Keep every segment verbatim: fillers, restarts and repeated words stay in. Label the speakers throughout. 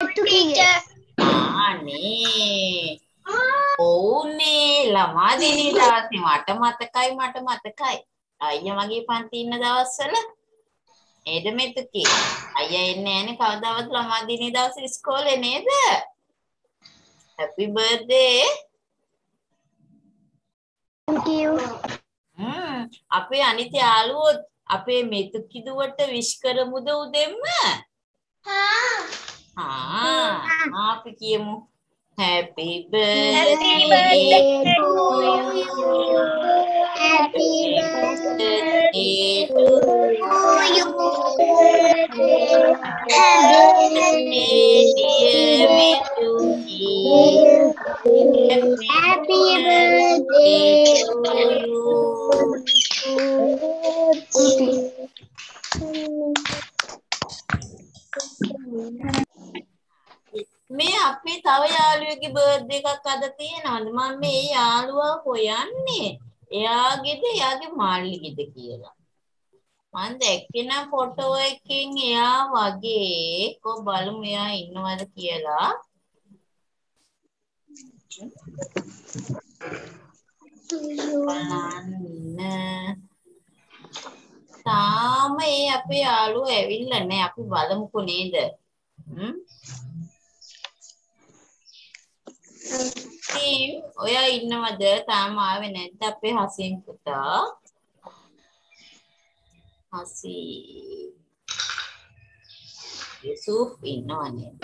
Speaker 1: teacher.
Speaker 2: අනේ ඔව්නේ ළමා දිනේ දවසේ මට මතකයි මට මතකයි අයියා මගේ පන්ති ඉන්න දවස්වල නේද මෙතුකි අයියා එන්නේ නැනේ කවදාවත් ළමා දිනේ දවසේ ඉස්කෝලේ නේද happy birthday
Speaker 1: Thank you.
Speaker 2: හ්ම් අපේ අනිත් යාළුවෝ අපේ මෙතුකි දුවට විශ් කරමුද උදෙන්ම
Speaker 1: हाँ.
Speaker 2: ආ අපි කියමු happy
Speaker 1: Happy
Speaker 2: birthday
Speaker 1: birthday to you. Happy
Speaker 2: birthday
Speaker 1: to you. Happy
Speaker 2: birthday dear Metuki
Speaker 1: Happy birthday
Speaker 2: to you මේ අපේ තව යාළුවෙකුගේ බර්ත්ඩේ එකක් අද තියෙනවද මම මේ යාළුවා හොයන්නේ එයාගේද එයාගේ මාළිගේද කියලා මම දැක්කේ නම් ෆොටෝ එකකින් එයා වගේ කො බලමු එයා ඉන්නවද කියලා බලන්න තාම ඒ අපේ යාළුවා ඇවිල්ලා නැහැ අපි බලමුකෝ නේද හ්ම් ඉතින් ඔයා ඉන්නවද තාම ආවේ නැද්ද අපේ හසින් පුතා හසි යුසුෆ් ඉන්නවනේ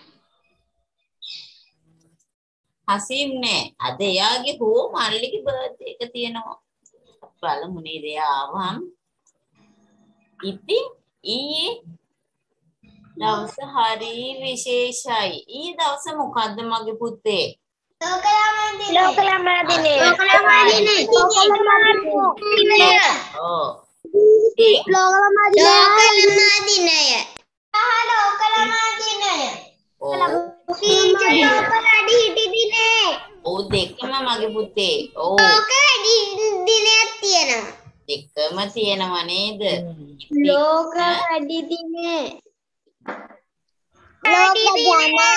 Speaker 2: හසිම් නේ අද එයාගේ හෝ මල්ලිගේ බර්ත්ඩේ එක තියෙනවා බලමු නේද එයා ආවම ඉතින් ඊයේ දවස හරි විශේෂයි ඊ දවස මොකද්ද මගේ පුතේ
Speaker 1: Lokalama dine. Lokalama dine. Lokalama dine.
Speaker 2: Oh.
Speaker 1: Lokalama dine. Lokalama dine. Ah, lokalama dine.
Speaker 2: Oh.
Speaker 1: Teacher lokaladi hiti dine.
Speaker 2: Oh, දෙකම මගේ පුතේ. Oh.
Speaker 1: Lokaladi දිනයක් තියෙනවා.
Speaker 2: දෙකම තියෙනවා නේද?
Speaker 1: Lokaladi dine. Lokadana.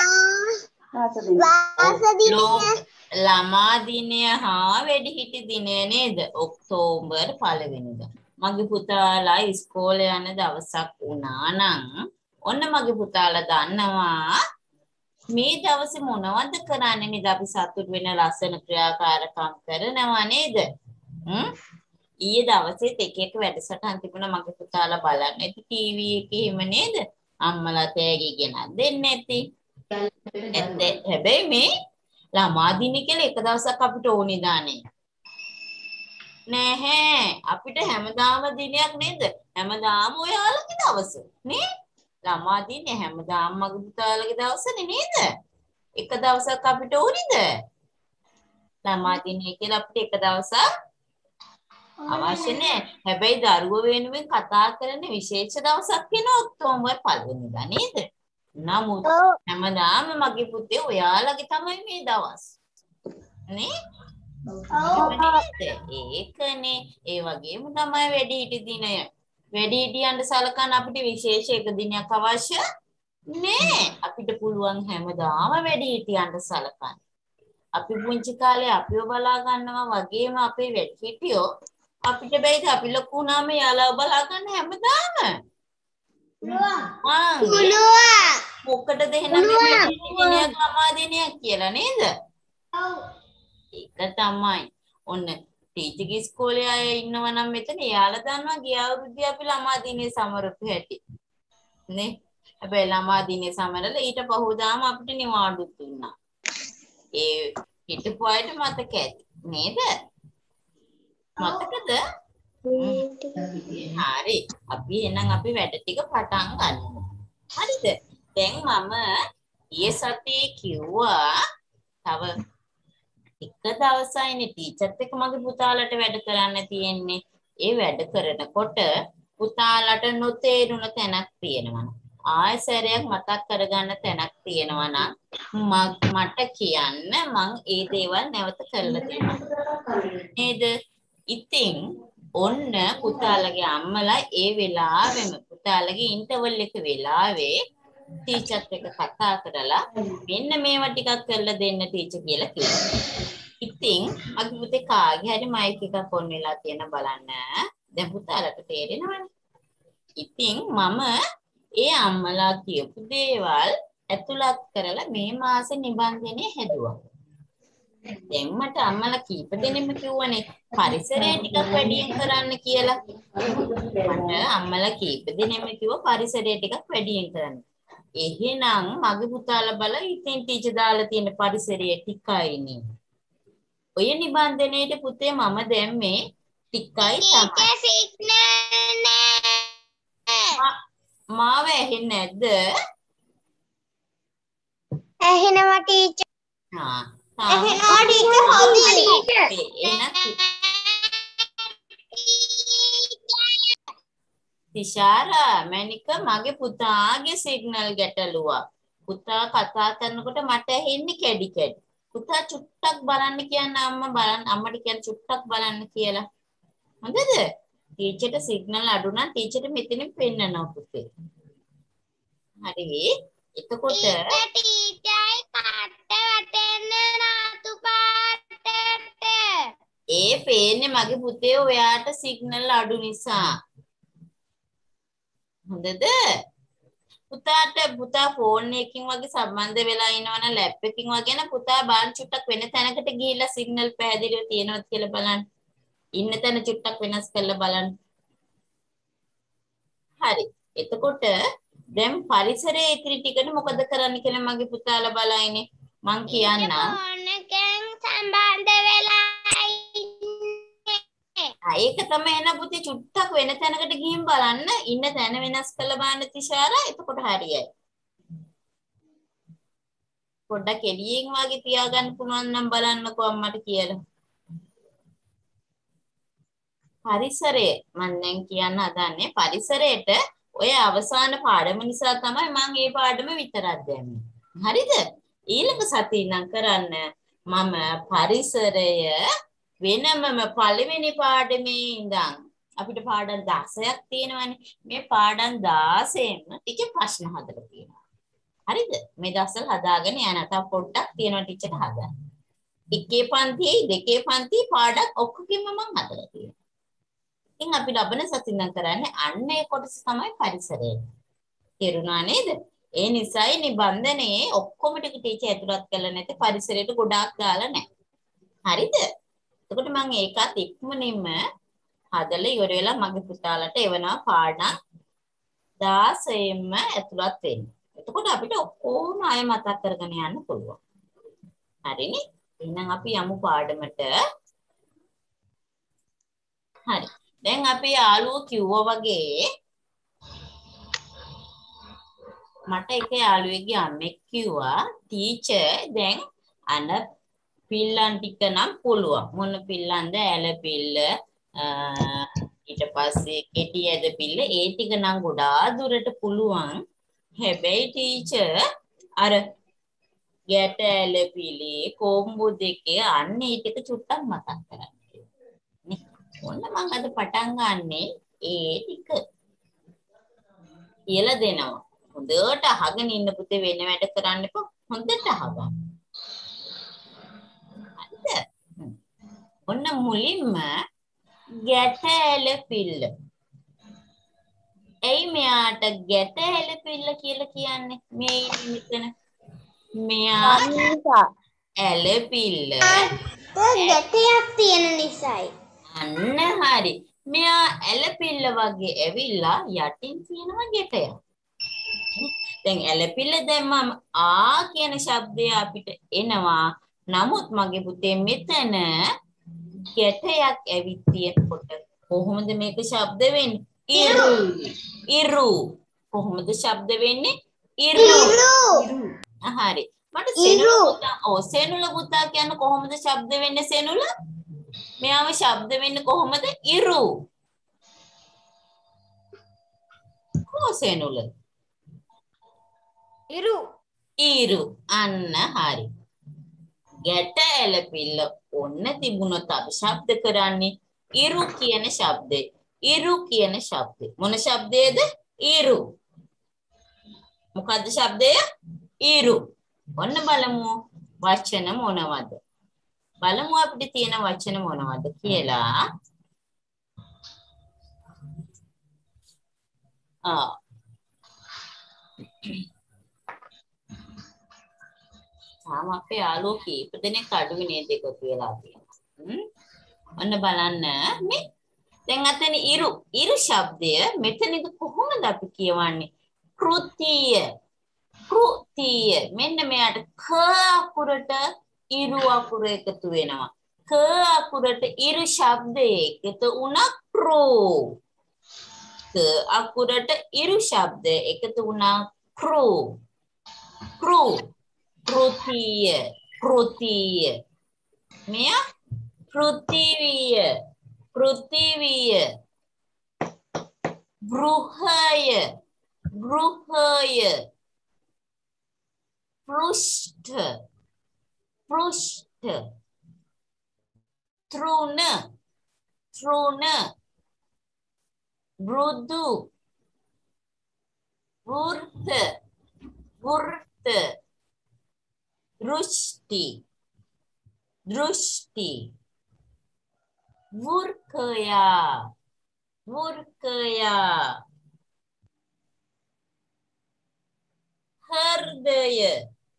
Speaker 2: ළමා දිනය හා වැඩිහිටි දිනය නේද ඔක්තෝබර් පළවෙනිදා මගේ පුතාලා ඉස්කෝලේ යන දවසක් වුණා නම් ඔන්න මගේ පුතාලා දන්නවා මේ දවසේ මොනවද කරන්නේ නේද අපි සතුට වෙන ලස්සන ක්‍රියාකාරකම් කරනවා නේද හ්ම් ඊයේ දවසේ එක එක වැඩසටහන් තිබුණා මගේ පුතාලා බලන්න ඇති ටීවී එකේ එහෙම නේද අම්මලා තෑගි ගෙනත් දෙන්නේ නැති ඇත්ත හැබැයි මේ ළමා දිනේ කියලා එක දවසක් අපිට ඕනේ දාන්නේ නැහැ අපිට හැමදාම දිනයක් නේද හැමදාම ඔයාලගේ දවස නේ ළමා දිනේ හැමදාම මගේ පුතාලගේ දවසනේ නේද එක දවසක් අපිට ඕනේද ළමා දිනේ කියලා අපිට එක දවසක් අවශ්‍ය නැහැ හැබැයි දරුවෝ වෙනුවෙන් කතා කරන විශේෂ දවසක් වෙනවා ඔක්තෝබර් පළවෙනිදා නේද නමුත් හැමදාම මගේ පුතේ ඔයාලගේ තමයි මේ දවස් නේ ඒකනේ ඒ වගේම තමයි වැඩිහිටි දිනය වැඩිහිටියන්ට සලකන අපිට විශේෂ එක දිනයක් අවශ්‍ය නෑ අපිට පුළුවන් හැමදාම වැඩිහිටියන්ට සලකන්න අපි පුංචි කාලේ අපිව බලා ගන්නවා වගේම අපේ වැඩිහිටියෝ අපිට බැයිද අපි ලොකු වුණාම යාළුවා බලා ගන්න හැමදාම පුළුවන් මොකටද එහෙනම් මේ දිනයක් ළමා දිනයක් කියලා නේද? ඔව්. ඒක තමයි. ඔන්න ටීචර්ගේ ඉස්කෝලේ අය ඉන්නවා නම් මෙතන එයාලා දන්නවා ගිය අවුරුද්දේ අපි ළමා දිනේ සමරපු හැටි. නේ? හැබැයි ළමා දිනේ සමරලා ඊට පහුදාම අපිට නිවාඩු දුන්නා. ඒ හිටපු අයට මතක ඇති නේද? මතකද? හරි. අපි එහෙනම් අපි වැඩ ටික පටන් ගන්නවා. හරිද? දැන් මම ඊයේ සතියේ කිව්වා තව එක දවසයිනේ ටීචර්ත් එක්ක මගේ පුතාලට වැඩ කරන්න තියෙන්නේ. ඒ වැඩ කරනකොට පුතාලට නොතේරුණ තැනක් තියෙනවා. ආයෙසරයක් මතක් කරගන්න තැනක් තියෙනවා නම් මට කියන්න මං ඒ දේවල් නැවත කරලා දෙන්නම්. නේද? ඉතින් ඔන්න පුතාලගේ අම්මලා ඒ වෙලාවෙම පුතාලගේ ඉන්ටර්වල් එක වෙලාවේ ටීචර්ත් එක්ක කතා කරලා මෙන්න මේවා ටිකක් කරලා දෙන්න ටීචර් කියලා කිව්වා. ඉතින් මගේ පුතේ කාගේ හරි මයික් එකක් ඔන් වෙලා තියෙන බලන්න. දැන් පුතාලට තේරෙනවනේ. ඉතින් මම ඒ අම්මලා කියපු දේවල් ඇතුළත් කරලා මේ මාසේ නිබන්ධනය හැදුවා. දැන් මට අම්මලා කීප දෙනෙක්ම කිව්වනේ පරිසරය ටිකක් වැඩියෙන් කරන්න කියලා. මට අම්මලා කීප දෙනෙක්ම කිව්වා පරිසරය ටිකක් වැඩියෙන් කරන්න. එහෙනම් මගේ පුතාලා බල ඉතින් ටීචර් දාලා තියෙන පරිසරය ටිකයිනේ. ඔය නිබන්ධනයේට පුතේ මම දැම්මේ ටිකයි තමයි.
Speaker 1: සිග්නල් නෑ.
Speaker 2: මාව ඇහෙන්නේ නැද්ද?
Speaker 1: ඇහෙනවා ටීචර්.
Speaker 2: හා.
Speaker 1: ඇහෙනවා ටීචර් හොඳයි.
Speaker 2: තිෂාරා මැනික මගේ පුතාගේ සිග්නල් ගැටලුවා. පුතා කතා කරනකොට මට ඇහෙන්නේ කැඩි කැඩි. පුතා චුට්ටක් බලන්න කියන්න අම්මා බලන්න අම්මට කියන්න චුට්ටක් බලන්න කියලා. හොඳද? ටීචර්ට සිග්නල් අඩු නම් ටීචර්ට මෙතනින් පෙන්නනවා පුතේ. හරි. එතකොට
Speaker 1: ටීචර්යි කට්ට වැටෙන්න රතු පාටට.
Speaker 2: ඒ පේන්නේ මගේ පුතේ ඔයාට සිග්නල් අඩු නිසා. හොඳද? පුතාට පුතා ෆෝන් එකකින් වගේ සම්බන්ධ වෙලා ඉනවනම් ලැප් එකකින් වගේ නම් පුතා බලන්න චුට්ටක් වෙන තැනකට ගිහිල්ලා සිග්නල් පැහැදිලිව තියෙනවද කියලා බලන්න. ඉන්න තැන චුට්ටක් වෙනස් කරලා බලන්න. හරි. එතකොට දැන් පරිසරයේ ඉතිරි ටිකට මොකද කරන්න කියලා මගේ පුතාලා බලයිනේ. මං කියන්නම්.
Speaker 1: ෆෝන් එකෙන් සම්බන්ධ වෙලා
Speaker 2: ඒක තමයි එන පුතේ චුට්ටක් වෙන තැනකට ගිහින් බලන්න ඉන්න තැන වෙනස් කරලා බලන්න තිෂාරා එතකොට හරියයි. පොඩ්ඩක් එළියෙන් වගේ තියාගන්න පුළුවන් නම් බලන්නකෝ අම්මට කියලා. පරිසරය මම දැන් කියන්න හදන්නේ පරිසරයට ඔය අවසාන පාඩම නිසා තමයි මම මේ පාඩම විතරක් දැම්මේ. හරිද? ඊළඟ සතියේ නම් කරන්න මම පරිසරය වෙනමම පළවෙනි පාඩමේ ඉඳන් අපිට පාඩම් දහසක් තියෙනවානේ. මේ පාඩම් දහසෙම ටික ප්‍රශ්න හදලා තියෙනවා. හරිද? මේ දවස්වල හදාගෙන යන තව පොඩ්ඩක් තියෙනවා ටීචර් හදන්න. එකේ පන්තියේ දෙකේ පන්තියේ පාඩම් ඔක්කොගෙම මම හදලා තියෙනවා. ඉතින් අපි ලබන සතියෙන් කරන්නේ අන්න ඒ කොටස තමයි පරිසරය. තේරුණා නේද? ඒ නිසායි නිබන්ධනයේ ඔක්කොම ටික ටීචර් ඇතුළත් කරලා නැති පරිසරයට ගොඩාක් දාලා නැහැ. හරිද? එතකොට මම ඒකත් ඉක්මනින්ම හදලා ඉවර වෙලා මගේ පුතාලට එවනවා පාඩම් දහසෙන්ම ඇතුළත් වෙන්න. එතකොට අපිට ඔක්කොම ආයෙ මතක් කරගෙන යන්න පුළුවන්. හරිනේ? එහෙනම් අපි යමු පාඩමට. හරි. දැන් අපි යාළුවෝ කිව්වා වගේ මට එක යාළුවෙක්ගේ අම්මෙක් කිව්වා ටීචර් දැන් අන පිල්ලන් ටික නම් පුළුවන්. මොන පිල්ලන්ද? ඇල පිල්ල ඊට පස්සේ කෙටි ඇද පිල්ල ඒ ටික නම් ගොඩාක් දුරට පුළුවන්. හැබැයි ටීචර් අර ගැට ඇල පිලි කොම්බු දෙකේ අන්න ඒ ටික චුට්ටක් මතක් කරගන්න. ඔන්න මම අද පටන් ගන්නෙ ඒ ටික කියලා දෙනවා. හොඳට අහගෙන ඉන්න පුතේ වෙන වැඩ කරන්න එපා. හොඳට අහගන්න. හරිද? ඔන්න මුලින්ම ගැට ඇල පිල්ල. එයි මෙයාට ගැට ඇල පිල්ල කියලා කියන්නේ මේ මෙතන. මෙයා ඇල පිල්ල
Speaker 1: ගැටයක් තියෙන නිසායි.
Speaker 2: අන්න හරි. මෙයා ඇලපිල්ල වගේ ඇවිල්ලා යටින් තියෙනවා ගැටයක්. දැන් ඇලපිල්ල දැම්මම ආ කියන ශබ්දය අපිට එනවා. නමුත් මගේ පුතේ මෙතන ගැටයක් ඇවිත් තියෙනකොට කොහොමද මේක ශබ්ද වෙන්නේ? ඉරු. ඉරු. කොහොමද ශබ්ද වෙන්නේ? ඉරු. හරි. මට සෙනුල පුතා ඔව් සෙනුල පුතා කියන්නේ කොහොමද ශබ්ද වෙන්නේ සෙනුල? මෙයාම ශබ්ද වෙන්නේ කොහොමද? ඉරු. කොසෙනුල?
Speaker 1: ඉරු.
Speaker 2: ඉරු. අන්න හරි. ගැට ඇලපිල්ල ඔන්න තිබුණොත් අපි ශබ්ද කරන්නේ ඉරු කියන ශබ්දේ. ඉරු කියන ශබ්දේ. මොන ශබ්දේද? ඉරු. මොකද්ද ශබ්දය? ඉරු. ඔන්න බලමු වචන මොනවද? බලමු අපිට තියෙන වචන මොනවද කියලා. ආ තාම අපේ යාළුවෝ කීප දෙනෙක් අඩුයි නේද එකතු වෙලා තියෙනවා. හ්ම්. ඔන්න බලන්න මේ දැන් අතන ඉරු ඉරු ශබ්දය මෙතනද කොහොමද අපි කියවන්නේ? කෘතිය. කෘතිය. මෙන්න මෙයාට ක අකුරට ඉරු අකුර එකතු වෙනවා. ක අකුරට ඉරු ශබ්දයේ එකතු වුණා ක්‍රෝ. ක අකුරට ඉරු ශබ්දය එකතු වුණා ක්‍රෝ. ක්‍රෝ. කෘතිය. කෘතිය. මෙයා පෘථිවිය. පෘථිවිය. ගෘහය. ගෘහය. पृष्ठ पृष्ठ तृण तृण मृदु वृत्त वृत्त दृष्टि दृष्टि वृकया वृकया हृदय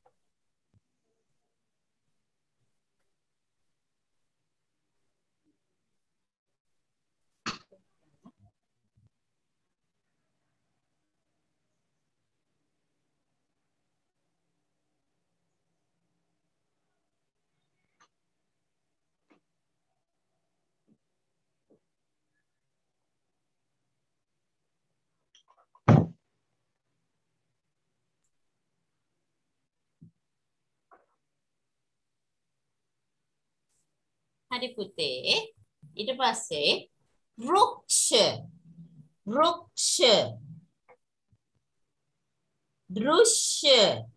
Speaker 2: हरी पुते ඊට පස්සේ වෘක්ෂ වෘක්ෂ දෘශ්‍ය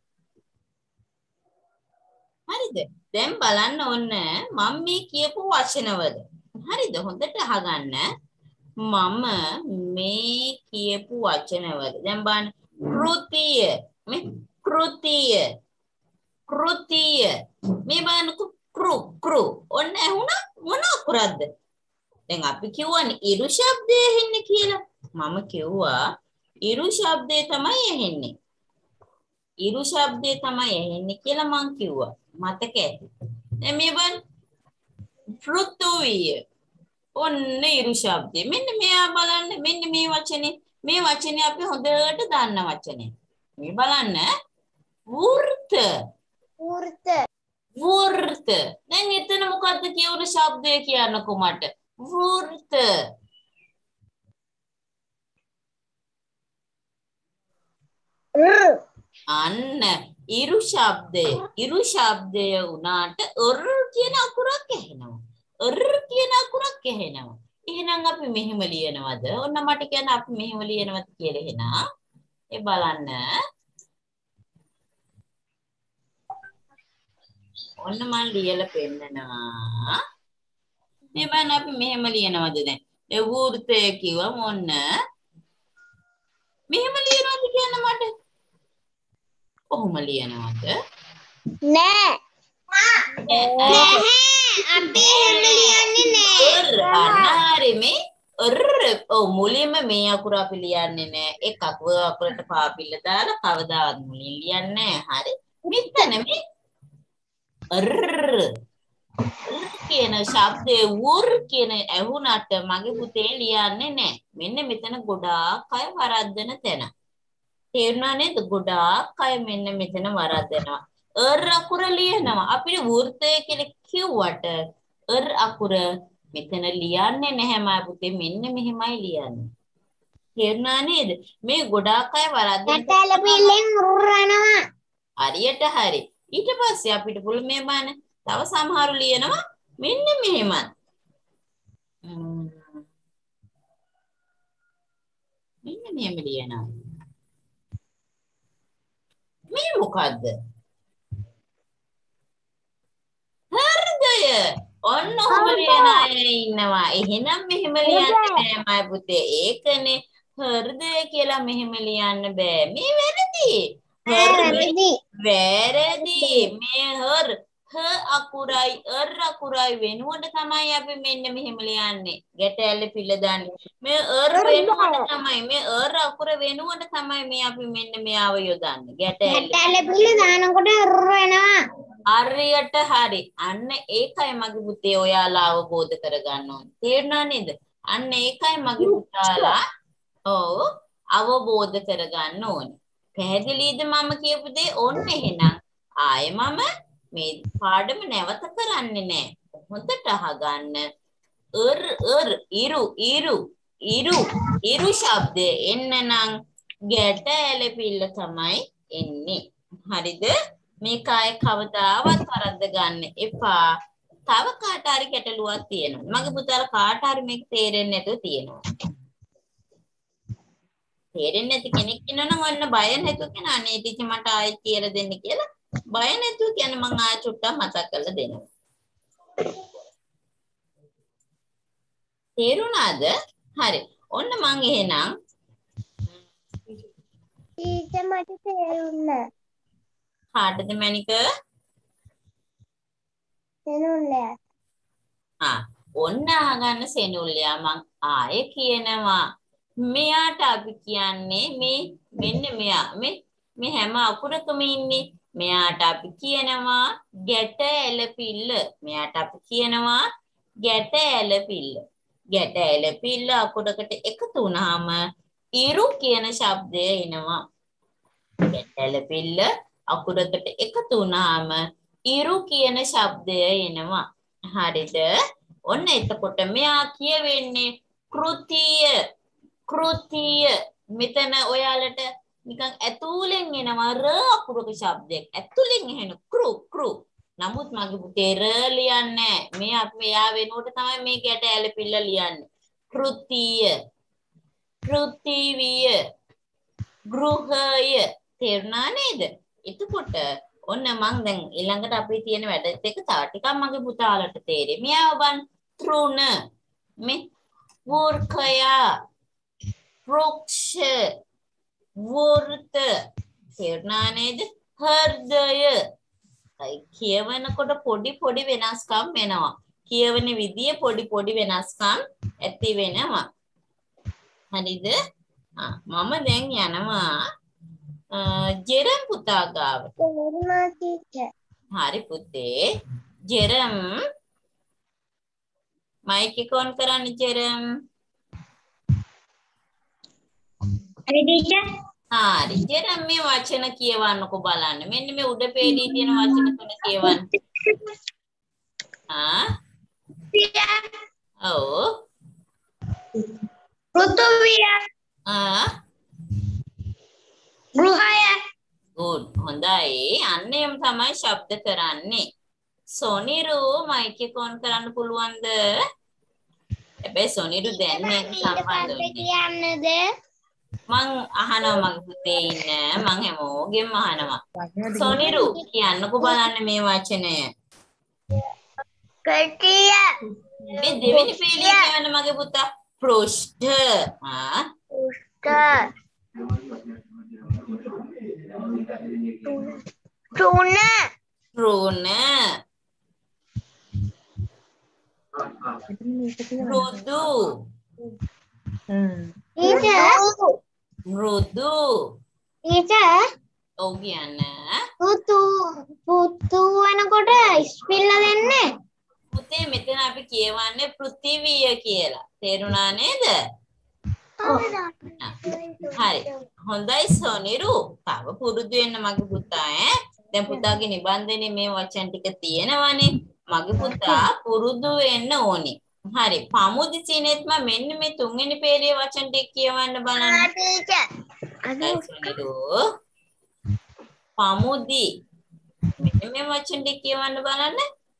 Speaker 2: හරිද දැන් බලන්න ඕන මම මේ කියපු වචනවල හරිද හොඳට අහගන්න මම මේ කියපු වචනවල දැන් බලන්න කෘතිය මේ කෘතිය කෘතිය මේ බලන්න කෘ කෘ ඔන්න ඇහුණා මොන අකුරක්ද දැන් අපි කියවනේ ඉරු ශබ්දය ඇහෙන්නේ කියලා මම කිව්වා ඉරු ශබ්දය තමයි ඇහෙන්නේ ඉරු ශබ්දය තමයි ඇහෙන්නේ කියලා මං කිව්වා මතක ඇති දැන් මේ බලන්න පෘථුවිය ඔන්න ඉරු ශබ්දය මෙන්න මෙයා බලන්න මෙන්න මේ වචනේ මේ වචනේ අපි හොඳට දන්න වචනේ මේ බලන්න වෘත
Speaker 1: වෘත
Speaker 2: වෘත දැන් එතන මොකද්ද කියවන ශබ්දය කියන්නකෝ මට වෘත අන්න ඉරු ශබ්දය ඉරු ශබ්දය උනාට අර කියන අකුරක් ඇහෙනවා අර කියන අකුරක් ඇහෙනවා එහෙනම් අපි මෙහෙම ලියනවද ඔන්න මට කියන්න අපි මෙහෙම ලියනවද කියලා එහෙනම් ඒ බලන්න ඔන්න මම ලියලා පෙන්නනවා මේ බලන්න අපි මෙහෙම ලියනවද දැන් ඒ වෘතය කිව්වම ඔන්න මෙහෙම ලියනවද කියන්න මට කොහොම ලියනවද
Speaker 1: නෑ නැහැ අපි එහෙම ලියන්නේ නෑ
Speaker 2: අනාරි මේ අර ඔව් මුලින්ම මේ අකුර අපි ලියන්නේ නෑ එකක් ඔය අකුරට පාපිල්ල දාලා කවදාවත් මුලින් ලියන්නේ නෑ හරි මෙතන මේ අර කියන ශබ්දේ වුර් කියන ඇහුණාට මගේ පුතේ ලියන්නේ නැහැ. මෙන්න මෙතන ගොඩාක් අය වරද්දන තැන. තේරුණා නේද? ගොඩාක් අය මෙන්න මෙතන වරද්දනවා. අර අකුර ලියනවා. අපිට වෘත්තය කියලා කිව්වට අර අකුර මෙතන ලියන්නේ නැහැ මා පුතේ. මෙන්න මෙහෙමයි ලියන්නේ. තේරුණා නේද? මේ ගොඩාක් අය වරද්දන
Speaker 1: කටල පිල්ලෙන් උරනවා.
Speaker 2: හරියට හරි. ඊට පස්සේ අපිට පුළුවන් මේ බාන තව සමහරු ලියනවා මෙන්න මෙහෙමත් මෙන්න මෙහෙම ලියනවා මේ මොකද්ද හෘදය ඔන්න ඔහොම ලියන අය ඉන්නවා එහෙනම් මෙහෙම ලියන්නේ නෑ මයි පුතේ ඒකනේ හෘදය කියලා මෙහෙම ලියන්න බෑ. මේ වැරදි.
Speaker 1: වැරදි.
Speaker 2: වැරදි. මේ හර් හ අකුරයි අර් අකුරයි වෙනුවට තමයි අපි මෙන්න මෙහෙම ලියන්නේ. ගැට ඇල්ල පිළ දාන්නේ. මේ අර් වෙනුවට තමයි මේ අර් අකුර වෙනුවට තමයි මේ අපි මෙන්න මෙයාව යොදන්නේ. ගැට ඇල්ල.
Speaker 1: ගැට ඇල්ල පිළ දානකොට ර් වෙනවා.
Speaker 2: හරියට හරි. අන්න ඒකයි මගේ පුතේ ඔයාලා අවබෝධ කරගන්න ඕනේ. තේරුණා නේද? අන්න ඒකයි මගේ පුතාලා ඔව් අවබෝධ කරගන්න ඕනේ. පැහැදිලිද මම කියපු දේ? ඔන්න එහෙනම් ආයේ මම මේ පාඩම නැවත කරන්නේ නැහැ. හොඳට අහගන්න. අර් අර් ඉරු ඉරු ඉරු ඉරු ශබ්දය එන්න නම් ගැට ඇලපිල්ල තමයි එන්නේ. හරිද? මේක ආයේ කවදාවත් වරද්ද ගන්න එපා. තව කාට හරි ගැටලුවක් තියෙනවා. මගේ පුතාලා කාට හරි මේක තේරෙන්නේ නැතුව තියෙනවා. තේරෙන්නේ නැති කෙනෙක් ඉන්නවනම් ඔන්න බය නැතුව කියන අනේ ටීචර් මට ආයෙ කියලා දෙන්න කියලා බය නැතුව කියන මම ආයෙ චුට්ටක් මතක් කරලා දෙනවා. තේරුණාද? හරි. ඔන්න මං එහෙනම්
Speaker 1: ටීචර් මට තේරුණා.
Speaker 2: කාටද මැනික?
Speaker 1: තේරුණා.
Speaker 2: ආ ඔන්න අහගන්න සෙනුල්ලයා මං ආයෙ කියනවා. මෙයාට අපි කියන්නේ මේ මෙන්න මෙයා මේ මේ හැම අකුරකම ඉන්නේ. මෙයාට අපි කියනවා ගැට ඇලපිල්ල. මෙයාට අපි කියනවා ගැට ඇලපිල්ල. ගැට ඇලපිල්ල අකුරකට එකතු වුණාම ඉරු කියන ශබ්දය එනවා. ගැට ඇලපිල්ල අකුරකට එකතු වුණාම ඉරු කියන ශබ්දය එනවා. හරිද? ඔන්න එතකොට මෙයා කියවෙන්නේ කෘතිය. කෘතිය. මෙතන ඔයාලට නිකන් ඇතුලෙන් එනවා ර අකුරක ශබ්දයක්. ඇතුලෙන් එන කෘ කෘ. නමුත් මගේ පුතේ ර ලියන්නේ මේ අපි යා වෙනුවට තමයි මේ ගැට ඇලපිල්ල ලියන්නේ. කෘතිය. පෘථිවිය. ගෘහය. තේරුණා නේද? එතකොට ඔන්න මං දැන් ඊළඟට අපි තියෙන වැඩ දෙක තව ටිකක් මගේ පුතාලට තේරෙයි. මෙයාව බන් තෘණ මේ වෘක්ඛය වෘක්ෂ වෘත තේරුණා නේද? හෘදය. කියවනකොට පොඩි පොඩි වෙනස්කම් වෙනවා. කියවන විදිය පොඩි පොඩි වෙනස්කම් ඇති වෙනවා. හරිද? ආ මම දැන් යනවා ජෙරම් පුතා ගාවට.
Speaker 1: තේරුණා ටීචර්.
Speaker 2: හරි පුතේ. ජෙරම් මයික් එක ඔන් කරන්න ජෙරම්.
Speaker 1: හරි ටීචර්.
Speaker 2: හරි ජෙරම් මේ වචන කියවන්නකො බලන්න. මෙන්න මේ උඩ පේඩියේ තියෙන වචන තුන කියවන්න. ආ ඔව්.
Speaker 1: පෘථුවිය.
Speaker 2: ආ
Speaker 1: ගෘහය.
Speaker 2: good හොඳයි. අන්නේම තමයි ශබ්ද කරන්නේ. සොනිරු මයික් එක ඔන් කරන්න පුළුවන්ද? හැබැයි සොනිරු දැන් නේද සම්බන්ධ වෙන්නේ.
Speaker 1: කියන්නද?
Speaker 2: මං අහනවා මගේ පුතේ ඉන්න මං හැමෝගෙම අහනවා. සොනිරු කියන්නකෝ බලන්න මේ වචනය.
Speaker 1: කටිය.
Speaker 2: මේ දෙවෙනි පේලිය කියන්න මගේ පුතා. පෘෂ්ඨ. ආ
Speaker 1: පුෂ්ඨ. තුන.
Speaker 2: රුණ. මෘදු.
Speaker 1: ටීචර්.
Speaker 2: මෘදු.
Speaker 1: ටීචර්.
Speaker 2: ඔව් කියන්න.
Speaker 1: පුතු පුතු වෙනකොට ස්පෙල්ල දෙන්නේ.
Speaker 2: පුතේ මෙතන අපි කියවන්නේ පෘථිවිය කියලා. තේරුණා නේද? හරි. හොඳයි සොනිරු. තව පුරුදු වෙන්න මගේ පුතා ඈ. දැන් පුතාගේ නිබන්ධනේ මේ වචන ටික තියෙනවනේ. මගේ පුතා පුරුදු වෙන්න ඕනේ. හරි. පමුදි සිනෙත්ම මෙන්න මේ තුන්වෙනි පේළියේ වචන ටික කියවන්න බලන්න.
Speaker 1: ටීචර්.
Speaker 2: හරි සොනිරු. පමුදි. මෙන්න මේ වචන ටික කියවන්න බලන්න.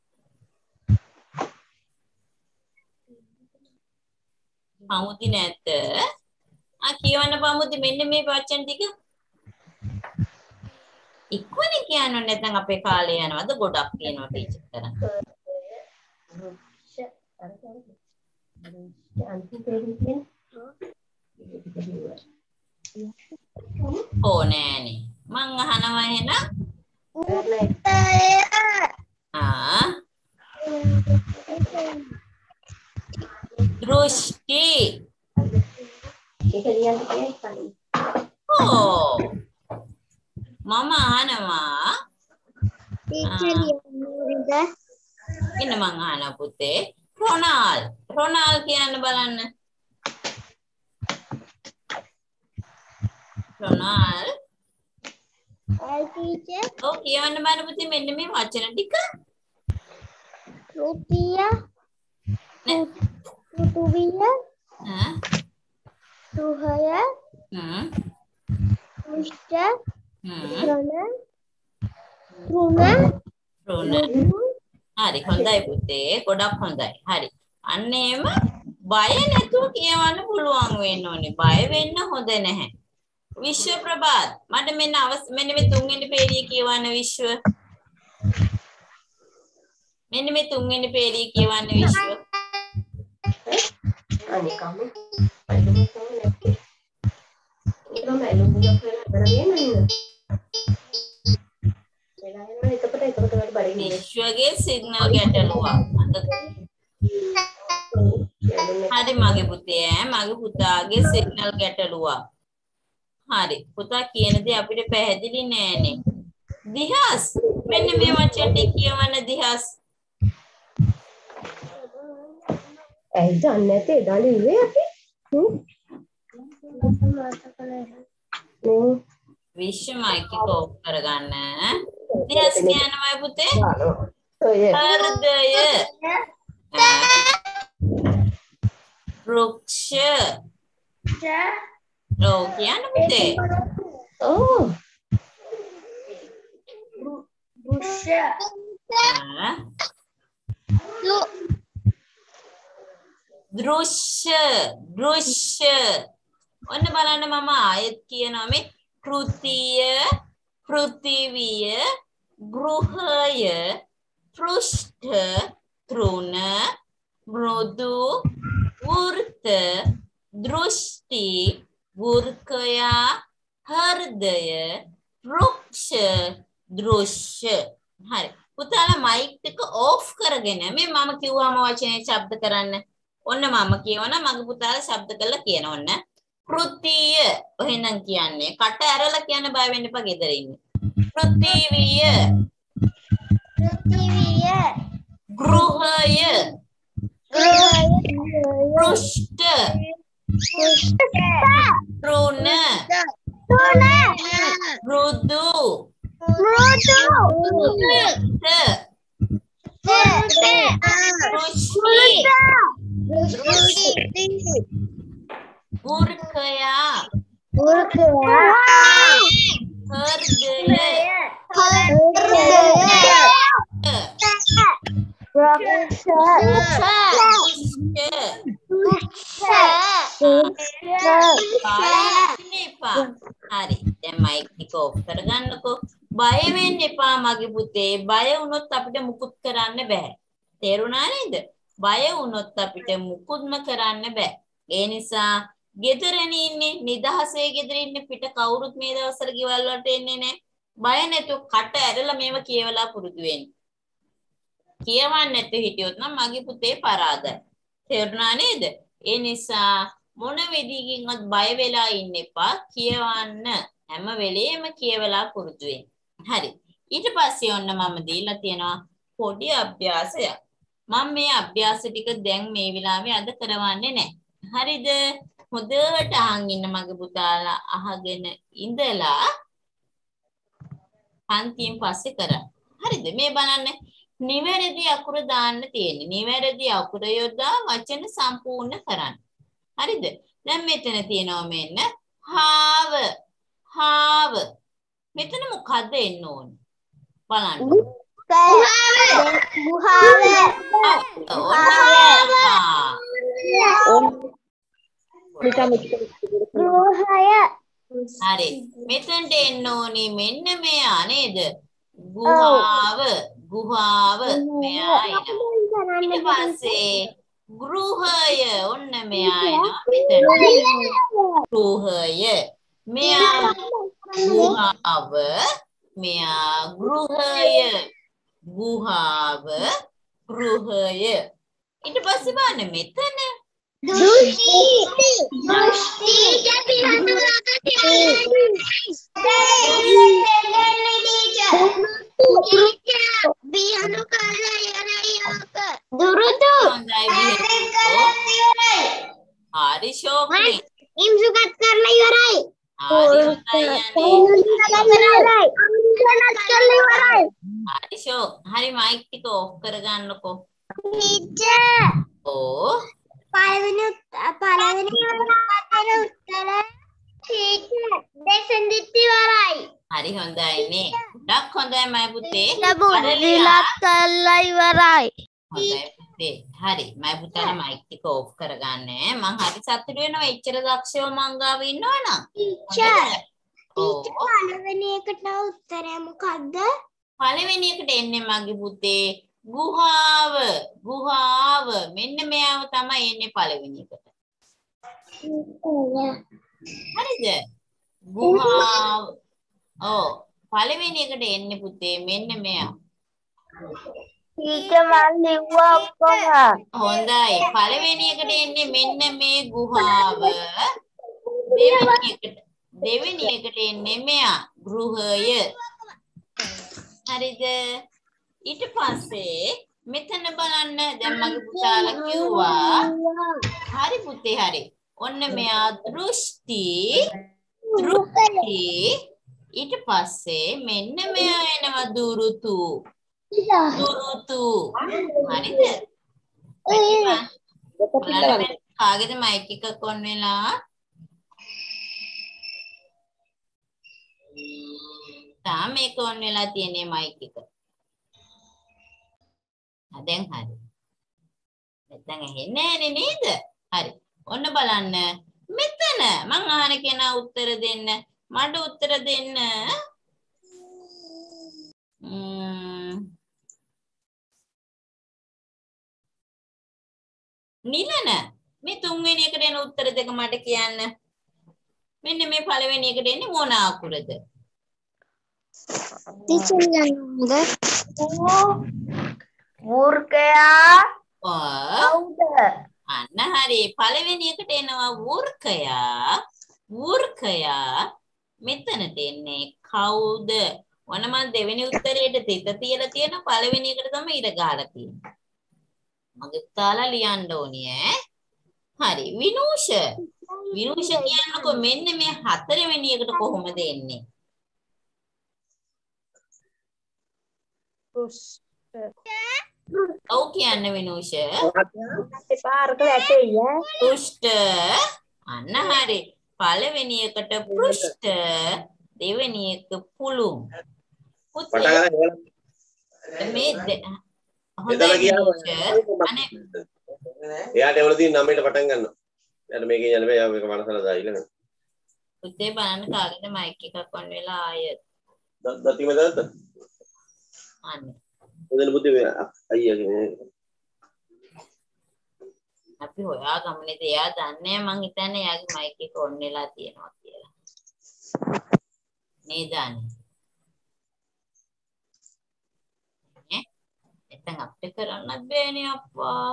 Speaker 2: පමුදි නැත. ආ කියවන්න පමුදි මෙන්න මේ වචන ටික. ඉක්මනින් කියන්න නැත්නම් අපේ කාලය යනවාද ගොඩක් කියනවා ටීචර් කරන්. ඕනෑනේ. මං අහනවා එහෙනම්. ආ දෘෂ්ටි. ඕ මම අහනවා ඉන්න මං අහනවා පුතේ රොනාල් රොනාල් කියන්න බලන්න රොනාල් ඔව් කියන්න බලන්න පුතේ මෙන්න මේ වචන ටික
Speaker 1: ෘතිය ෘතුවිය
Speaker 2: ඈ
Speaker 1: සුහය
Speaker 2: හ්ම්
Speaker 1: ෘෂ්ඨ
Speaker 2: හ්ම්
Speaker 1: ත්‍රණ ත්‍රුණ
Speaker 2: රොන හරි හොඳයි පුතේ ගොඩක් හොඳයි හරි අන්න එහෙම බය නැතුව කියවන්න පුළුවන් වෙන්න ඕනේ බය වෙන්න හොඳ නැහැ විශ්ව ප්‍රභාත් මට මෙන්න මෙන්න මේ තුන්වෙනි පේළිය කියවන්න විශ්ව මෙන්න මේ තුන්වෙනි පේළිය කියවන්න විශ්ව
Speaker 3: අනේ කම අයිලුම තමයි නැත්තේ ඒකම ඇලුම් ගියක් වෙලා හදලා නේද වෙලා යනවා එකකට එකකට වල බඩේ
Speaker 2: විශ්වගේ සිග්නල් ගැටලුවක් හරි මගේ පුතේ ඈ මගේ පුතාගේ සිග්නල් ගැටලුවක් හරි පුතා කියන දේ අපිට පැහැදිලි නෑනේ දිහස් මෙන්න මේ වචන ටික කියවන්න දිහස්
Speaker 3: ඇයි දන්නේ නැතේ ඩලි ඉවේ අපි හ්ම්
Speaker 2: විශ්ව මයික් එක ඕෆ් කරගන්න දිහස් කියනවා පුතේ
Speaker 3: ඔය
Speaker 2: හෘදය වෘක්ෂ ඔව් කියන්න පුතේ
Speaker 3: ඕ
Speaker 2: දෘශ්‍ය දෘශ්‍ය ඔන්න බලන්න මම ආයෙත් කියනවා මේ කෘතිය පෘථිවිය ගෘහය පෘෂ්ඨ තෘණ මෘදු වෘත්ත දෘෂ්ටි වෘකයා හෘදය වෘක්ෂ දෘශ්‍ය හරි පුතාලා මයික් එක ඕෆ් කරගෙන මේ මම කිව්වම වචනේ ශබ්ද කරන්න ඔන්න මම කියවනම් මගේ පුතාලා ශබ්ද කරලා කියන ඔන්න කෘතිය එහෙනම් කියන්නේ කට ඇරලා කියන්න බය වෙන්න එපා ගෙදර ඉන්න පෘථිවිය
Speaker 1: පෘථිවිය
Speaker 2: ගෘහය පෘෂ්ඨ තෘණ මෘදු වෘකයා හරි දැන් මයික් එක ඔෆ් කරගන්නකෝ බය වෙන්න එපා මගේ පුතේ බය වුණොත් අපිට මුකුත් කරන්න බෑ තේරුණා නේද බය වුණොත් අපිට මුකුත්ම කරන්න බෑ ඒ නිසා ගෙදරනේ ඉන්නේ නිදහසේ ගෙදර ඉන්නේ පිට කවුරුත් මේ දවස්වල ගෙවල් වලට එන්නේ නැහැ බය නැතුව කට ඇරලා මේව කියවලා පුරුදු වෙන්න කියවන්න නැතුව හිටියොත් නම් මගේ පුතේ පරාදයි තේරුණා නේද ඒ නිසා මොන විදිහකින්වත් බය වෙලා ඉන්න එපා කියවන්න හැම වෙලේම කියවලා පුරුදු වෙන්න හරි ඊට පස්සේ ඔන්න මම දීලා තියෙනවා පොඩි අභ්‍යාසයක් මම මේ අභ්‍යාස ටික දැන් මේ වෙලාවේ අද කරවන්නේ නැහැ හරිද හොඳට අහන් ඉන්න මගේ පුතාලා අහගෙන ඉඳලා පන්තියෙන් පස්සේ කරා හරිද මේ බලන්න නිවැරදි අකුර දාන්න තියෙන්නේ නිවැරදි අකුර යොදා වචන සම්පූර්ණ කරන්න හරිද දැන් මෙතන තියෙනවා මෙන්න හාව හාව මෙතන මොකද්ද එන්න ඕනේ බලන්න හරි මෙතනට එන්න ඕනේ මෙන්න මෙයා නේද ගුහාව ගුහාව මෙයා එනවා ඊට පස්සේ ගෘහය ඔන්න මෙයා එනවා මෙතන. ගෘහය. මෙයා ගුහාව. මෙයා ගෘහය. ගුහාව ගෘහය. ඊට පස්සේ බලන්න මෙතන
Speaker 1: දෘෂ්ටි දෘෂ්ටි අපි බියනු කරයරයක දුරුතු
Speaker 2: හරි ශෝක්‍රි
Speaker 1: ඉම් සුගත් කරලා ඉවරයි
Speaker 2: හරි
Speaker 1: ඉවරයි
Speaker 2: හරි ශෝක් හරි මයික් ටික ඔෆ් කරගන්නකෝ
Speaker 1: ටීචර්
Speaker 2: ඕ
Speaker 1: පළවෙනි පළවෙනි උත්තර ටීචර් දෙසෙන්දිත් ඉවරයි
Speaker 2: හරි හොඳයිනේ ඩක් හොඳයි මයි පුතේ
Speaker 1: ලබුදිලත් කරලා ඉවරයි
Speaker 2: හොඳයි පුතේ හරි මයි පුතාලා මයික් ටික ඔෆ් කරගන්න මං හරි සතුටු වෙනවා එච්චර දක්ෂව මං ගාව ඉන්නවනම්
Speaker 1: ටීචර් ටීචර් පළවෙනි එකට උත්තරය මොකද්ද
Speaker 2: පළවෙනි එකට එන්නේ මගේ පුතේ ගුහාව ගුහාව මෙන්න මෙයාව තමයි එන්නේ පළවෙනි එකට හරිද ගුහාව ඔව් පළවෙනි එකට එන්නේ පුතේ මෙන්න මෙයා
Speaker 1: ටීචර් මන් ලිව්වා ඔක්කොම
Speaker 2: හොඳයි පළවෙනි එකට එන්නේ මෙන්න මේ ගුහාව දෙවෙනි එකට දෙවෙනි එකට එන්නේ මෙයා ගෘහය හරිද ඊට පස්සේ මෙතන බලන්න දැන් මගේ පුතාලා කිව්වා හරි පුතේ හරි ඔන්න මෙයා දෘෂ්ටි දෘෂ්ටි ඊට පස්සේ මෙන්න මෙයා එනවා දුරුතු දුරුතු හරිද බලන්න කාගේද මයික් එක කොන් වෙලා තාම මේක ඔන් වෙලා තියෙන්නේ මයික් එක දැන් හරි. නැත්නම් ඇහෙන්නේ නැහැ නේද? හරි. ඔන්න බලන්න. මෙතන මං අහන කෙනා උත්තර දෙන්න. මට උත්තර දෙන්න. නිලන මේ තුන්වෙනි එකට එන උත්තර දෙක මට කියන්න. මෙන්න මේ පළවෙනි එකට එන්නේ මොන අකුරද?
Speaker 1: තිසුණාද? වෘකයා කවුද?
Speaker 2: අන්න හරි පළවෙනි එකට එනවා වෘකයා වෘකයා මෙතනට එන්නේ කවුද? ඔන්න මම දෙවෙනි උත්තරේට තිත තියලා තියෙන පළවෙනි එකට තමයි ඉර ගහලා තියෙන්නේ. මගේ තාලා ලියන්න ඕනේ ඈ. හරි විනූෂ විනූෂ කියන්නකො මෙන්න මේ හතරවෙනි එකට කොහොමද එන්නේ? ඔව් කියන්න විනූෂ.
Speaker 1: පාරක වැටෙයි ඈ.
Speaker 2: පෘෂ්ඨ අන්න හරි. පළවෙනි එකට පෘෂ්ඨ දෙවෙනි එක පුළුම්. පුතේ මේ හොඳයි විනූෂ. අනේ
Speaker 4: එයාට එවල තියෙන නමයට පටන් ගන්නවා. එයාට මේකේ යන්න බෑ. මේක මනසල දායිලා නේද?
Speaker 2: පුතේ බලන්න කාගෙද මයික් එකක් ඔන් වෙලා ආයෙත්.
Speaker 4: දතිම දාද්ද?
Speaker 2: අන්න.
Speaker 4: එදෙන පුතේ අයියාගේ
Speaker 2: අපි හොයා ගමනේද එයා දන්නේ මං හිතන්නේ එයාගේ මයික් එක ඔන් වෙලා තියෙනවා කියලා. නේද අනේ? නේ? නැත්නම් අපිට කරන්නත් බෑනේ අප්පා.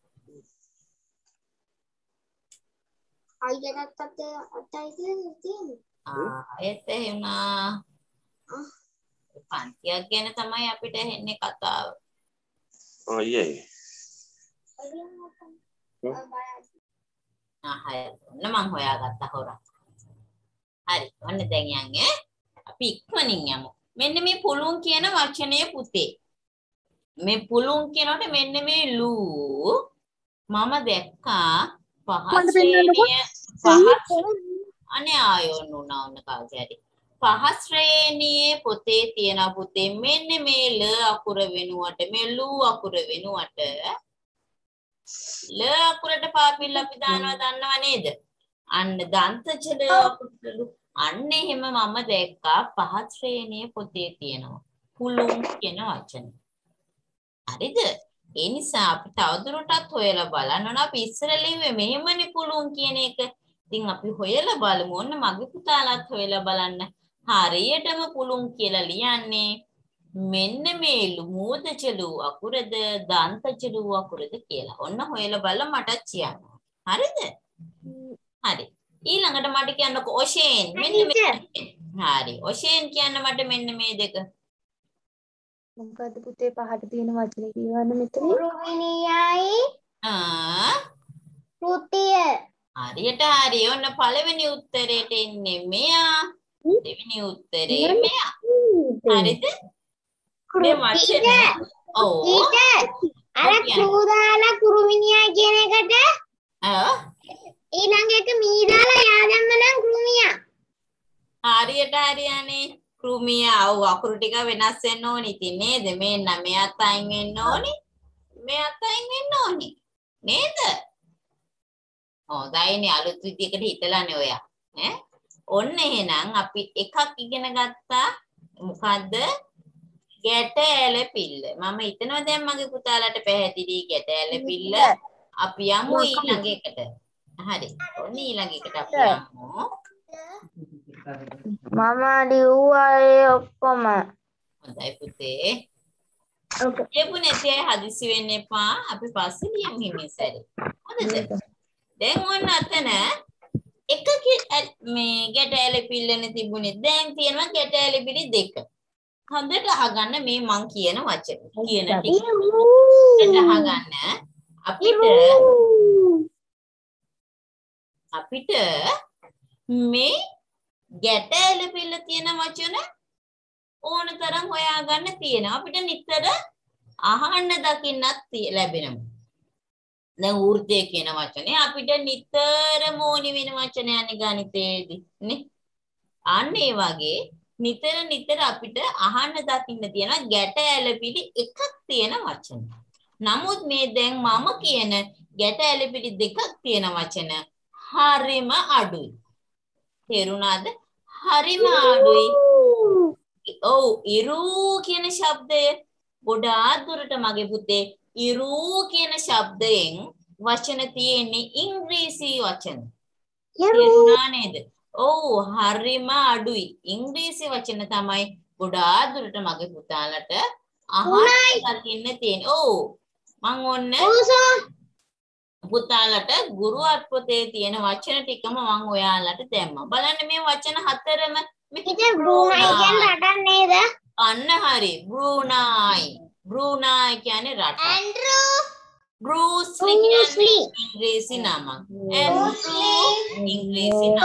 Speaker 1: අයියටත් අත අතයි කියලා තියෙන්නේ.
Speaker 2: ආ ඒත් එහෙමනා. පන්තියක් ගැන තමයි අපිට ඇහෙන්නේ කතාව.
Speaker 4: අයියයි.
Speaker 2: ආ හරි. ඔන්න මං හොයාගත්තා හොරා. හරි. ඔන්න දැන් යන්නේ. අපි ඉක්මනින් යමු. මෙන්න මේ පුළුන් කියන වචනය පුතේ. මේ පුළුන් කියනකොට මෙන්න මේ ලූ මම දැක්කා පහස් ශ්‍රේණිය පහස් අනේ ආයෝ නුනා ඔන්න කාගේ හරි. පහස් ශ්‍රේණියේ පොතේ තියෙන පුතේ මෙන්න මේ ල අකුර වෙනුවට මේ ලූ අකුර වෙනුවට ල අකුරට පාපිල්ල අපි දානවා දන්නව නේද? අන්න දන්තජ ල අකුරලු අන්න එහෙම මම දැක්කා පහත් ශ්‍රේණියේ පොතේ තියෙනවා. පුළුම් කියන වචන. හරිද? ඒ නිසා අපි තවදුරටත් හොයලා බලන්න ඕන. අපි ඉස්සර ලිව්වේ මෙහෙමනේ පුළුවන් කියන එක. ඉතින් අපි හොයලා බලමු. ඔන්න මගේ පුතාලාත් හොයලා බලන්න. හරියටම පුළුවන් කියලා ලියන්නේ මෙන්න මේ මූදචලු අකුරද දන්තචලු අකුරද කියලා. ඔන්න හොයලා බලලා මටත් කියන්න. හරිද? හරි. ඊළඟට මට කියන්නකෝ ඔෂේන් මෙන්න මේ. හරි. ඔෂේන් කියන්න මට මෙන්න මේ දෙක.
Speaker 1: මොකද්ද පුතේ පහට තියෙන වචනේ කියවන්න මෙතන? කුරුමිනියයි
Speaker 2: ආ
Speaker 1: කෘතිය.
Speaker 2: හරියට හරි. ඔන්න පළවෙනි උත්තරේට එන්නේ මෙයා. දෙවෙනි උත්තරේ මෙයා. හරිද? මේ වචනේ ඔව්.
Speaker 1: අර කුරු දාලා කුරුමිනියා කියන එකට
Speaker 2: ආ
Speaker 1: ඊළඟ එක මී දාලා යා දැම්ම නම් කෘමියා.
Speaker 2: හරියට හරියනේ. කෘමියා ඔව් අකුරු ටික වෙනස් වෙන්න ඕනි. ඉතින් නේද? මෙන්න මෙයාත් අයින් වෙන්න ඕනි. මෙයාත් අයින් වෙන්න ඕනි. නේද? හොඳයිනේ අලුත් විදියකට හිතලානේ ඔයා. ඈ ඔන්න එහෙනම් අපි එකක් ඉගෙන ගත්තා. මොකද්ද? ගැට ඇල පිල්ල. මම හිතනවා දැන් මගේ පුතාලාට පැහැදිලි ගැට ඇල පිල්ල. අපි යමු ඊළඟ එකට. හරි. ඔන්න ඊළඟ එකට අපි යමු.
Speaker 1: මම ලිව්වා ඒ ඔක්කොම.
Speaker 2: හොඳයි පුතේ. කියපු නැති අය හදිසි වෙන්න එපා. අපි පස්සේ ලියමු හිමින් සැරේ. හොඳද? දැන් ඔන්න අතන එක මේ ගැට ඇල පිල්ලනේ තිබුණේ. දැන් තියෙනවා ගැට ඇල පිලි දෙක. හොඳට අහගන්න මේ මං කියන වචන. කියන ටික. හොඳට අහගන්න. අපිට අපිට මේ ගැට ඇල පිල්ල තියෙන වචන ඕන තරම් හොයාගන්න තියෙනවා. අපිට නිතර අහන්න දකින්නත් ලැබෙනවා. දැන් ඌර්ජය කියන වචනේ අපිට නිතරම ඕනි වෙන වචනයන්නේ ගණිතයේදී නේ. අන්න ඒ වගේ නිතර නිතර අපිට අහන්න දකින්න තියෙන ගැට ඇලපිලි එකක් තියෙන වචන. නමුත් මේ දැන් මම කියන ගැට ඇලපිලි දෙකක් තියෙන වචන හරිම අඩුයි. තේරුණාද? හරිම අඩුයි. ඔව් ඉරු කියන ශබ්දය ගොඩාක් දුරට මගේ පුතේ ඉරු කියන ශබ්දයෙන් වචන තියෙන්නේ ඉංග්‍රීසි වචන. තේරුණා නේද? ඔව් හරිම අඩුයි. ඉංග්‍රීසි වචන තමයි ගොඩාක් දුරට මගේ පුතාලට අහන්න දකින්න තියෙන්නේ. ඔව් මං ඔන්න පුතාලට ගුරු අත්පොතේ තියෙන වචන ටිකම මං ඔයාලට දැම්මා. බලන්න මේ වචන හතරම
Speaker 1: ඉතින් බ්‍රූනයි කියන්නේ රටක් නේද?
Speaker 2: අන්න හරි. බ්‍රූනයි. බ්‍රූනයි කියන්නේ රට.
Speaker 1: ඇන්ඩ්‍රූ
Speaker 2: බෲස්ලි කියන්නේ ඉංග්‍රීසි නමක්. ඇන්ඩ්‍රූ ඉංග්‍රීසි නම.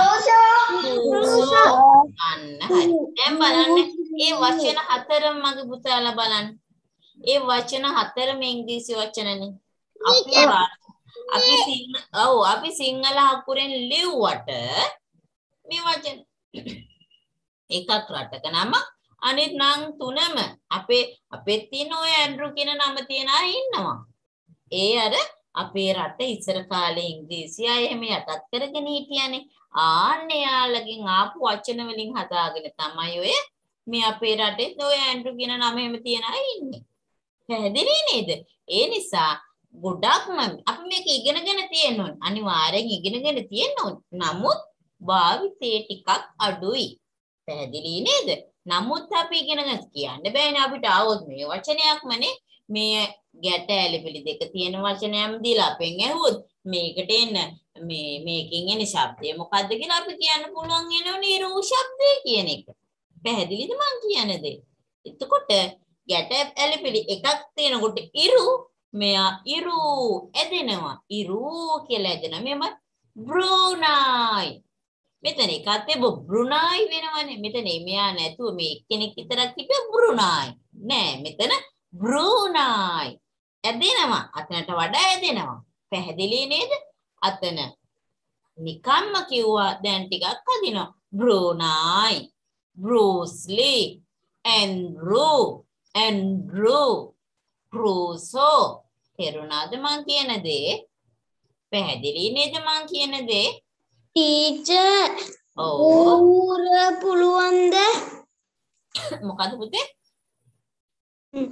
Speaker 2: අන්න හරි. දැන් බලන්න මේ වචන හතරම මගේ පුතාලා බලන්න. ඒ වචන හතරම ඉංග්‍රීසි වචනනේ. අපි අපි සිංහ ඔව් අපි සිංහල අකුරෙන් ලිව්වට මේ වචන එකක් රටක නම අනිත් නම් තුනම අපේ අපේ තියෙන ඔය ඇන්ඩ්‍රූ කියන නම තියන අය ඉන්නවා. ඒ අර අපේ රට ඉස්සර කාලේ ඉංග්‍රීසි අය එහෙම යටත් කරගෙන හිටියානේ. ආන්නේ යාළගෙන් ආපු වචන වලින් හදාගෙන තමයි ඔය මේ අපේ රටේ ඔය ඇන්ඩ්‍රූ කියන නම එහෙම තියන අය ඉන්නේ. පැහැදිලි නේද? ඒ නිසා ගොඩක්ම අපි මේක ඉගෙනගෙන තියෙන්න ඕනේ. අනිවාර්යෙන් ඉගෙනගෙන තියෙන්න ඕනේ. නමුත් භාවිතේ ටිකක් අඩුයි. පැහැදිලි නේද? නමුත් අපි ඉගෙනගෙන කියන්න බෑනේ අපිට ආවොත් මේ වචනයක්මනේ මේ ගැට ඇලපිලි දෙක තියෙන වචනයම් දීලා අපෙන් ඇහුවොත් මේකට එන්න මේ මේකෙන් එන ශබ්දය මොකද්ද කියලා අපි කියන්න පුළුවන් වෙනවනේ ඉරු ශබ්දය කියන එක. පැහැදිලිද මං කියන දේ? එතකොට ගැට ඇලපිලි එකක් තියෙනකොට ඉරු මෙයා ඉරු ඇදෙනවා. ඉරු කියලා ඇදෙනවා. මෙම බ්‍රූනයි. මෙතන එකත් එබ බ්‍රුනයි වෙනවනේ. මෙතන මෙයා නැතුව මේ එක්කෙනෙක් විතරක් හිටිය බ්‍රුනයි. නෑ මෙතන බ්‍රූනයි. ඇදෙනවා. අතනට වඩා ඇදෙනවා. පැහැදිලි නේද? අතන නිකම්ම කිව්වා දැන් ටිකක් අදිනවා. බ්‍රූනයි, බෲස්ලි, ඇන්ඩ්‍රූ, ඇන්ඩ්‍රූ, ප්‍රූසෝ. තේරුණාද මං කියන දේ? පැහැදිලි නේද මං කියන දේ?
Speaker 1: ටීචර්
Speaker 2: ඔව්
Speaker 1: ඌර පුළුවන්ද?
Speaker 2: මොකද පුතේ?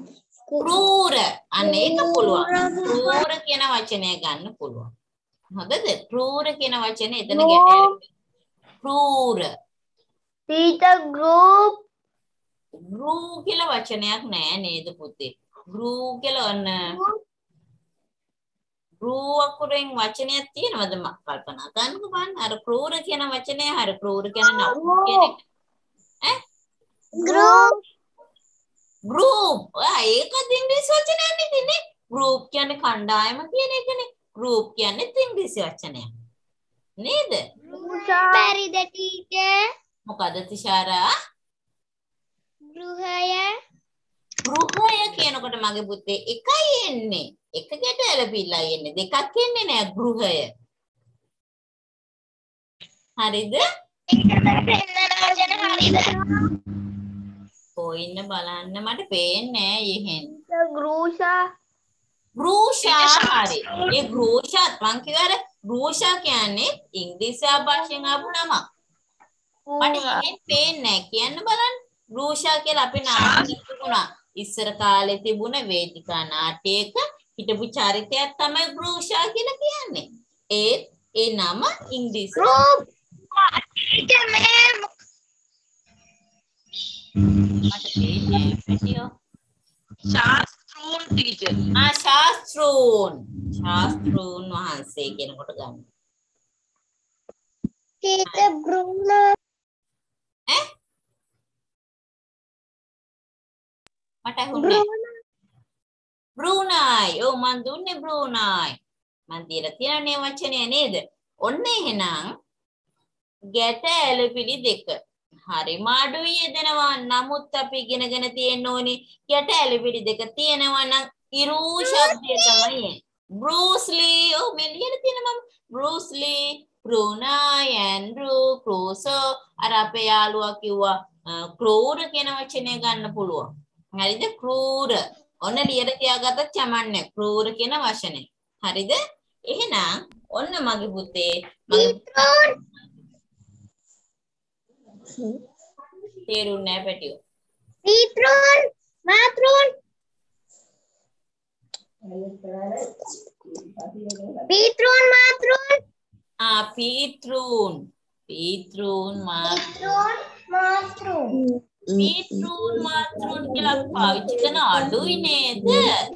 Speaker 2: ක්‍රූර අන්න ඒක පුළුවන්. ක්‍රූර කියන වචනය ගන්න පුළුවන්. හොඳද? ක්‍රූර කියන වචනේ එතන ගැටේ. ක්‍රූර.
Speaker 1: teacher group
Speaker 2: ගෘ කියලා වචනයක් නෑ නේද පුතේ? ගෘ කියලා ඔන්න ගෘ අකුරෙන් වචනයක් තියෙනවද මම කල්පනා කරන්නකෝ බලන්න. අර ක්‍රූර කියන වචනේ හරි ක්‍රූර කියන නම කියන එක. ඈ?
Speaker 1: group
Speaker 2: group. ආ ඒක ඉංග්‍රීසි වචනයක් නෙන්නේ. group කියන්නේ කණ්ඩායම කියන එකනේ. group කියන්නේ ඉංග්‍රීසි වචනයක්. නේද?
Speaker 1: පරිද teacher
Speaker 2: මොකද තිෂාරා?
Speaker 1: ගෘහය
Speaker 2: ගෘහය කියනකොට මගේ පුතේ එකයි එන්නේ. එකකට ඇලපිලා එන්නේ. දෙකක් එන්නේ නෑ ගෘහය. හරිද? කොයින්න බලන්න මට පේන්නේ නෑ යෙහෙන්.
Speaker 1: ගෘෂා
Speaker 2: ගෘෂා හරි. ඒ ගෘෂාත් මං කිව්වා අර ගෘෂා කියන්නේ ඉංග්‍රීසි භාෂාවෙන් ආපු නමක්. මට යෙහෙන් පේන්නේ නෑ කියන්න බලන්න. ගෘෂා කියලා අපි නාට්‍ය තිබුණා. ඉස්සර කාලේ තිබුණ වේදිකා නාට්‍යයක හිටපු චරිතයක් තමයි ගෘෂා කියලා කියන්නේ. ඒ ඒ නම ඉංග්‍රීසි.
Speaker 1: teacher ma'am
Speaker 2: මට පේන්නේ පිටියෝ.
Speaker 5: ශාස්ත්‍රූන් ටීචර්.
Speaker 2: ආ ශාස්ත්‍රූන්. ශාස්ත්‍රූන් වහන්සේ කියනකොට ගන්න.
Speaker 1: teacher ගෘණ
Speaker 2: ඈ? මට හුන්නේ. බ්‍රූනයි. ඔව් මන් දුන්නේ බ්‍රූනයි. මන් දීලා තියන්නේ වචනය නේද? ඔන්න එහෙනම් ගැට ඇලපිලි දෙක. හරි මාඩුයි යෙදෙනවා. නමුත් අපි ඉගෙනගෙන තියෙන්න ඕනේ ගැට ඇලපිලි දෙක තියෙනවා නම් ඉරු ශබ්දය තමයි. බෲස්ලි. ඔව් මේ ලියලා තියෙන මම බෲස්ලි, බ්‍රූනයි, ඇන්ඩ්‍රූ, ක්‍රූසෝ. අර අපේ යාළුවා කිව්වා ක්‍රූර කියන වචනය ගන්න පුළුවන්. හරිද? ක්‍රූර. ඔන්න ලියලා තියාගත්තත් චමන්නේ ක්‍රූර කියන වචනේ. හරිද? එහෙනම් ඔන්න මගේ පුතේ මගේ තේරුන්නේ නැහැ පැටියෝ.
Speaker 1: Pitron matron Pitron matron
Speaker 2: ආ පීත්‍රූන්. පීත්‍රූන් මාත්‍රූන්.
Speaker 1: matron
Speaker 2: පීත්‍රූන් මාත්‍රූන් කියලා පාවිච්චි කරන අඩුයි නේද?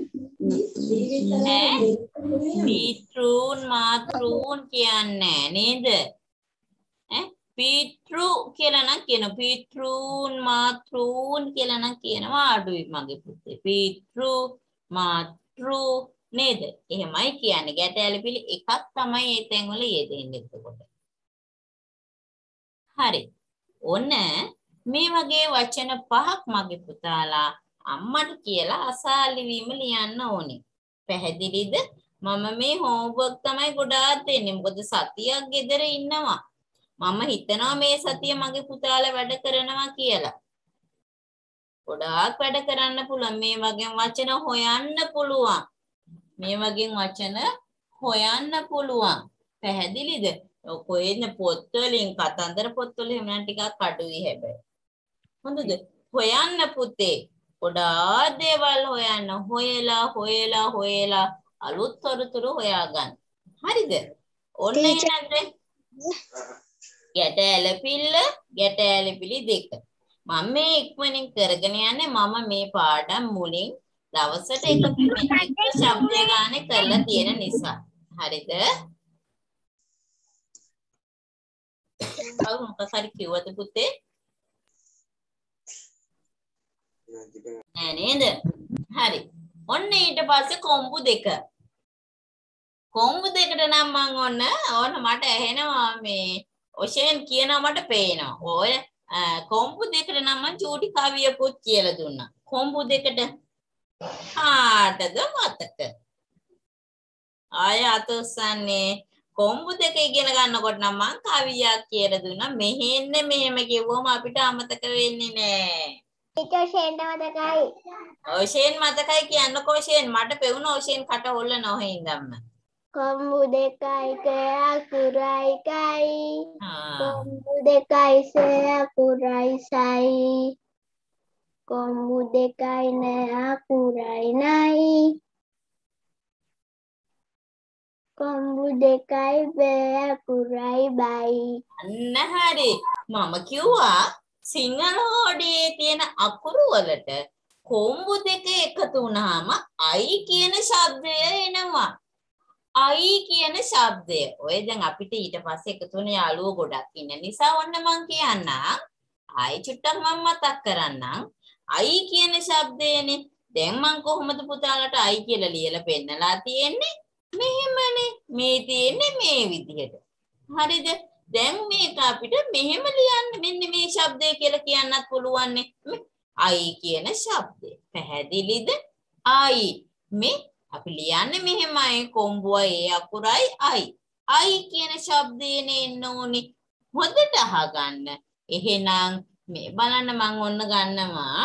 Speaker 2: ඈ පීත්‍රූන් මාත්‍රූන් කියන්නේ නේද? ඈ පීත්‍රු කියලා නම් කියන පීත්‍රූන් මාත්‍රූන් කියලා නම් කියනවා අඩුයි මගේ පුතේ. පීත්‍රු මාත්‍රු නේද? එහෙමයි කියන්නේ. ගැට ඇලපිලි එකක් තමයි ඒ තැන්වල යෙදෙන්නේ එතකොට. හරි. ඔන්න මේ වගේ වචන පහක් මගේ පුතාලා අම්මට කියලා අසාලිවීම ලියන්න ඕනේ. පැහැදිලිද? මම මේ හෝම්වර්ක් තමයි ගොඩාක් දෙන්නේ. මොකද සතියක් ගෙදර ඉන්නවා. මම හිතනවා මේ සතිය මගේ පුතාලා වැඩ කරනවා කියලා. ගොඩාක් වැඩ කරන්න පුළුවන්. මේ වගේ වචන හොයන්න පුළුවන්. මේ වගේ වචන හොයන්න පුළුවන්. පැහැදිලිද? කොහෙන්ද පොත්වලින් කතන්දර පොත්වල එහෙම නම් ටිකක් අඩුයි හැබැයි. හොඳද? හොයන්න පුතේ. ගොඩාක් දේවල් හොයන්න. හොයලා හොයලා හොයලා අලුත් තොරතුරු හොයාගන්න. හරිද? ඔන්න එහෙනම් ගැට ඇලපිල්ල ගැට ඇලපිලි දෙක. මම මේ ඉක්මනින් කරගෙන යන්නේ මම මේ පාඩම් මුලින් දවසට එක එක ශබ්ද ගානේ කරලා තියෙන නිසා. හරිද? ඔව් මොකක් හරි කිව්වද පුතේ? නෑ නේද? හරි. ඔන්න ඊට පස්සේ කොම්බු දෙක. කොම්බු දෙකට නම් මම ඔන්න ඕන මට ඇහෙනවා මේ ඔෂෙන් කියනවා මට පේනවා. ඔය කොම්බු දෙකට නම් මම චූටි කවියකුත් කියලා දුන්නා. කොම්බු දෙකට කාටද මතක? ආය අතොස්සන්නේ කොම්බු දෙක ඉගෙන ගන්නකොට නම් මම කවියක් කියලා දුන්නා. මෙහෙන්න මෙහෙම කිව්වම අපිට අමතක වෙන්නේ නෑ.
Speaker 1: teacher Shane මතකයි
Speaker 2: ඔෂෙන් මතකයි කියන්නකෝ ඔෂෙන් මට පෙවුන ඔෂෙන් කට හොල්ල නොහින්දම්ම.
Speaker 1: කොම්බු දෙකයි අකුරයි කයි
Speaker 2: ආ
Speaker 1: කොම්බු දෙකයි අකුරයි සයි කොම්බු දෙකයි නෑ අකුරයි කොම්බු දෙකයි බෑ අකුරයි බයි.
Speaker 2: අන්න හරි. මම කිව්වා සිංහල හෝඩියේ තියෙන අකුරු වලට කොම්බු දෙක එකතු වුණාම අයි කියන ශබ්දය එනවා. අයි කියන ශබ්දය. ඔය දැන් අපිට ඊට පස්සේ එකතු වෙන යාළුවෝ ගොඩක් ඉන්න නිසා ඔන්න මං කියන්නම්. අයි චුට්ටක් මම මතක් කරන්නම්. අයි කියන ශබ්දයනේ. දැන් මං කොහොමද පුතාලට අයි කියලා ලියලා පෙන්නලා තියෙන්නේ? මෙහෙමනේ. මේ තියෙන්නේ මේ විදිහට. හරිද? දැන් මේක අපිට මෙහෙම ලියන්න මෙන්න මේ ශබ්දය කියලා කියන්නත් පුළුවන් නේ. අයි කියන ශබ්දය. පැහැදිලිද? අයි. මේ අපි ලියන්නේ මෙහෙමයි කොම්බුවයි ඒ අකුරයි අයි. අයි කියන ශබ්දේනේ එන්න ඕනේ. හොඳට අහගන්න. එහෙනම් මේ බලන්න මම ඔන්න ගන්නවා.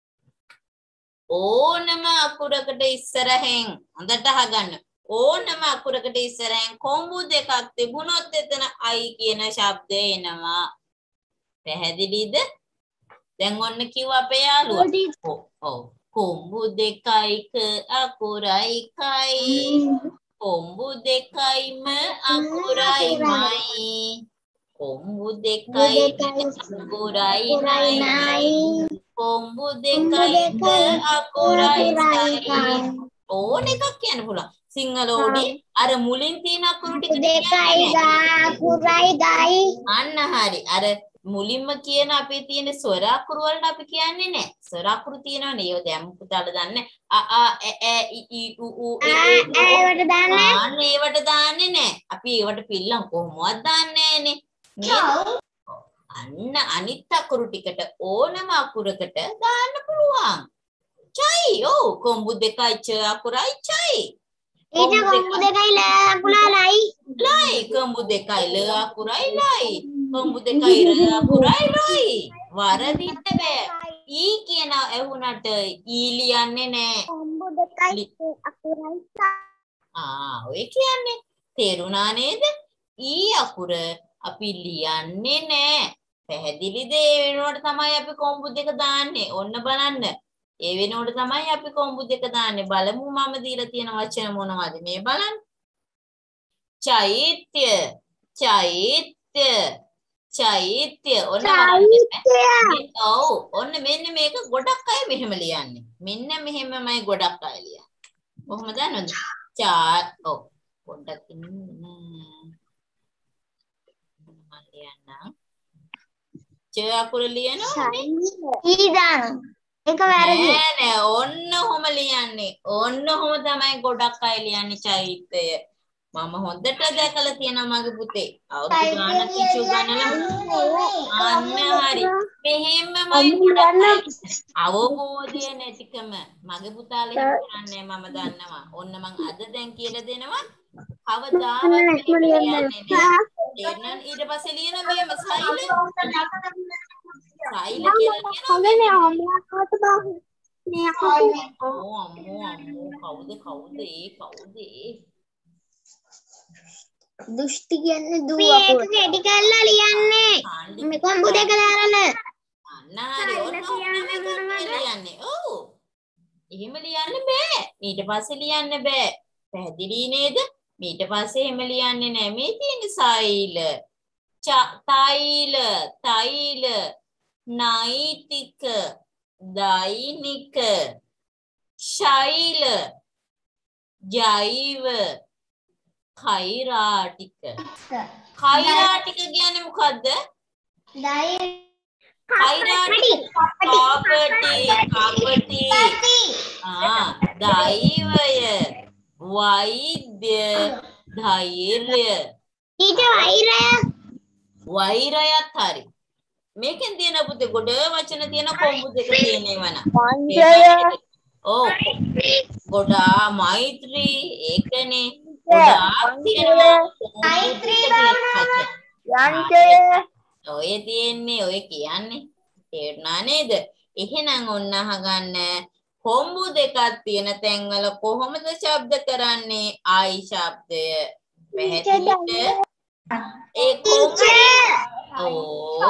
Speaker 2: ඕනම අකුරකට ඉස්සරහෙන් හොඳට අහගන්න. ඕනම අකුරකට ඉස්සරහෙන් කොම්බු දෙකක් තිබුණොත් එතන අයි කියන ශබ්දය එනවා. පැහැදිලිද? දැන් ඔන්න කිව්ව අපේ යාළුවා. ඔව්. කොම්බු දෙකයික අකුරයි කයි. කොම්බු දෙකයිම අකුරයිමයි. කොම්බු දෙකයික අකුරයි නයි. කොම්බු දෙකයික අකුරයි සයි. ඕන එකක් කියන්න පුළුවන්. සිංහල ඕනේ අර මුලින් තියෙන අකුරු ටික
Speaker 1: දෙකයි අකුරයි ගයි.
Speaker 2: අන්න හරි. අර මුලින්ම කියන අපේ තියෙන ස්වර අකුරු වලට අපි කියන්නේ නැහැ. ස්වර අකුරු තියෙනවනේ. ඒව දැන් පුතාලා දන්නේ අ ආ ඈ ඈ ඊ ඊ ඌ ඌ ඒ ඒ
Speaker 1: ඒවට දාන්නේ.
Speaker 2: අන්න ඒවට දාන්නේ නැහැ. අපි ඒවට පිල්ලම් කොහොමවත් දාන්නේ නැහනේ. අන්න අනිත් අකුරු ටිකට ඕනම අකුරකට දාන්න පුළුවන්. චයි. ඔව් කොම්බු දෙකයි ච අකුරයි චයි.
Speaker 1: ඊට කොම්බු දෙකයි ල අකුරයි ලයි.
Speaker 2: ලයි. කොම්බු දෙකයි ල අකුරයි ලයි. කොම්බු දෙකයි ර අකුරයි රයි. වරදින්න බෑ. ඊ කියන ඇහුනට ඊ ලියන්නේ නෑ.
Speaker 1: කොම්බු දෙකයි අකුරයි සයි.
Speaker 2: ආ ඔය කියන්නේ තේරුණා නේද? ඊ අකුර අපි ලියන්නේ නෑ. පැහැදිලිද? ඒ වෙනුවට තමයි අපි කොම්බු දෙක දාන්නේ. ඔන්න බලන්න. ඒ වෙනුවට තමයි අපි කොම්බු දෙක දාන්නේ. බලමු මම දීලා තියෙන වචන මොනවද මේ බලන්න. චෛත්‍ය. චෛත්‍ය. චෛත්‍ය. ඔන්න බලන්න. ඔව්. ඔන්න මෙන්න මේක ගොඩක් අය මෙහෙම ලියන්නේ. මෙන්න මෙහෙමමයි ගොඩක් අය ලියන්නේ. කොහොමද දන්නවද? චා ඔව්. පොඩ්ඩක් ඉන්න. මම ලියන්නම්. ච අකුර ලියනවා නේ.
Speaker 1: ඊ දාන. ඒක වැරදි.
Speaker 2: නෑ නෑ ඔන්න ඔහොම ලියන්නේ. ඔන්න ඔහොම තමයි ගොඩක් අය ලියන්නේ චෛත්‍යය. මම හොඳට දැකලා තියෙනවා මගේ පුතේ. අවුරුදු ගානක් කිචු ගන්නලා. අන්න හරි. මෙහෙමමයි ගොඩක් අවබෝධය නැතිකම මගේ පුතාලා හිතන්නේ මම දන්නවා. ඔන්න මං අද දැන් කියලා දෙනවා. කවදාවත් ලියන්නේ නෑ. එහෙනම් ඊට පස්සේ ලියන මෙහෙම සෛල. සෛල කියලා කියනවා. අම්මෝ අම්මෝ කවුද කවුද ඒ කවුද ඒ
Speaker 1: දුෂ්ටි කියන්නේ දුව මේක කෙටි කරලා ලියන්නේ මේ කොම්බු දෙක දාරලා
Speaker 2: අන්න හරි ඔන්න ලියන්නේ ඔව් එහෙම ලියන්න බෑ ඊට පස්සේ ලියන්න බෑ පැහැදිලි නේද ඊට පස්සේ එහෙම ලියන්නේ නෑ මේ තියෙන සෛල තෛල තෛල නෛතික දෛනික ශෛල ජෛව කෛරාටික කෛරාටික කියන්නේ මොකද්ද? කෛරාටික කාපටි කාපටි ආ දෛවය වෛද්‍ය ධෛර්ය
Speaker 1: ඊට වෛරය
Speaker 2: වෛරයත් හරි මේකෙන් තියෙන පුතේ ගොඩ වචන තියෙන කොම්බු දෙක තියෙනවන ඔව් ගොඩා මෛත්‍රී ඒකනේ ගොඩාක් තියෙනවා
Speaker 1: මෛත්‍රී දානවා
Speaker 2: යන්තය ඔය තියෙන්නේ ඔය කියන්නේ තේරුණා නේද එහෙනම් ඔන්න අහගන්න කොම්බු දෙකක් තියෙන තැන්වල කොහොමද ශබ්ද කරන්නේ ආයි ශබ්දය පැහැදිලිද ඒ කොම්බු ඕ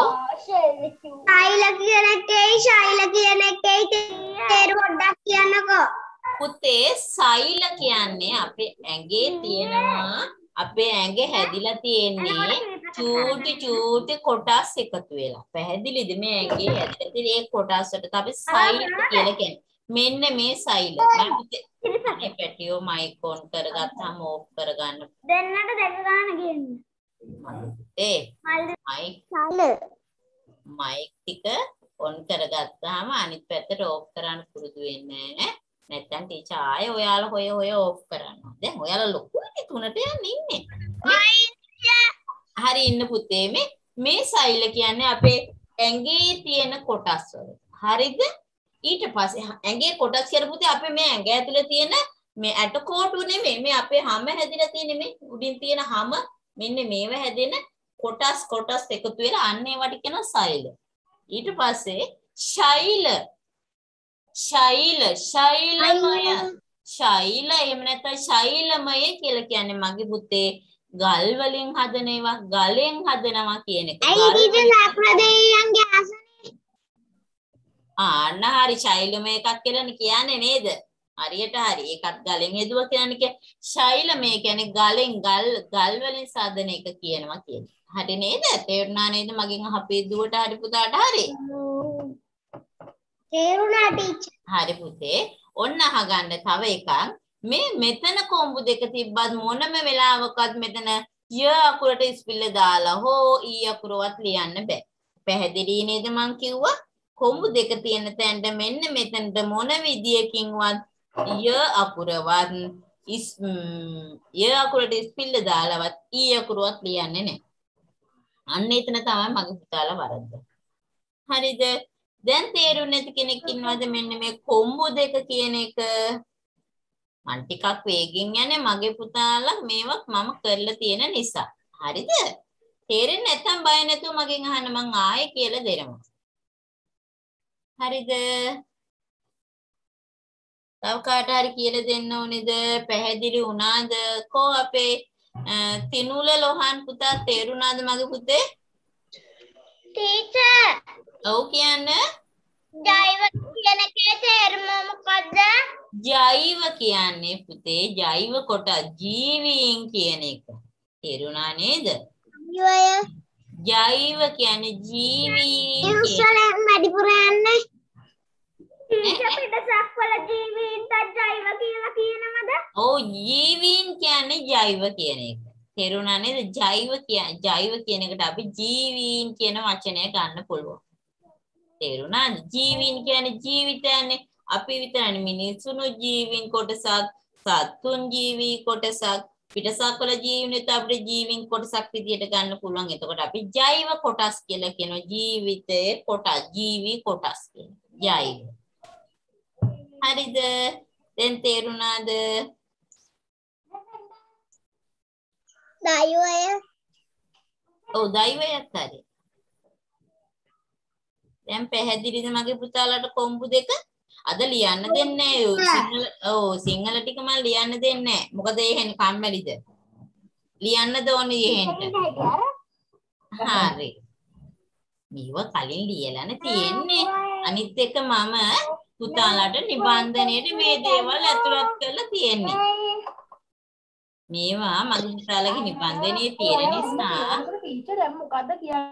Speaker 1: ශෛල කියන එකේ ශෛල කියන එකේ තේරුම පොඩ්ඩක් කියන්නකෝ
Speaker 2: පුතේ සෛල කියන්නේ අපේ ඇඟේ තියෙනවා අපේ ඇඟේ හැදිලා තියෙන්නේ චූටි චූටි කොටස් එකතු වෙලා. පැහැදිලිද? මේ ඇඟේ හැදිලා තියෙන ඒ කොටස් වලට අපි සෛල කියලා කියන්නේ. මෙන්න මේ සෛල. මම පුතේ මේ පැටියෝ මයික් ඔන් කරගත්තාම ඕෆ් කරගන්න.
Speaker 1: දෙන්නට දෙක ගන්න ගියන්න.
Speaker 2: ඒ මයික් මයික් ටික ඔන් කරගත්තාම අනිත් පැත්තට ඕෆ් කරන්න පුරුදු වෙන්නේ නැහැ. නැත්තම් ටීචර් ආයේ ඔයාලා හොය හොය ඕෆ් කරනවා. දැන් ඔයාලා ලොකුනේ තුනට යන්නේ ඉන්නේ. හරි ඉන්න පුතේ මේ මේ සෛල කියන්නේ අපේ ඇඟේ තියෙන කොටස් වල. හරිද? ඊට පස්සේ ඇඟේ කොටස් කියලා පුතේ අපේ මේ ඇඟ ඇතුලේ තියෙන මේ ඇට කෝටු නෙමෙයි මේ අපේ හැම හැදිලා තියෙන මේ උඩින් තියෙන හැම මෙන්න මේව හැදෙන කොටස් කොටස් එකතු වෙලා අන්න ඒවට කියන සෛල. ඊට පස්සේ ශෛල ශෛල ශෛලමය ශෛල එහෙම නැත්නම් ශෛලමය කියලා කියන්නේ මගේ පුතේ ගල් වලින් හදන ඒවා ගලෙන් හදනවා කියන එක.
Speaker 1: අයි ටීචර් ලක්‍රදේයන්ගේ ආසනේ.
Speaker 2: ආන්න හරි ශෛලමය එකක් කියලානේ කියන්නේ නේද? හරියට හරි. ඒකත් ගලෙන් හදුවා කියන්නේ ශෛලමය කියන්නේ ගලෙන් ගල් ගල් වලින් සාදන එක කියනවා කියන්නේ. හරි නේද? තේරුණා නේද මගෙන් අහපේ දුවට හරි පුතාට හරි?
Speaker 1: තේරුණා ටීචර්.
Speaker 2: හරි පුතේ. ඔන්න අහගන්න තව එකක්. මේ මෙතන කොම්බු දෙක තිබ්බත් මොනම වෙලාවකත් මෙතන ය අකුරට ස්පිල්ල දාලා හෝ ඊ අකුරවත් ලියන්න බෑ. පැහැදිලි නේද මං කිව්වා? කොම්බු දෙක තියෙන තැනට මෙන්න මෙතනට මොන විදියකින්වත් ය අකුරවත් ඉස් ය අකුරට ස්පිල්ල දාලවත් ඊ අකුරවත් ලියන්නේ නැහැ. අන්න එතන තමයි මගේ පුතාලා වරද්ද. හරිද? දැන් තේරුම් නැති කෙනෙක් ඉන්නවද මෙන්න මේ කොම්බු දෙක කියන එක? මම ටිකක් වේගෙන් යන්නේ මගේ පුතාලා මේවත් මම කරලා තියෙන නිසා. හරිද? තේරෙන්නේ නැත්නම් බය නැතුව මගෙන් අහන්න මං ආයේ කියලා දෙනවා. හරිද? තව කාට හරි කියලා දෙන්න ඕනේද? පැහැදිලි වුණාද? කෝ අපේ තිනුල ලෝහන් පුතා තේරුණාද මගේ පුතේ?
Speaker 1: ටීචර්
Speaker 2: ඔව් කියන්නේ
Speaker 1: ජෛව කියන එකේ තේරුම මොකද්ද?
Speaker 2: ජෛව කියන්නේ පුතේ ජෛව කොටස් ජීවීන් කියන එක. තේරුණා නේද?
Speaker 1: යෝය
Speaker 2: ජෛව කියන්නේ ජීවීන්
Speaker 1: ඉස්සරහ මැඩිපුර යන්නේ. ටීචර් පිටසක් වල ජීවීන්ට ජෛව කියලා කියනවද?
Speaker 2: ඔව් ජීවීන් කියන්නේ ජෛව කියන එක. තේරුණා නේද? ජෛව කියන්නේ ජෛව කියන එකට අපි ජීවීන් කියන වචනය ගන්න පුළුවන්. තේරුණාද? ජීවීන් කියන්නේ ජීවිතයනේ. අපි විතරනේ මිනිස්සුණු ජීවීන් කොටසක්, සත්තුන් ජීවී කොටසක්, පිටසක් වල ජීවිත අපේ ජීවීන් කොටසක් විදියට ගන්න පුළුවන්. එතකොට අපි ජෛව කොටස් කියලා කියනවා. ජීවිතයේ කොටස්, ජීවී කොටස් කියනවා. ජෛව. හරිද? දැන් තේරුණාද?
Speaker 1: දෛවය.
Speaker 2: ඔව් දෛවයත් හරි. දැන් පැහැදිලිද මගේ පුතාලාට කොම්බු දෙක? අද ලියන්න දෙන්නේ නැහැ. සිංහල ඔව් සිංහල ටික මම ලියන්න දෙන්නේ නැහැ. මොකද ඒ හෙන් කම්මැලිද? ලියන්නද ඕනේ එහෙන්ට. හරි. මේව කලින් ලියලානේ තියෙන්නේ. අනිත් එක මම පුතාලාට නිබන්ධනයේදී මේ දේවල් ඇතුළත් කරලා තියෙන්නේ. මේවා මගේ පුතාලගේ නිබන්ධනයේ තියෙන නිසා
Speaker 3: ටීචර් දැන් මොකද්ද කියන්නේ?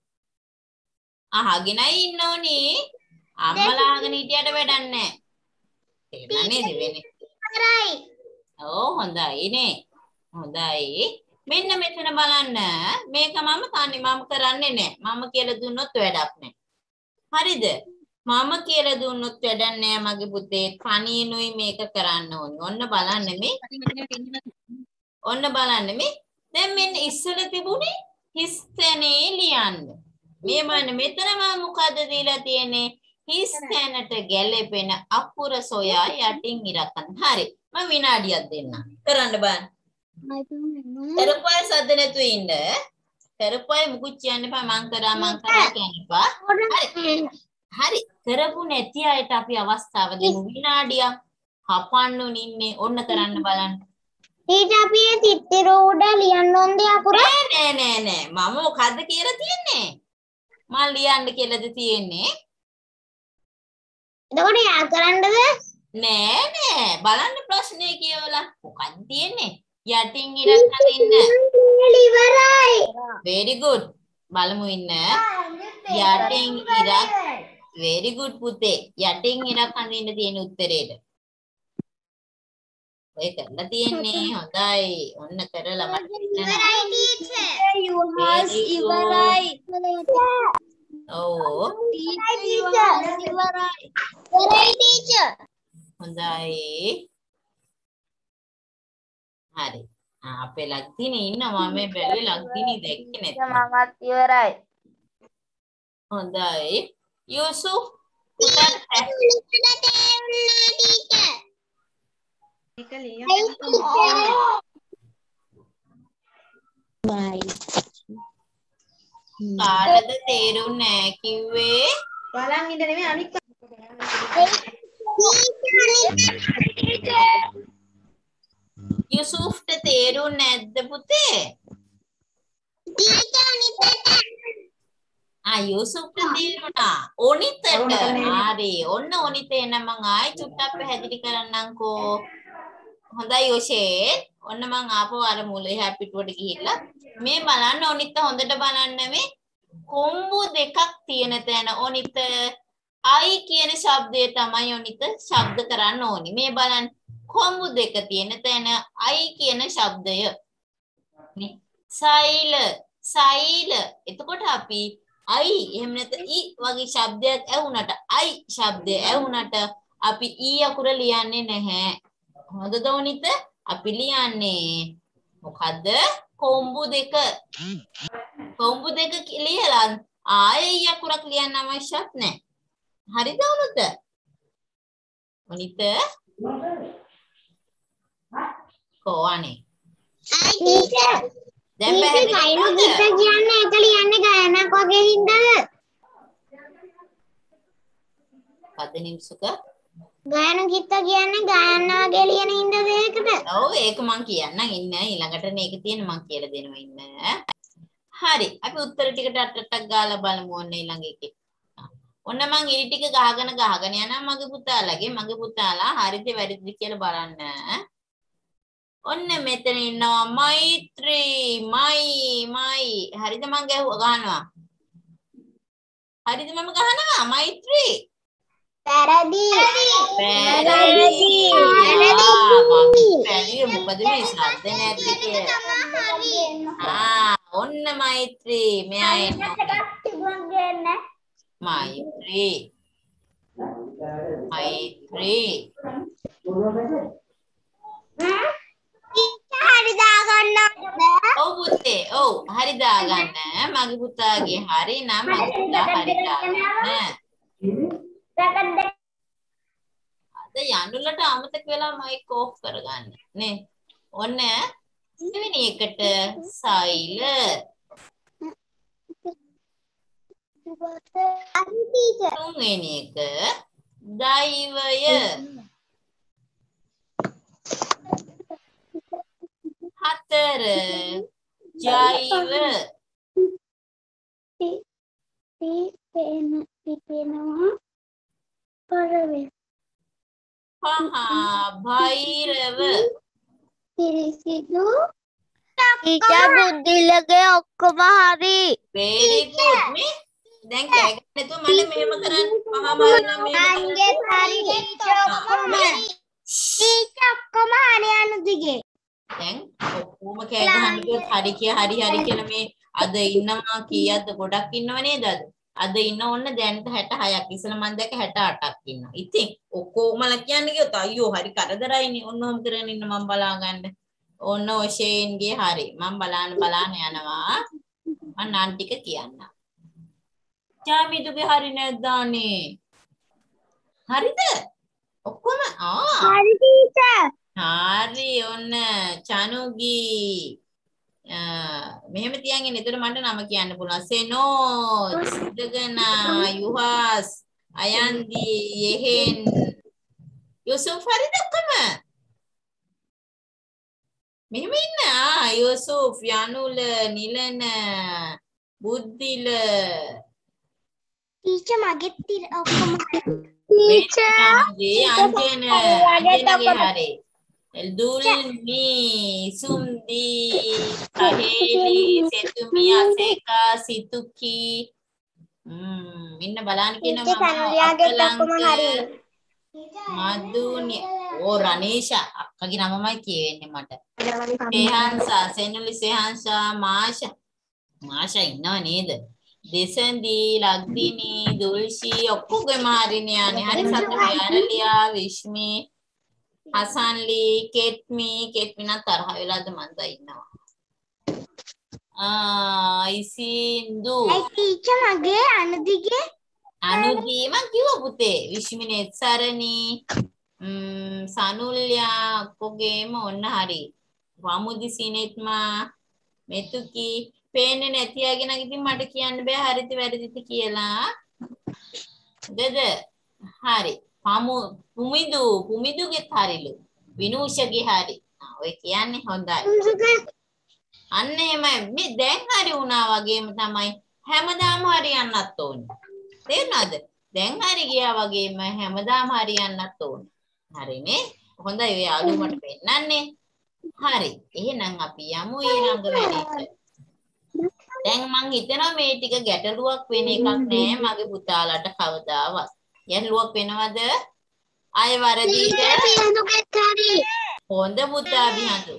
Speaker 2: අහගෙනයි ඉන්න ඕනේ. අම්මලාගෙන හිටියට වැඩක් නැහැ. තේරුණා නේද වෙන්නේ?
Speaker 1: කරයි.
Speaker 2: ඔව් හොඳයි නේ. හොඳයි. මෙන්න මෙතන බලන්න. මේක මම තනි මම කරන්නේ නැහැ. මම කියලා දුන්නොත් වැඩක් නැහැ. හරිද? මම කියලා දුන්නොත් වැඩක් නැහැ මගේ පුතේ. තනියනුයි මේක කරන්න ඕනේ. ඔන්න බලන්න මේ. ඔන්න බලන්න මේ. දැන් මෙන්න ඉස්සර තිබුණේ හිස් තැනේ ලියන්න. මේ මම මෙතන මම මොකද දීලා තියෙන්නේ? හිස් තැනට ගැලපෙන අකුර සොයා යටින් ඉරකන්. හරි. මම විනාඩියක් දෙන්නම්. කරන්න බලන්න. කරපුවා සද්ද නැතුව ඉන්න. කරපුවා මුකුත් කියන්න එපා. මං කරා මං කරා කියන්න එපා. හරි. හරි. කරපු නැති අයට අපි අවස්ථාව දෙමු. විනාඩියක් හපන්න ඉන්නේ. ඔන්න කරන්න බලන්න.
Speaker 1: ටීචර් අපි ඒ චිත්‍ර උඩ ලියන්න ඕන දේ අකුර
Speaker 2: නෑ නෑ නෑ නෑ. මම මොකද්ද කියලා තියන්නේ? මම ලියන්න කියලාද තියෙන්නේ?
Speaker 1: එතකොට යා කරන්නද?
Speaker 2: නෑ නෑ බලන්න ප්‍රශ්නේ කියවලා මොකක්ද තියෙන්නේ යටින් ඉරක් අඳින්න
Speaker 1: ඉවරයි.
Speaker 2: very good බලමු ඉන්න යටින් ඉරක් very good පුතේ යටින් ඉරක් අඳින්න තියෙන උත්තරේට ඔය කරලා තියෙන්නේ හොඳයි ඔන්න කරලා මට
Speaker 1: ඉවරයි ටීචර්. යුහස් ඉවරයි.
Speaker 2: ඔව්
Speaker 1: ටීචර් ඉවරයි. ඉවරයි ටීචර්.
Speaker 2: හොඳයි හරි අපේ ලක්දිනේ ඉන්නවා මම මේ බැලුවේ ලක්දිනේ දැක්කේ නැත්නම්
Speaker 1: මමත් ඉවරයි.
Speaker 2: හොඳයි යූසුෆ් පුතත් කාටද තේරුන්නේ නැහැ කිව්වේ
Speaker 3: බලන් ඉන්න නෙමෙයි අනිත්
Speaker 2: යූසුෆ්ට තේරුන්නේ නැද්ද පුතේ ආ යූසුෆ්ට තේරුණා ඔනිතට හරි ඔන්න ඔනිත එන මං ආයි චුට්ටක් පැහැදිලි කරන්නම්කෝ හොඳයි යෝෂේ ඔන්න මං ආපහු අර මුලේ හැපිටුවට ගිහිල්ලා මේ බලන්න ඔනිත හොඳට බලන්න මේ කොම්බු දෙකක් තියෙන තැන ඔනිත I කියන ශබ්දය තමයි ඔනිත ශබ්ද කරන්න ඕනි මේ බලන්න කොම්බු දෙක තියෙන තැන I කියන ශබ්දය නේ සෛල සෛල එතකොට අපි I එහෙම නැත්නම් ඊ වගේ ශබ්දයක් ඇහුනට I ශබ්දය ඇහුනට අපි ඊ අකුර ලියන්නේ නැහැ හොඳද ඔනිත අපි ලියන්නේ මොකද්ද කොම්බු දෙක කොම්බු දෙක ලියලා ආයෙ ඊ අකුරක් ලියන්න අවශ්‍යත් නැහැ හරිද ඔනිත ඔනිත කොහොනේ
Speaker 1: අයි ටීචර්.
Speaker 2: දැන් පැහැදිලිද
Speaker 1: ගීත කියන්නේ ඒක ලියන්නේ ගායනක් වගේ හින්දාද?
Speaker 2: පද නිමිෂක
Speaker 1: ගායන ගීත කියන්නේ ගායන වගේ ලියන හින්දාද ඒකට?
Speaker 2: ඔව් ඒක මං කියන්නම් ඉන්න ඊළඟට මේක තියෙන මං කියලා දෙනවා ඉන්න හරි අපි උත්තර ටිකට අටටක් ගාලා බලමු ඔන්න ඊළඟ එකේ ඔන්න මං ඉරි ටික ගහගෙන ගහගෙන යනවා මගේ පුතාලාගේ මගේ පුතාලා හරිද වැරදිද කියලා බලන්න ඔන්න මෙතන ඉන්නවා මෛත්‍රී මයි මයි හරිද මං ගහනවා හරිද මම ගහනවා මෛත්‍රී
Speaker 1: වැරදි.
Speaker 2: වැරදි වැරදි මොකද මේ ශබ්ද නැද්ද කියලා ආ ඔන්න මෛත්‍රී මෙයා එන්න මෛත්‍රී මෛත්‍රී
Speaker 1: හරි දාගන්න.
Speaker 2: ඔව් පුතේ ඔව් හරි දාගන්න මගේ පුතාගේ හරි නම් මගේ පුතා හරි දාගන්න අද යනුලට අමතක වෙලා මයික් ඕෆ් කරගන්න නේ ඔන්න දෙවෙනි එකට සෛල තුන්වෙනි එක දෛවය හතර ජෛව
Speaker 1: පේන පිපෙනවා පරවේ
Speaker 2: පහ භෛරව
Speaker 1: පිරිසිදු ටීචර් බුද්ධිලගේ ඔක්කොම හරි
Speaker 2: very good මේ දැන් කෑගන්න නැතුව මට මෙහෙම කරන්න පහ භෛරව මෙහෙම
Speaker 1: අංගේ හරි ටීචර් ඔක්කොම ටීචර් ඔක්කොම හරි අනුදිගේ
Speaker 2: දැන් ඔක්කොම කෑ ගහන්න කිව්වොත් හරි කිය හරි හරි කියලා මේ අද ඉන්නවා කීයක්ද ගොඩක් ඉන්නව නේද අද අද ඉන්න ඕන්න දැන්ට හැට හයක් ඉස්සෙල්ලා මම දැක්ක හැට අටක් ඉන්නවා. ඉතින් ඔක්කොමලා කියන්නේ කිව්වොත් අයියෝ හරි කරදරයිනේ. ඔන්න ඔහොම කරගෙන ඉන්න මම බලා ගන්න. ඔන්න ඔෂේන්ගේ හරි. මම බලන්න බලන්න යනවා. මම නම් ටික කියන්න. ජාමිදුගේ හරි නැද්ද අනේ? හරිද? ඔක්කොම ආ
Speaker 1: හරි ටීචර්
Speaker 2: හරි ඔන්න චනුගී මෙහෙම තියන්ගෙන එතකොට මට නම කියන්න පුළුවන් සෙනෝත් සිදගනා යුහාස් අයන්දි යෙහෙන් යුසුෆ් හරිද ඔක්කොම මෙහෙම ඉන්න ආ යුසුෆ් යනුල නිලන බුද්ධිල
Speaker 1: ටීචර් මගෙත් ඔක්කොම
Speaker 2: වේදිකානුදී අංජන අංජනගේ හරි. දුල්මි සුන්දී සහේලි සෙතුමි අසේකා සිතුකි ම්ම් ඉන්න බලන්න කියනවා මම මදුනි ඕ රනේෂා අක්කගේ නමමයි කියෙන්නේ මට සේහන්සා සෙනුලි සේහන්සා මාෂා මාෂා ඉන්නව නේද දෙසන්දී ලක්දිනි දුල්ෂි ඔක්කොගේම හරිනේ යන්නේ හරි සතුටුයි අරලියා විශ්මි හසන්ලි කෙට්මි කෙට්මි නම් තරහ වෙලාද මන්ද ඉන්නවා ආ ඉසින්දු
Speaker 1: ඒ ටීචර් මගේ අනුදිගේ
Speaker 2: අනුදී මං කිව්වා පුතේ විශ්මිනේ සරණි ම්ම් සනුල්‍යා ඔක්කොගේම ඔන්න හරි වමුදි සිනෙත්මා මෙතුකි පේන්නේ නැතියගෙන ඉතින් මට කියන්න බෑ හරිද වැරදිද කියලා දෙද හරි පමු පුමිදු පුමිදුගේ හරිලු විනූෂගේ හරි ඔය කියන්නේ හොඳයි අන්න එහෙමයි මේ දැන් හරි වුණා වගේම තමයි හැමදාම හරි යන්නත් ඕනේ තේරුණාද දැන් හරි ගියා වගේම හැමදාම හරි යන්නත් ඕනේ හරිනේ හොඳයි ඔය අලු මට පෙන්නන්නේ හරි එහෙනම් අපි යමු ඊළඟ වැඩේට දැන් මං හිතනවා මේ ටික ගැටලුවක් වෙන එකක් නෑ මගේ පුතාලට කවදාවත් ගැටලුවක් වෙනවද අය වරදීද හොඳ පුතා බිහන්දු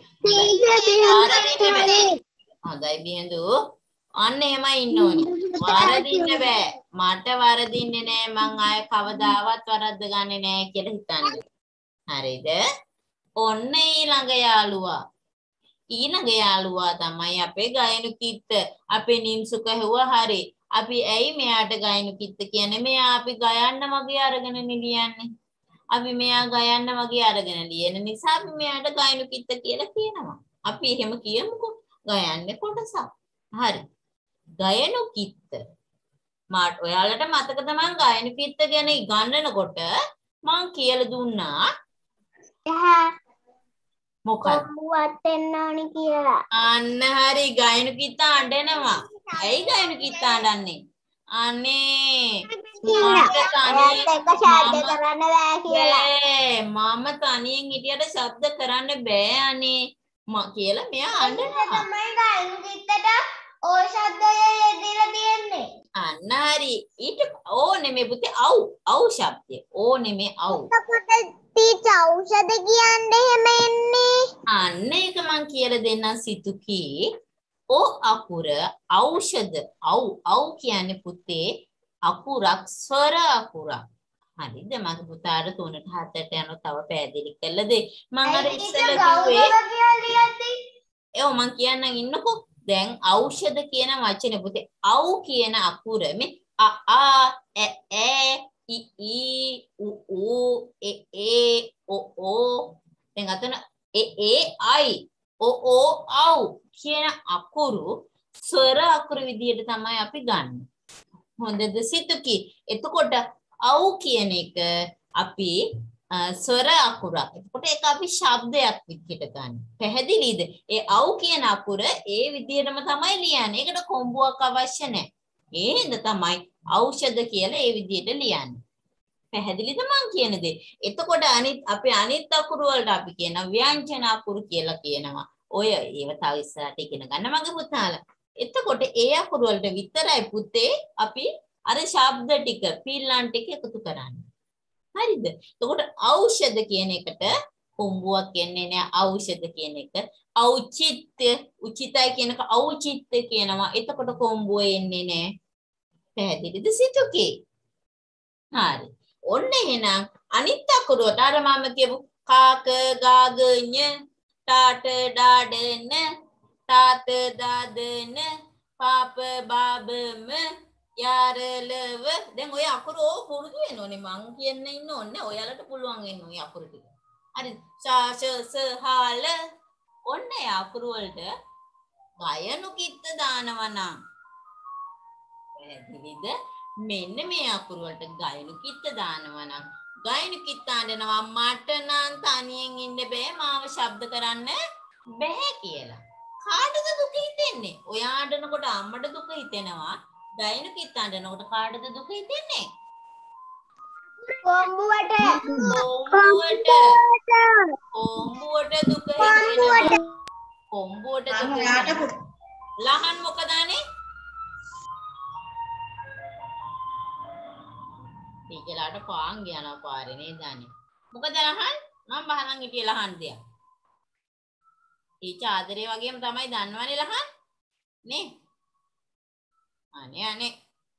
Speaker 2: හොඳයි බිහන්දු අන්න එහෙමයි ඉන්න ඕනි වරදින්න බෑ මට වරදින්නේ නෑ මං ආය කවදාවත් වරද්ද ගන්නෙ නෑ කියලා හිතන්නේ හරිද ඔන්න ඊළඟ යාළුවා ඊළඟ යාළුවා තමයි අපේ ගයනු කිත්ත අපේ නිම්සුක හෙව්වා හරි අපි ඇයි මෙයාට ගයනු කිත්ත කියන්නේ මෙයා අපි ගයන්න මගේ අරගෙන නිලියන්නේ අපි මෙයා ගයන්න මගේ අරගෙන ලියන නිසා අපි මෙයාට ගයනු කිත්ත කියලා කියනවා අපි එහෙම කියමුකෝ ගයන්නේ කොටසක් හරි ගයනු කිත්ත මාත් ඔයාලට මතක තමයි ගයනු කිත්ත ගැන ඉගන්වනකොට මං කියලා දුන්නා මොකක්ද
Speaker 1: කොම්බුවත් එන්න ඕනි කියලා
Speaker 2: අන්න හරි ගයනු කිත්ත අඬනවා ඇයි ගයනු කිත්ත අඬන්නේ අනේ මට තනියෙන්
Speaker 1: එක ශබ්ද කරන්න බෑ කියලා
Speaker 2: මම තනියෙන් හිටියට ශබ්ද කරන්න බෑ අනේ මම කියලා මෙයා අඬනවා
Speaker 1: තමයි ගයනු කිත්තට ওই ශබ්දය යෙදিলা තියෙන්නේ
Speaker 2: අන්න හරි ඊට ඕ නෙමෙයි පුතේ අව් අව් ශබ්දය ඕ නෙමෙයි අව්
Speaker 1: එතකොට ටීචර් ඖෂධ කියන්නේ එහෙම එන්නේ
Speaker 2: අන්න ඒක මං කියලා දෙන්නම් සිතුකි ඕ අකුර ඖෂධ අව් අව් කියන්නේ පුතේ අකුරක් ස්වර අකුරක් හරිද මගේ පුතාට තුනට හතරට යනවා තව පැහැදිලි කරලා දෙයි මං අර ඉස්සෙල්ලා කිව්වේ ඒ මං කියන්නම් ඉන්නකෝ දැන් ඖෂධ කියන වචනේ පුතේ අව් කියන අකුර මේ අ ආ ඈ ඈ इ इ उ उ ए ए ओ ओ දැන් අතන ඒ ඒ අයි ඕ ඕ අව් කියන අකුරු ස්වර අකුරු විදියට තමයි අපි ගන්න. හොඳද සිතුකි? එතකොට අව් කියන එක අපි ස්වර අකුරක්. එතකොට ඒක අපි ශබ්දයක් විදියට ගන්න. පැහැදිලිද? ඒ අව් කියන අකුර ඒ විදියටම තමයි ලියන්නේ. ඒකට කොම්බුවක් අවශ්‍ය නැහැ. ඒ හින්දා තමයි ඖෂධ කියලා ඒ විදියට ලියන්නේ. පැහැදිලිද මං කියන දේ? එතකොට අනිත් අපේ අනිත් අකුරු වලට අපි කියන ව්‍යංජන අකුරු කියලා කියනවා. ඔය ඒව තව ඉස්සරහට ඉගෙන ගන්න මගේ පුතාලා. එතකොට ඒ අකුරු වලට විතරයි පුතේ අපි අර ශබ්ද ටික පිල්ලන් ටික එකතු කරන්නේ. හරිද? එතකොට ඖෂධ කියන එකට කොම්බුවක් එන්නේ නැහැ ඖෂධ කියන එක. ඖචිත්‍ය උචිතයි කියනක ඖචිත්‍ය කියනවා. එතකොට කොම්බුව එන්නේ නැහැ. පැහැදිලිද සිතුකේ? හරි. ඔන්න එහෙනම් අනිත් අකුරට අර මම කියපු කාක ගාග ඤ තාට ඩාඩ න තාත දාද න පාප බාබ ම යාරලව දැන් ඔය අකුර ඕ පුරුදු වෙනෝනේ මං කියන්න ඉන්න ඕනේ ඔයාලට පුළුවන් වෙන ඔය අකුරු ටික හරි සා ශ ස හාල ඔන්න ඒ අකුරු වලට ගයනු කිත්ත දානවා නම් පැහැදිලිද මෙන්න මේ අකුරු වලට ගයනු කිත්ත දානවා නම් ගයනු කිත්ත අඬනවා මට නම් තනියෙන් ඉන්න බෑ මාව ශබ්ද කරන්න බෑ කියලා. කාටද දුක හිතෙන්නේ? ඔයා අඬනකොට අම්මට දුක හිතෙනවා. ගයනු කිත්ත අඬනකොට කාටද දුක හිතෙන්නේ?
Speaker 1: කොම්බුවට
Speaker 2: කොම්බුවට කොම්බුවට දුක හිතෙනවා. කොම්බුවට දුක හිතෙනවා. ලහන් මොකද අනේ? ටීචර්ලාට පාන් යනවා පාරේ නේද අනේ. මොකද ලහන්? මම බහලන් හිටියේ ලහන් දෙයක්. ටීචර් ආදරේ වගේම තමයි දන්නවනේ ලහන්. නේ? අනේ අනේ.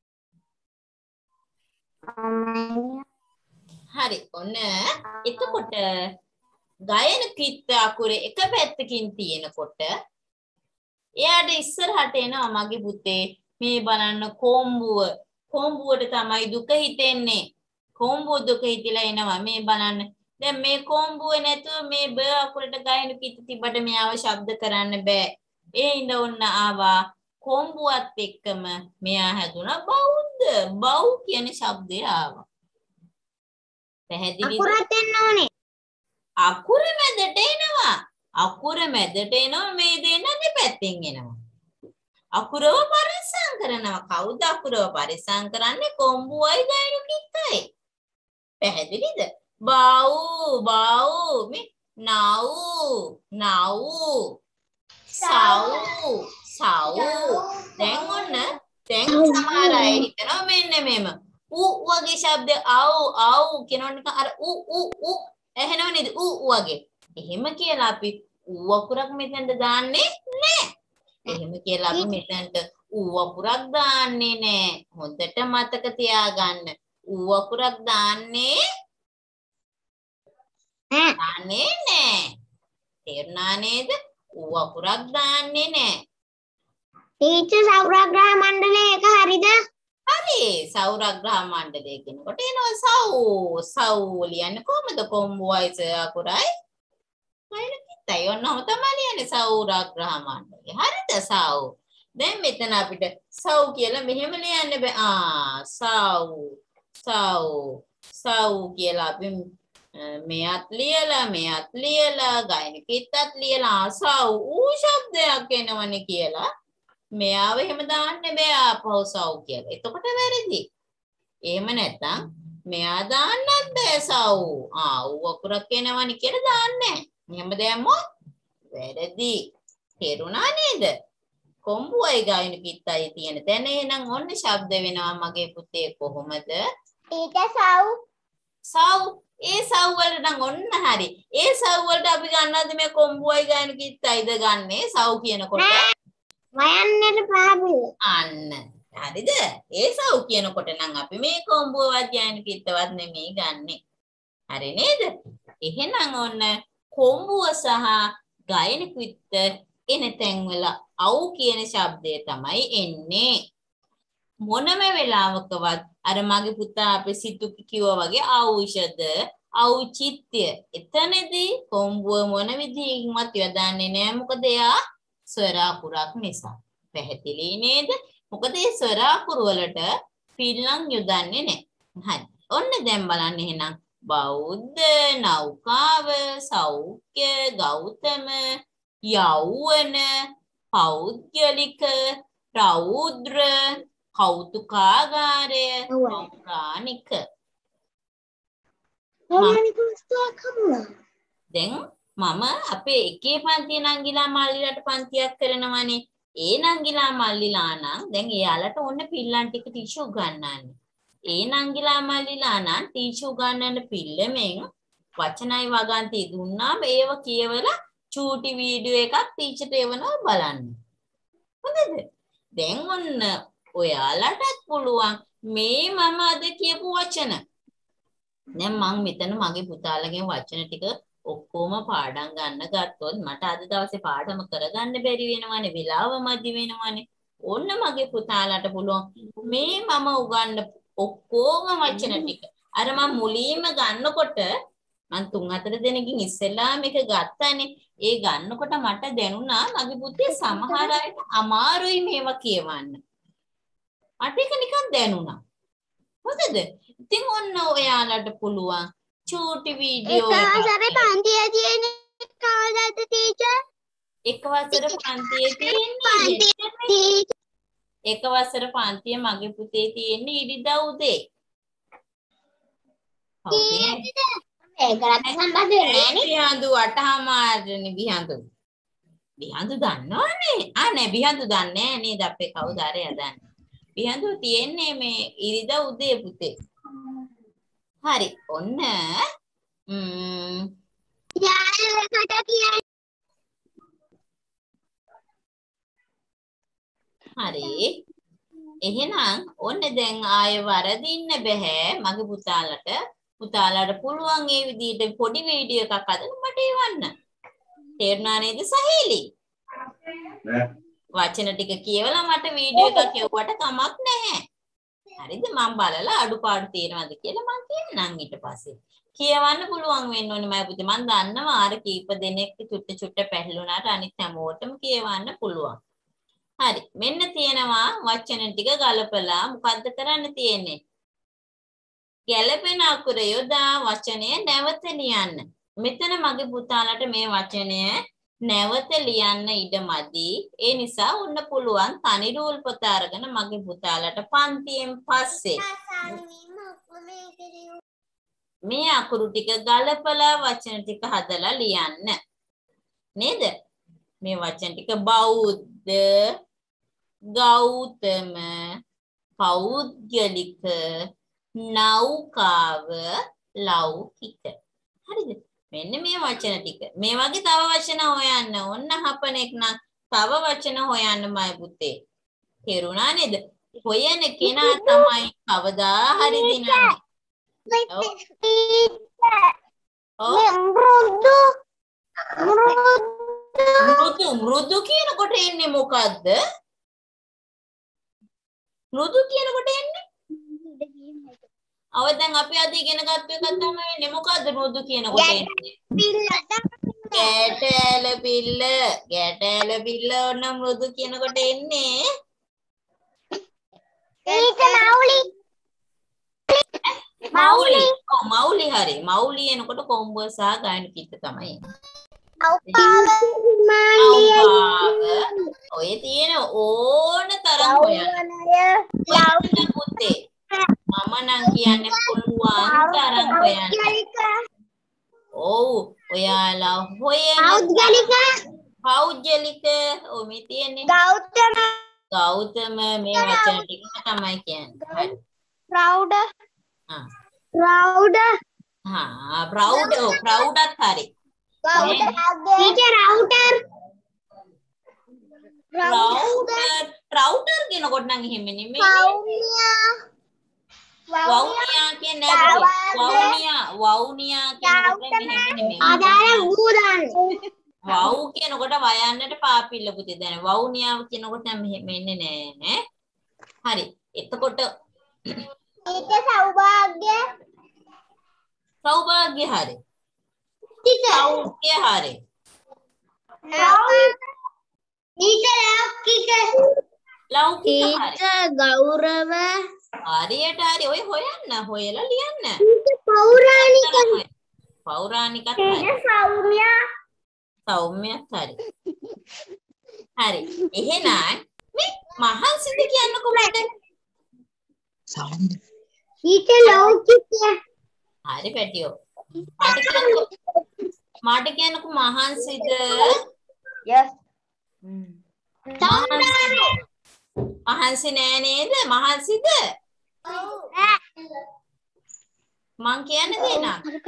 Speaker 2: හරි ඔන්න එතකොට ගයන කිත්ත අකුරේ එක පැත්තකින් තියෙනකොට එයාට ඉස්සරහට එනවා මගේ පුතේ මේ බලන්න කොම්බුව කොම්බුවට තමයි දුක හිතෙන්නේ කොම්බුව දුක හිතලා එනවා මේ බලන්න දැන් මේ කොම්බුවේ නැතුව මේ බ අකුරට ගයන කිත්ත තිබ්බට මෙයාව ශබ්ද කරන්න බෑ ඒ ඉඳ ඔන්න ආවා කොම්බුවත් එක්කම මෙයා හැදුනා බෞද්ධ බෞ කියන ශබ්දය ආවා පැහැදිලිද
Speaker 1: අකුරත් එන්න ඕනේ.
Speaker 2: අකුර මැදට එනවා. අකුර මැදට එනවා මේ දෙන්න දෙපැත්තෙන් එනවා. අකුරව පරිස්සම් කරනවා. කවුද අකුරව පරිස්සම් කරන්නේ? කොම්බුවයි ගයනු කිත්තයි. පැහැදිලිද? බව් බව් මේ නව් නව් සව් සව් දැන් ඔන්න දැන් සමහර අය හිතනවා මෙන්න මෙම ඌ වගේ ශබ්ද ආව් ආව් කියනවනික අර ඌ ඌ ඌ එහෙනව නේද ඌ වගේ. එහෙම කියලා අපි ඌ වකුරක් මෙතෙන්ද දාන්නේ නැහැ. එහෙම කියලා අපි මෙතෙන්ට ඌ වකුරක් දාන්නේ නැහැ. හොඳට මතක තියාගන්න. ඌ වකුරක් දාන්නේ දාන්නේ නැහැ. තේරුණා නේද? ඌ වකුරක් දාන්නේ නැහැ.
Speaker 1: ටීචර් සෞරග්‍රහ මණ්ඩලය එක හරිද?
Speaker 2: හරි සෞරග්‍රහ මණ්ඩලය කියනකොට එනවා සව් සව් ලියන්නේ කොහමද කොම්බුවයිස අකුරයි හරිද කිත්තයි ඔන්නම තමයි ලියන්නේ සෞරග්‍රහ මණ්ඩලය හරිද සව් දැන් මෙතන අපිට සව් කියලා මෙහෙම ලියන්න බෑ ආ සව් සව් සව් කියලා අපි මෙයත් ලියලා මෙයත් ලියලා ගයන කිත්තත් ලියලා සව් ඌ ශබ්දයක් එනවනේ කියලා මෙයාව එහෙම දාන්න බෑ ආපහු සව් කියලා. එතකොට වැරදි. එහෙම නැත්නම් මෙයා දාන්නත් බෑ සව්. ආ ඌ අකුරක් එනවනි කියලා දාන්නේ නැහැ. එහෙම දැම්මොත් වැරදි. තේරුණා නේද? කොම්බුවයි ගායන කිත්තයි තියෙන තැන එහෙනම් ඔන්න ශබ්ද වෙනවා මගේ පුතේ කොහොමද?
Speaker 1: ටීචර් සව්
Speaker 2: සව් ඒ සව් වලට නම් ඔන්න හරි. ඒ සව් වලට අපි ගන්නවද මේ කොම්බුවයි ගායන කිත්තයිද ගන්නෙ සව් කියනකොට?
Speaker 1: වයන්නට පාබු
Speaker 2: අන්න හරිද ඒ සව් කියනකොට නම් අපි මේ කොම්බුවවත් ගායන කිත්තවත් නෙමෙයි ගන්නෙ හරි නේද එහෙනම් ඔන්න කොම්බුව සහ ගායන කිත්ත එන තැන් වල අව් කියන ශබ්දය තමයි එන්නේ මොනම වෙලාවකවත් අර මගේ පුතා අපේ සිතු කිව්වා වගේ ඖෂධ ඖචිත්‍ය එතනදී කොම්බුව මොන විදිහකින්වත් යොදන්නේ නැහැ මොකද එයා ස්වර අකුරක් නිසා පැහැදිලි නේද මොකද මේ ස්වර අකුරු වලට පිල්ලම් යොදන්නේ නැහැ හරි ඔන්න දැන් බලන්න එහෙනම් බෞද්ධ නෞකාව සෞඛ්‍ය ගෞතම යෞවන පෞද්ගලික රෞද්‍ර කෞතුකාගාරය පෞරාණික දැන් මම අපේ එකේ පන්තිය නංගිලා මල්ලිලාට පන්තියක් කරනවානේ. ඒ නංගිලා මල්ලිලා නම් දැන් එයාලට ඕන පිල්ලන් ටික ටීචර් උගන්වන්නේ. ඒ නංගිලා මල්ලිලා නම් ටීචර් උගන්වන පිල්ලෙන් වචනයි වගන්ති දුන්නාම ඒව කියවලා චූටි වීඩියෝ එකක් ටීචර්ට එවනවා බලන්න. හොඳද? දැන් ඔන්න ඔයාලටත් පුළුවන් මේ මම අද කියපු වචන. දැන් මම මෙතන මගේ පුතාලගෙන් වචන ටික ඔක්කොම පාඩම් ගන්න ගත්තොත් මට අද දවසේ පාඩම කරගන්න බැරි වෙනවනේ වෙලාව මදි වෙනවනේ ඕන්න මගේ පුතාලට පුළුවන් මේ මම උගන්න ඔක්කොම වචන ටික අර මම මුලින්ම ගන්නකොට මම තුන් හතර දෙනෙක්ගෙන් ඉස්සෙල්ලාම එක ගත්තානේ ඒ ගන්නකොට මට දැනුණා මගේ පුතේ සමහර අයට අමාරුයි මේවා කියවන්න මට ඒක නිකන් දැනුණා හොඳද ඉතින් ඔන්න ඔයාලට පුළුවන් චූටි වීඩියෝ
Speaker 1: එක වසරේ පන්තියේ තියෙන කවදාද ටීචර්?
Speaker 2: එක වසර පන්තියේ තියෙන්නේ එක වසර පන්තියේ මගේ පුතේ තියෙන්නේ ඉරිදා උදේ. ඔව් තියෙන්නේ.
Speaker 1: ඒකටත් සම්බන්ධ වෙන්නේ නෑනේ.
Speaker 2: බිහන්දු අටහමාරනේ බිහන්දු. බිහන්දු දන්නවනේ. ආ නෑ බිහන්දු දන්නේ නෑ නේද අපේ කවුද අර යදන්නේ. බිහන්දු තියෙන්නේ මේ ඉරිදා උදේ පුතේ. හරි. ඔන්න ම්ම්
Speaker 1: යාළුවෙකුට කියන්නේ
Speaker 2: හරි. එහෙනම් ඔන්න දැන් ආයෙ වරදින්න බෑ මගේ පුතාලට. පුතාලට පුළුවන් ඒ විදිහට පොඩි වීඩියෝ එකක් හදලා මට එවන්න. තේරුණා නේද සහේලි? වචන ටික කියවලා මට වීඩියෝ එකක් එවුවට කමක් නැහැ. හරිද? මම බලලා අඩුපාඩු තියෙනවද කියලා මම කියන්නම් ඊට පස්සේ. කියවන්න පුළුවන් වෙන්න ඕනේ මම පුතේ. මම දන්නවා ආර කීප දෙනෙක් චුට්ට චුට්ට පැහැලුණාට අනිත් හැමෝටම කියවන්න පුළුවන්. හරි. මෙන්න තියෙනවා වචන ටික ගලපලා මොකද්ද කරන්න තියෙන්නේ? ගැළපෙන අකුර යොදා වචනය නැවත ලියන්න. මෙතන මගේ පුතාලට මේ වචනය නැවත ලියන්න ඉඩමදි. ඒ නිසා උන්න පුළුවන් තනි රූල් පොත අරගෙන මගේ පුතාලට පන්තියෙන් පස්සේ මේ අකුරු ටික ගලපලා වචන ටික හදලා ලියන්න. නේද? මේ වචන ටික බෞද්ධ, ගෞතම, පෞද්ගලික, නෞකාව, ලෞකික. හරිද? මෙන්න මේ වචන ටික. මේ වගේ තව වචන හොයන්න. ඔන්න හපනෙක් නම් තව වචන හොයන්න මයි පුතේ. තේරුණා නේද? හොයන කෙනා තමයි කවදා හරි දිනන්නේ. ඔව්.
Speaker 1: මෘදු
Speaker 2: මෘදු මෘදු කියනකොට එන්නේ මොකද්ද? මෘදු කියනකොට එන්නේ අව දැන් අපි අද ඉගෙන ගත්ත එක තමයි එන්නේ මොකද්ද මෘදු කියනකොට එන්නේ? ගැටෑල පිල්ල. ගැටෑල පිල්ල ඔන්න මෘදු කියනකොට එන්නේ.
Speaker 1: ඒක මෞලි
Speaker 2: මෞලි. ඔව් මෞලි හරි. මෞලි එනකොට කොම්බ සහ ගායන කිත්ත තමයි එන්නේ. අවපාව. ඔය තියෙන ඕන තරම් හොයන්න. ලෞකික පුතේ. මම නම් කියන්නේ පුළුවන් තරම් හොයන්න. ඔව් ඔයාලා හොයන
Speaker 1: පෞද්ගලික
Speaker 2: පෞද්ගලික ඔව් මේ තියෙන්නේ
Speaker 1: ගෞතම
Speaker 2: ගෞතම මේ වචන ටික තමයි කියන්නේ. හරි.
Speaker 1: ප්‍රෞඩ
Speaker 2: ආ
Speaker 1: ප්‍රෞඩ
Speaker 2: හා ප්‍රෞඩ් ඔව් ප්‍රෞඩත් හරි.
Speaker 1: ටීචර් රවුටර්
Speaker 2: රවුටර් රවුටර් කියනකොට නම් එහෙම නෙමෙයි. වවුනියා කියන්නේ නැහැ පුතේ. වවුනියා වවුනියා කියනකොට මෙහෙම නෙමෙයි.
Speaker 1: ආදාර ගුදාන
Speaker 2: වව් කියනකොට වයන්නට පාපිල්ල පුතේ. දැන් වවුනියාව කියනකොට නම් මෙහෙම එන්නේ නැහැ. හරි. එතකොට
Speaker 1: ඒක සෞභාග්‍ය
Speaker 2: සෞභාග්‍ය හරි. සෞඛ්‍ය හරි.
Speaker 1: ටීචර් ලෞකික
Speaker 2: ලෞකික හරි.
Speaker 1: ගෞරව
Speaker 2: හරියට හරි. ඔය හොයන්න හොයලා ලියන්න.
Speaker 1: පෞරාණික
Speaker 2: පෞරාණිකත් හරි.
Speaker 1: සෞම්‍ය
Speaker 2: සෞම්‍යත් හරි. හරි. එහෙනම් මේ මහන්සිද කියන්න කොහොමද?
Speaker 1: ටීචර් ලෞකික
Speaker 2: හරි පැටියෝ. මට කියන්නකෝ මට කියන්නකෝ මහන්සිද?
Speaker 3: Yes.
Speaker 2: මහන්සි මහන්සි නෑ නේද? මහන්සිද? මං කියන්න දෙන්නම්.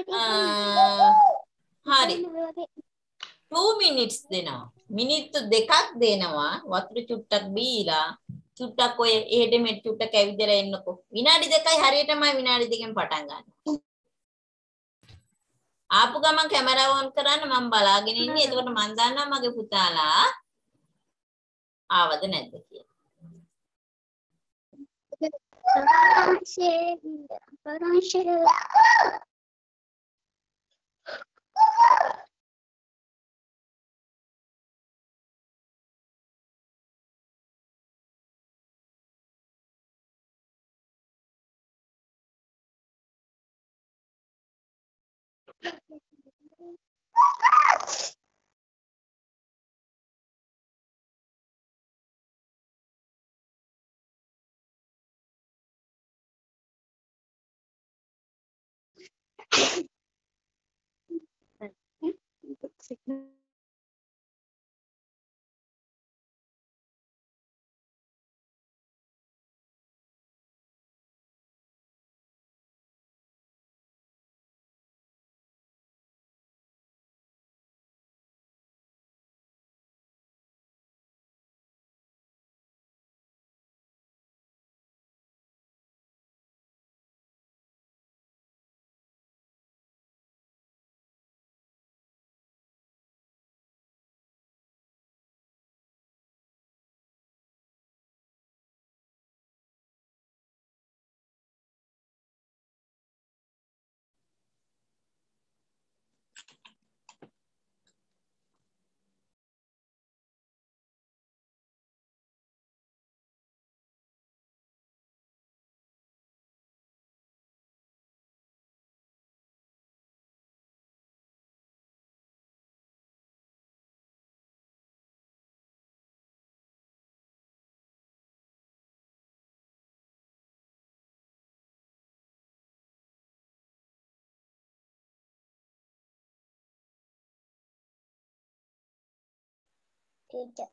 Speaker 2: හරි. two minutes දෙනවා. මිනිත්තු දෙකක් දෙනවා. වතුර චුට්ටක් බීලා චුට්ටක් ඔය එහෙට මෙහෙට චුට්ටක් ඇවිදලා එන්නකෝ. විනාඩි දෙකයි හරියටමයි විනාඩි දෙකෙන් පටන් ගන්න. ආපු ගමන් කැමරාව ඔන් කරන්න මම බලාගෙන ඉන්නේ. එතකොට මම දන්නවා මගේ පුතාලා ආවද නැද්ද කියලා.
Speaker 1: Teacher.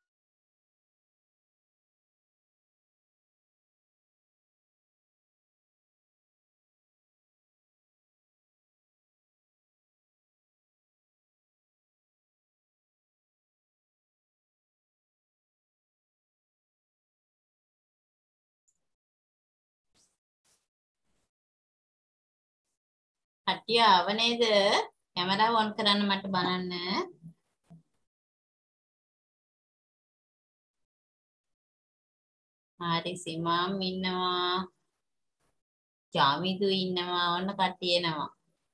Speaker 2: කට්ටිය ආව නේද? කැමරාව ඔන් කරන්න මට බලන්න. හරි සිමාම් ඉන්නවා. ජාමිදු ඉන්නවා. ඔන්න කට්ටිය එනවා.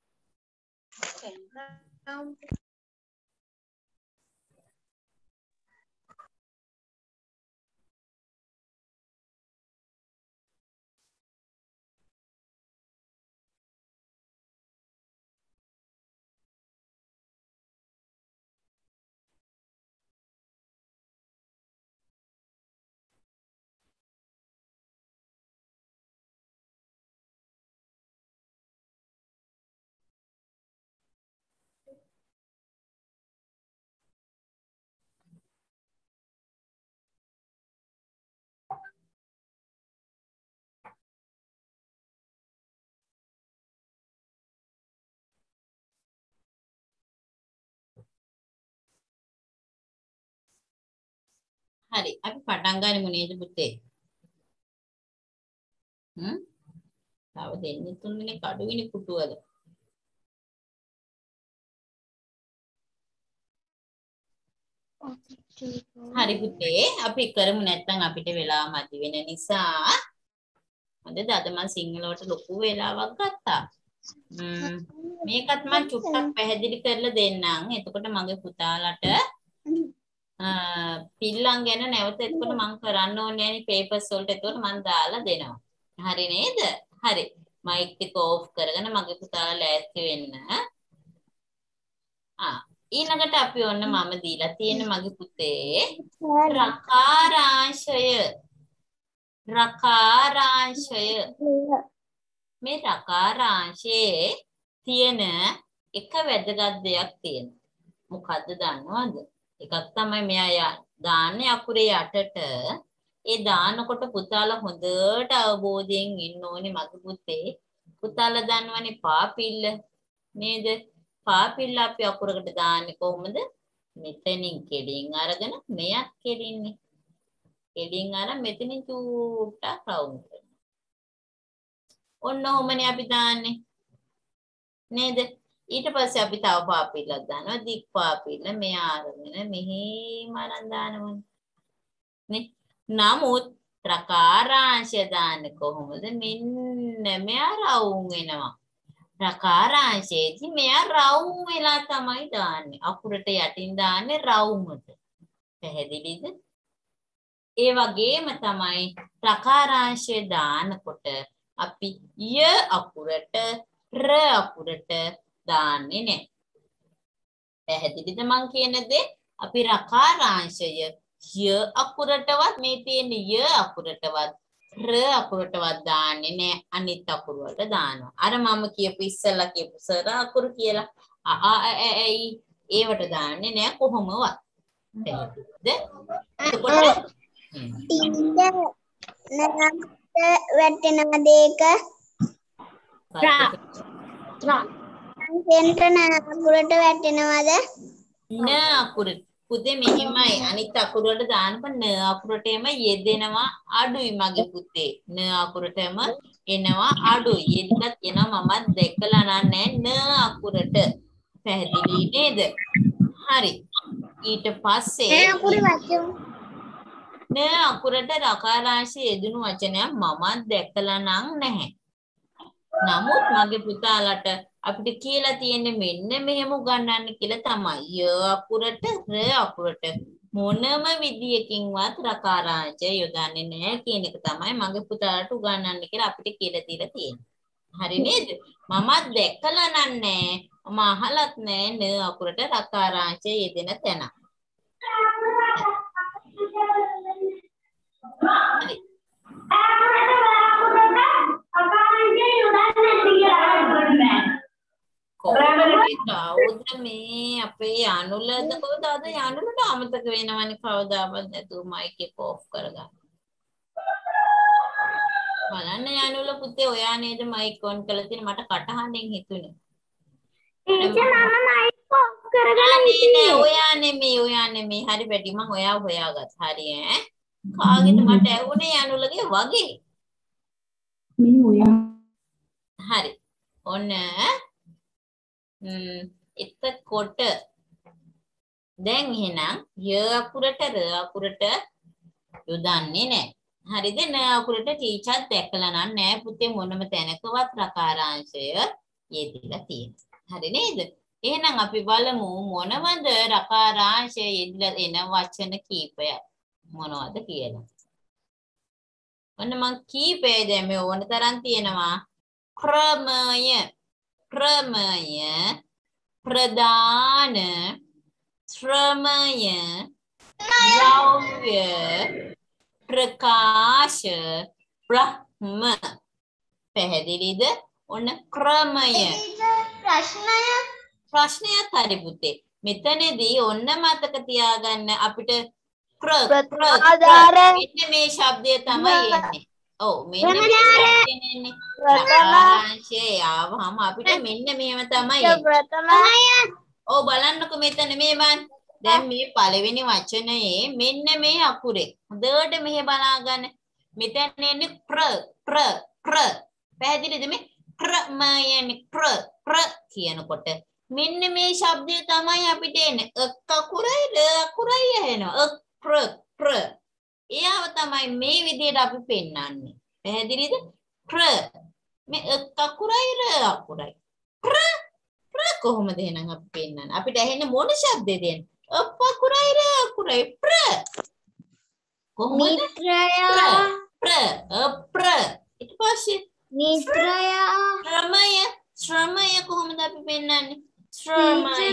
Speaker 2: හරි අපි පටන් ගනිමු නේද පුතේ? හ්ම්? තව දෙන්නේ තුන් දෙනෙක් අඩුවිනි පුටුවල. හරි පුතේ අපි කරමු නැත්නම් අපිට වෙලා මදි වෙන නිසා හොඳද අද මම සිංහලවට ලොකු වෙලාවක් ගත්තා. ම්ම් මේකත් මම චුට්ටක් පැහැදිලි කරලා දෙන්නම්. එතකොට මගේ පුතාලට පිල්ලම් ගැන නැවත එතකොට මම කරන්න ඕනේ නෑනේ පේපර්ස් වලට. එතකොට මම දාලා දෙනවා. හරි නේද? හරි. මයික් එක ඕෆ් කරගෙන මගේ පුතාලා ලෑස්ති වෙන්න. ආ ඊළඟට අපි ඔන්න මම දීලා තියෙන මගේ පුතේ රකාරාංශය. රකාරාංශය. මේ රකාරාංශයේ තියෙන එක වැදගත් දෙයක් තියෙනවා. මොකද්ද දන්නවද? එකක් තමයි මෙයා දාන්නේ අකුරේ යටට. ඒ දානකොට පුතාලා හොඳට අවබෝධයෙන් ඉන්න ඕනේ මගේ පුතේ. පුතාලා දන්නවනේ පාපිල්ල නේද? පාපිල්ල අපි අකුරකට දාන්නේ කොහොමද? මෙතනින් කෙලින් අරගෙන මෙයක් කෙලින්නේ. කෙලින් අර මෙතනින් චූට්ටක් රවුම් කරනවා. ඔන්න ඔහොමනේ අපි දාන්නේ. නේද? ඊට පස්සේ අපි තව පාපිල්ලක් දානවා. දික් පාපිල්ල මෙයා අරගෙන මෙහෙම අරන් දානවනේ. නේ? නමුත් ප්‍රකාරාංශය දාන්නේ කොහොමද? මෙන්න මෙයා රවුම් වෙනවා. ප්‍රකාරාංශයේදී මෙයා රවුම් වෙලා තමයි දාන්නේ. අකුරට යටින් දාන්නේ රවුමට. පැහැදිලිද? ඒ වගේම තමයි ප්‍රකාරාංශය දානකොට අපි ය අකුරට ර අකුරට දාන්නේ නැහැ. පැහැදිලිද මං කියන දේ? අපි රකාරාංශය ය අකුරටවත් මේ තියෙන ය අකුරටවත් ර අකුරටවත් දාන්නේ නැහැ. අනිත් අකුරු වලට දානවා. අර මම කියපු ඉස්සෙල්ලා කියපු සර අකුරු කියලා අ ආ ඈ යි ඒවට දාන්නේ නෑ කොහොමවත්. පැහැදිලිද? එතකොට
Speaker 1: ටීචර් නරකට වැටෙනවා දෙක සංසෙන්ට නරකුරට වැටෙනවද?
Speaker 2: න අකුර පුතේ මෙහිමයි අනිත් අකුර වලට දානකොට න අකුරටම යෙදෙනවා අඩුයි මගේ පුතේ. න අකුරටම එනවා අඩුයි. යෙදලා එනවා මමත් දැකලා නැහැ න අකුරට. පැහැදිලි නේද? හරි. ඊට පස්සේ
Speaker 1: නරකුර වචන
Speaker 2: න අකුරට රකාරාංශය යෙදුණු වචනයක් මමත් දැකලා නම් නැහැ. නමුත් මගේ පුතාලට අපිට කියලා තියෙන්නේ මෙන්න මෙහෙම උගන්වන්න කියලා තමයි. ය අකුරට ර අකුරට මොනම විදියකින්වත් රකාරාංශය යොදන්නේ නැහැ කියන එක තමයි මගේ පුතාලට උගන්වන්න කියලා අපිට කියලා දීලා තියෙන්නේ. හරි නේද? මමත් දැකලා නැහැ. මම අහලත් නැහැ න අකුරට රකාරාංශය යෙදෙන තැන. හරි. කවුද මේ අපේ යනුලද කවදාද යනුලට අමතක වෙනවනේ කවදාවත් නැතුව මයික් එක ඔෆ් කරගන්න. බලන්න යනුල පුතේ ඔයා නේද මයික් ඔන් කරලා තියෙන මට කටහඬෙන් හිතුනේ.
Speaker 1: ටීචර් මම මයික් ඔෆ් කරගෙන
Speaker 2: නෑ ඔයා නෙමෙයි ඔයා නෙමෙයි හරි බැටි මම ඔයා හොයාගත් හරි ඈ කාගෙද මට ඇහුනේ යනුලගේ වගේ
Speaker 6: මේ ඔයා
Speaker 2: හරි ඔන්න ම් එතකොට දැන් එහෙනම් ය අකුරට ර අකුරට යොදන්නේ නැහැ. හරිද? න අකුරට ටීචර් දැකලා නම් නෑ පුතේ මොනම තැනකවත් රකාරාංශය යෙදিলা තියෙනවා. හරි නේද? එහෙනම් අපි බලමු මොනවද රකාරාංශය යෙදিলা එන වචන කීපයක් මොනවද කියලා. ඔන්න මං කීපය දැන් මේ ඕන තරම් තියෙනවා. ක්‍රමය ක්‍රමය ප්‍රදාන ශ්‍රමය ද්‍රව්‍ය ප්‍රකාශ බ්‍රහ්ම පැහැදිලිද? ඔන්න ක්‍රමය
Speaker 1: ප්‍රශ්නය
Speaker 2: ප්‍රශ්නයක් හරි පුතේ. මෙතනදී ඔන්න මතක තියාගන්න අපිට ක්‍ර ක්‍ර මෙන්න මේ શબ્දය තමයි එන්නේ. ඔව් මෙන්න මේ શબ્දය එන්නේ. රකාරාංශය ආවම අපිට මෙන්න මෙහෙම තමයි එන්නේ. ඔව් බලන්නකො මෙතන මේ බන්. දැන් මේ පළවෙනි වචනයේ මෙන්න මේ අකුරේ. හොඳට මෙහෙ බලාගන්න. මෙතන එන්නේ ප්‍ර ප්‍ර ප්‍ර. පැහැදිලිද මේ ක්‍රමයනේ ප්‍ර ප්‍ර කියනකොට මෙන්න මේ શબ્දය තමයි අපිට එන්නේ. අක් අකුරයි ල අකුරයි එනවා. අක් ප්‍ර ප්‍ර. එයාව තමයි මේ විදිහට අපි පෙන්නන්නේ. පැහැදිලිද? ප්‍ර මේ අක් අකුරයි ර අකුරයි. ප්‍ර ප්‍ර කොහොමද එහෙනම් අපි පෙන්නන්නේ? අපිට ඇහෙන්නේ මොන શબ્දෙද එන්නේ? අක් අකුරයි ර අකුරයි ප්‍ර. කොහොමද?
Speaker 1: මිත්‍රය
Speaker 2: ප්‍ර අප්‍ර. ඊට පස්සේ
Speaker 1: මිත්‍රය
Speaker 2: ශ්‍රමය ශ්‍රමය කොහොමද අපි පෙන්නන්නේ? ශ්‍රමය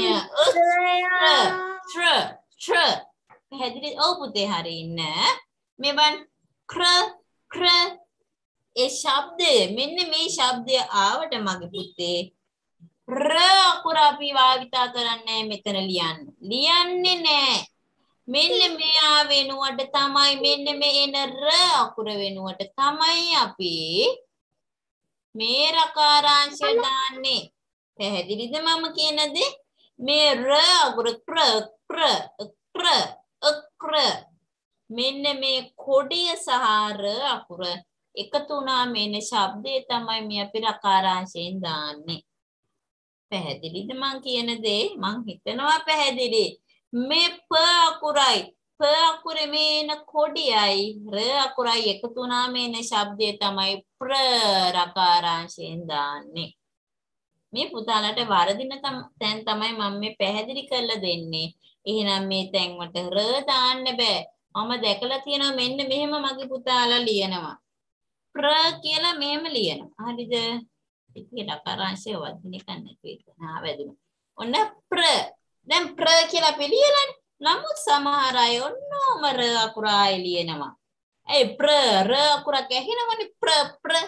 Speaker 2: ශ්‍ර ශ්‍ර පැහැදිලි? ඔව් පුතේ හරි ඉන්න. මේ බන් ක්‍ර ක්‍ර ඒ શબ્දය මෙන්න මේ શબ્දය ආවට මගේ පුතේ ර අකුර අපි භාවිතා කරන්නේ මෙතන ලියන්න. ලියන්නේ නැහැ. මෙන්න මෙයා වෙනුවට තමයි මෙන්න මේ එන ර අකුර වෙනුවට තමයි අපි මේ රකාරාංශය දාන්නේ. පැහැදිලිද මම කියන දේ? මේ ර අකුර ප්‍ර ප්‍ර ප්‍ර අක්‍ර මෙන්න මේ කොඩිය සහ ර අකුර එකතු වුණා මෙන්න શબ્දය තමයි මේ අපි රකාරාංශයෙන් දාන්නේ. පැහැදිලිද මං කියන දේ? මං හිතනවා පැහැදිලි. මේ ප අකුරයි ප අකුරේ මේන කොඩියයි ර අකුරයි එකතු වුණා මේන શબ્දය තමයි ප්‍ර රකාරාංශයෙන් දාන්නේ. මේ පුතාලට වරදින තැන් තමයි මම මේ පැහැදිලි කරලා දෙන්නේ. එහෙනම් මේ තැන් වලට ර දාන්න බෑ. මම දැකලා තියෙනවා මෙන්න මෙහෙම මගේ පුතාලා ලියනවා. ප්‍ර කියලා මෙහෙම ලියනවා. හරිද? ඉතින් රකාරාංශය වදින එක නැති එක. ආ වැදුණා. ඔන්න ප්‍ර. දැන් ප්‍ර කියලා අපි ලියලානේ. නමුත් සමහර අය ඔන්නෝම ර අකුරයි ලියනවා. ඒ ප්‍ර ර අකුරක් ඇහෙනවනේ ප්‍ර ප්‍ර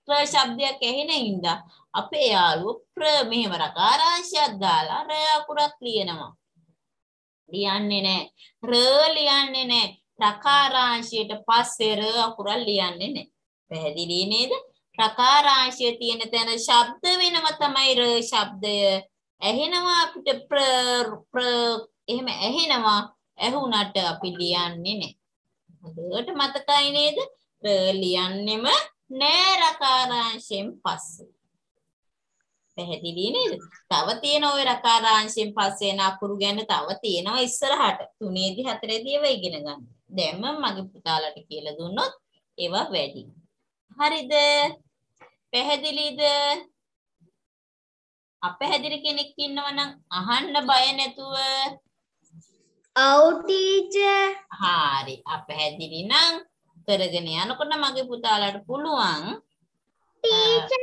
Speaker 2: ප්‍ර ශබ්දයක් ඇහෙන ඉඳා අපේ යාළුවෝ ප්‍ර මෙහෙම රකාරාංශයක් දාලා ර අකුරක් ලියනවා. ලියන්නේ නැහැ. ර ලියන්නේ නැහැ. රකාරාංශයට පස්සේ ර අකුරක් ලියන්නේ නැහැ. පැහැදිලි නේද? රකාරාංශය තියෙන තැන ශබ්ද වෙනම තමයි ර ශබ්දය. ඇහෙනවා අපිට ප්‍ර ප්‍ර එහෙම ඇහෙනවා. ඇහුණට අපි ලියන්නේ නැහැ. හොඳට මතකයි නේද? ර ලියන්නෙම නෑ රකාරාංශයෙන් පස්සේ. පැහැදිලි නේද? තව තියෙන ওই රකාරාංශයෙන් පස්සේ එන අකුරු ගැන තව තියෙනවා ඉස්සරහට. තුනේදී හතරේදී ඒවා ඉගෙන ගන්න. දැන් මම මගේ පුතාලට කියලා දුන්නොත් ඒවා වැඩි. හරිද? පැහැදිලිද? අපැහැදිලි කෙනෙක් ඉන්නවනම් අහන්න බය නැතුව.
Speaker 1: ඔව් ටීචර්.
Speaker 2: හරි. අපැහැදිලි නම් කරගෙන යනකොට මගේ පුතාලට පුළුවන්
Speaker 1: ටීචර්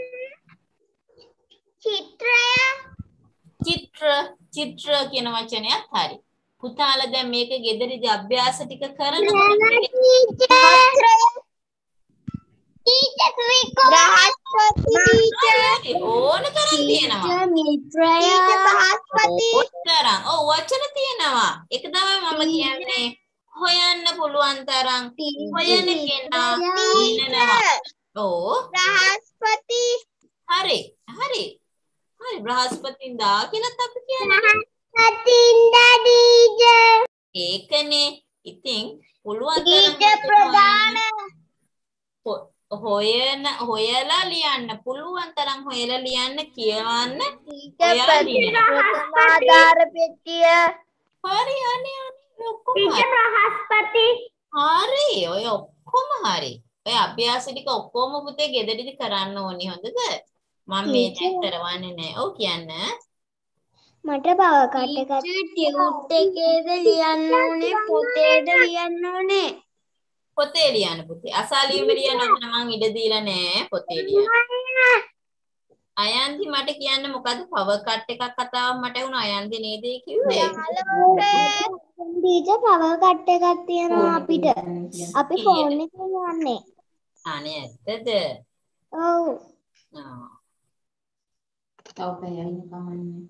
Speaker 1: චිත්‍රය
Speaker 2: චිත්‍ර චිත්‍ර කියන වචනයත් හරි. පුතාලා දැන් මේක ගෙදරදී අභ්‍යාස ටික කරනකොට
Speaker 1: ටීචර් බ්‍රහස්පති ටීචර්
Speaker 2: ඕන තරම් තියෙනවා.
Speaker 1: මිත්‍රය බ්‍රහස්පති
Speaker 2: තරම්. ඔව් වචන තියෙනවා. ඒක තමයි මම කියන්නේ. හොයන්න පුළුවන් තරම් හොයන කෙනා ඉන්නවා. ඔව්
Speaker 1: බ්‍රහස්පති
Speaker 2: හරි හරි හරි බ්‍රහස්පතින්දා කියලාත් අපි කියන්නේ.
Speaker 1: බ්‍රහස්පතින්දා ටීචර්.
Speaker 2: ඒකනේ. ඉතින් පුළුවන්
Speaker 1: ටීචර් ප්‍රධාන
Speaker 2: හොයන හොයලා ලියන්න පුළුවන් තරම් හොයලා ලියන්න කියවන්න.
Speaker 1: ටීචර් ප්‍රථමාධාර පෙට්ටිය.
Speaker 2: හරි අනේ අනේ ඔක්කොම
Speaker 1: ටීචර් බ්‍රහස්පති.
Speaker 2: හරි ඔය ඔක්කොම හරි. ඔය අභ්‍යාස ටික ඔක්කොම පුතේ ගෙදරදී කරන්න ඕනි හොඳද? මම මේ දැන් කරවන්නේ නැහැ. ඔව් කියන්න.
Speaker 1: මට බව කට් එකක් ටියුට් එකේද ලියන්න ඕනේ පොතේද ලියන්න ඕනේ?
Speaker 2: පොතේ ලියන්න පුතේ. අසාලියෙම ලියන්න ඕන මං ඉඩ දීලා නැහැ පොතේ ලියන්න. අයන්ති මට කියන්න මොකද පවර් කට් එකක් කතාවක් මට වුණා. අයන්ති නේද ඒ කිව්වේ?
Speaker 1: ටීචර් පවර් කට් එකක් තියෙනවා අපිට. අපි ෆෝන් එකේ යන්නේ.
Speaker 2: අනේ ඇත්තද?
Speaker 1: ඔව්.
Speaker 2: ආ.
Speaker 6: තව පැයයි කමන්නේ.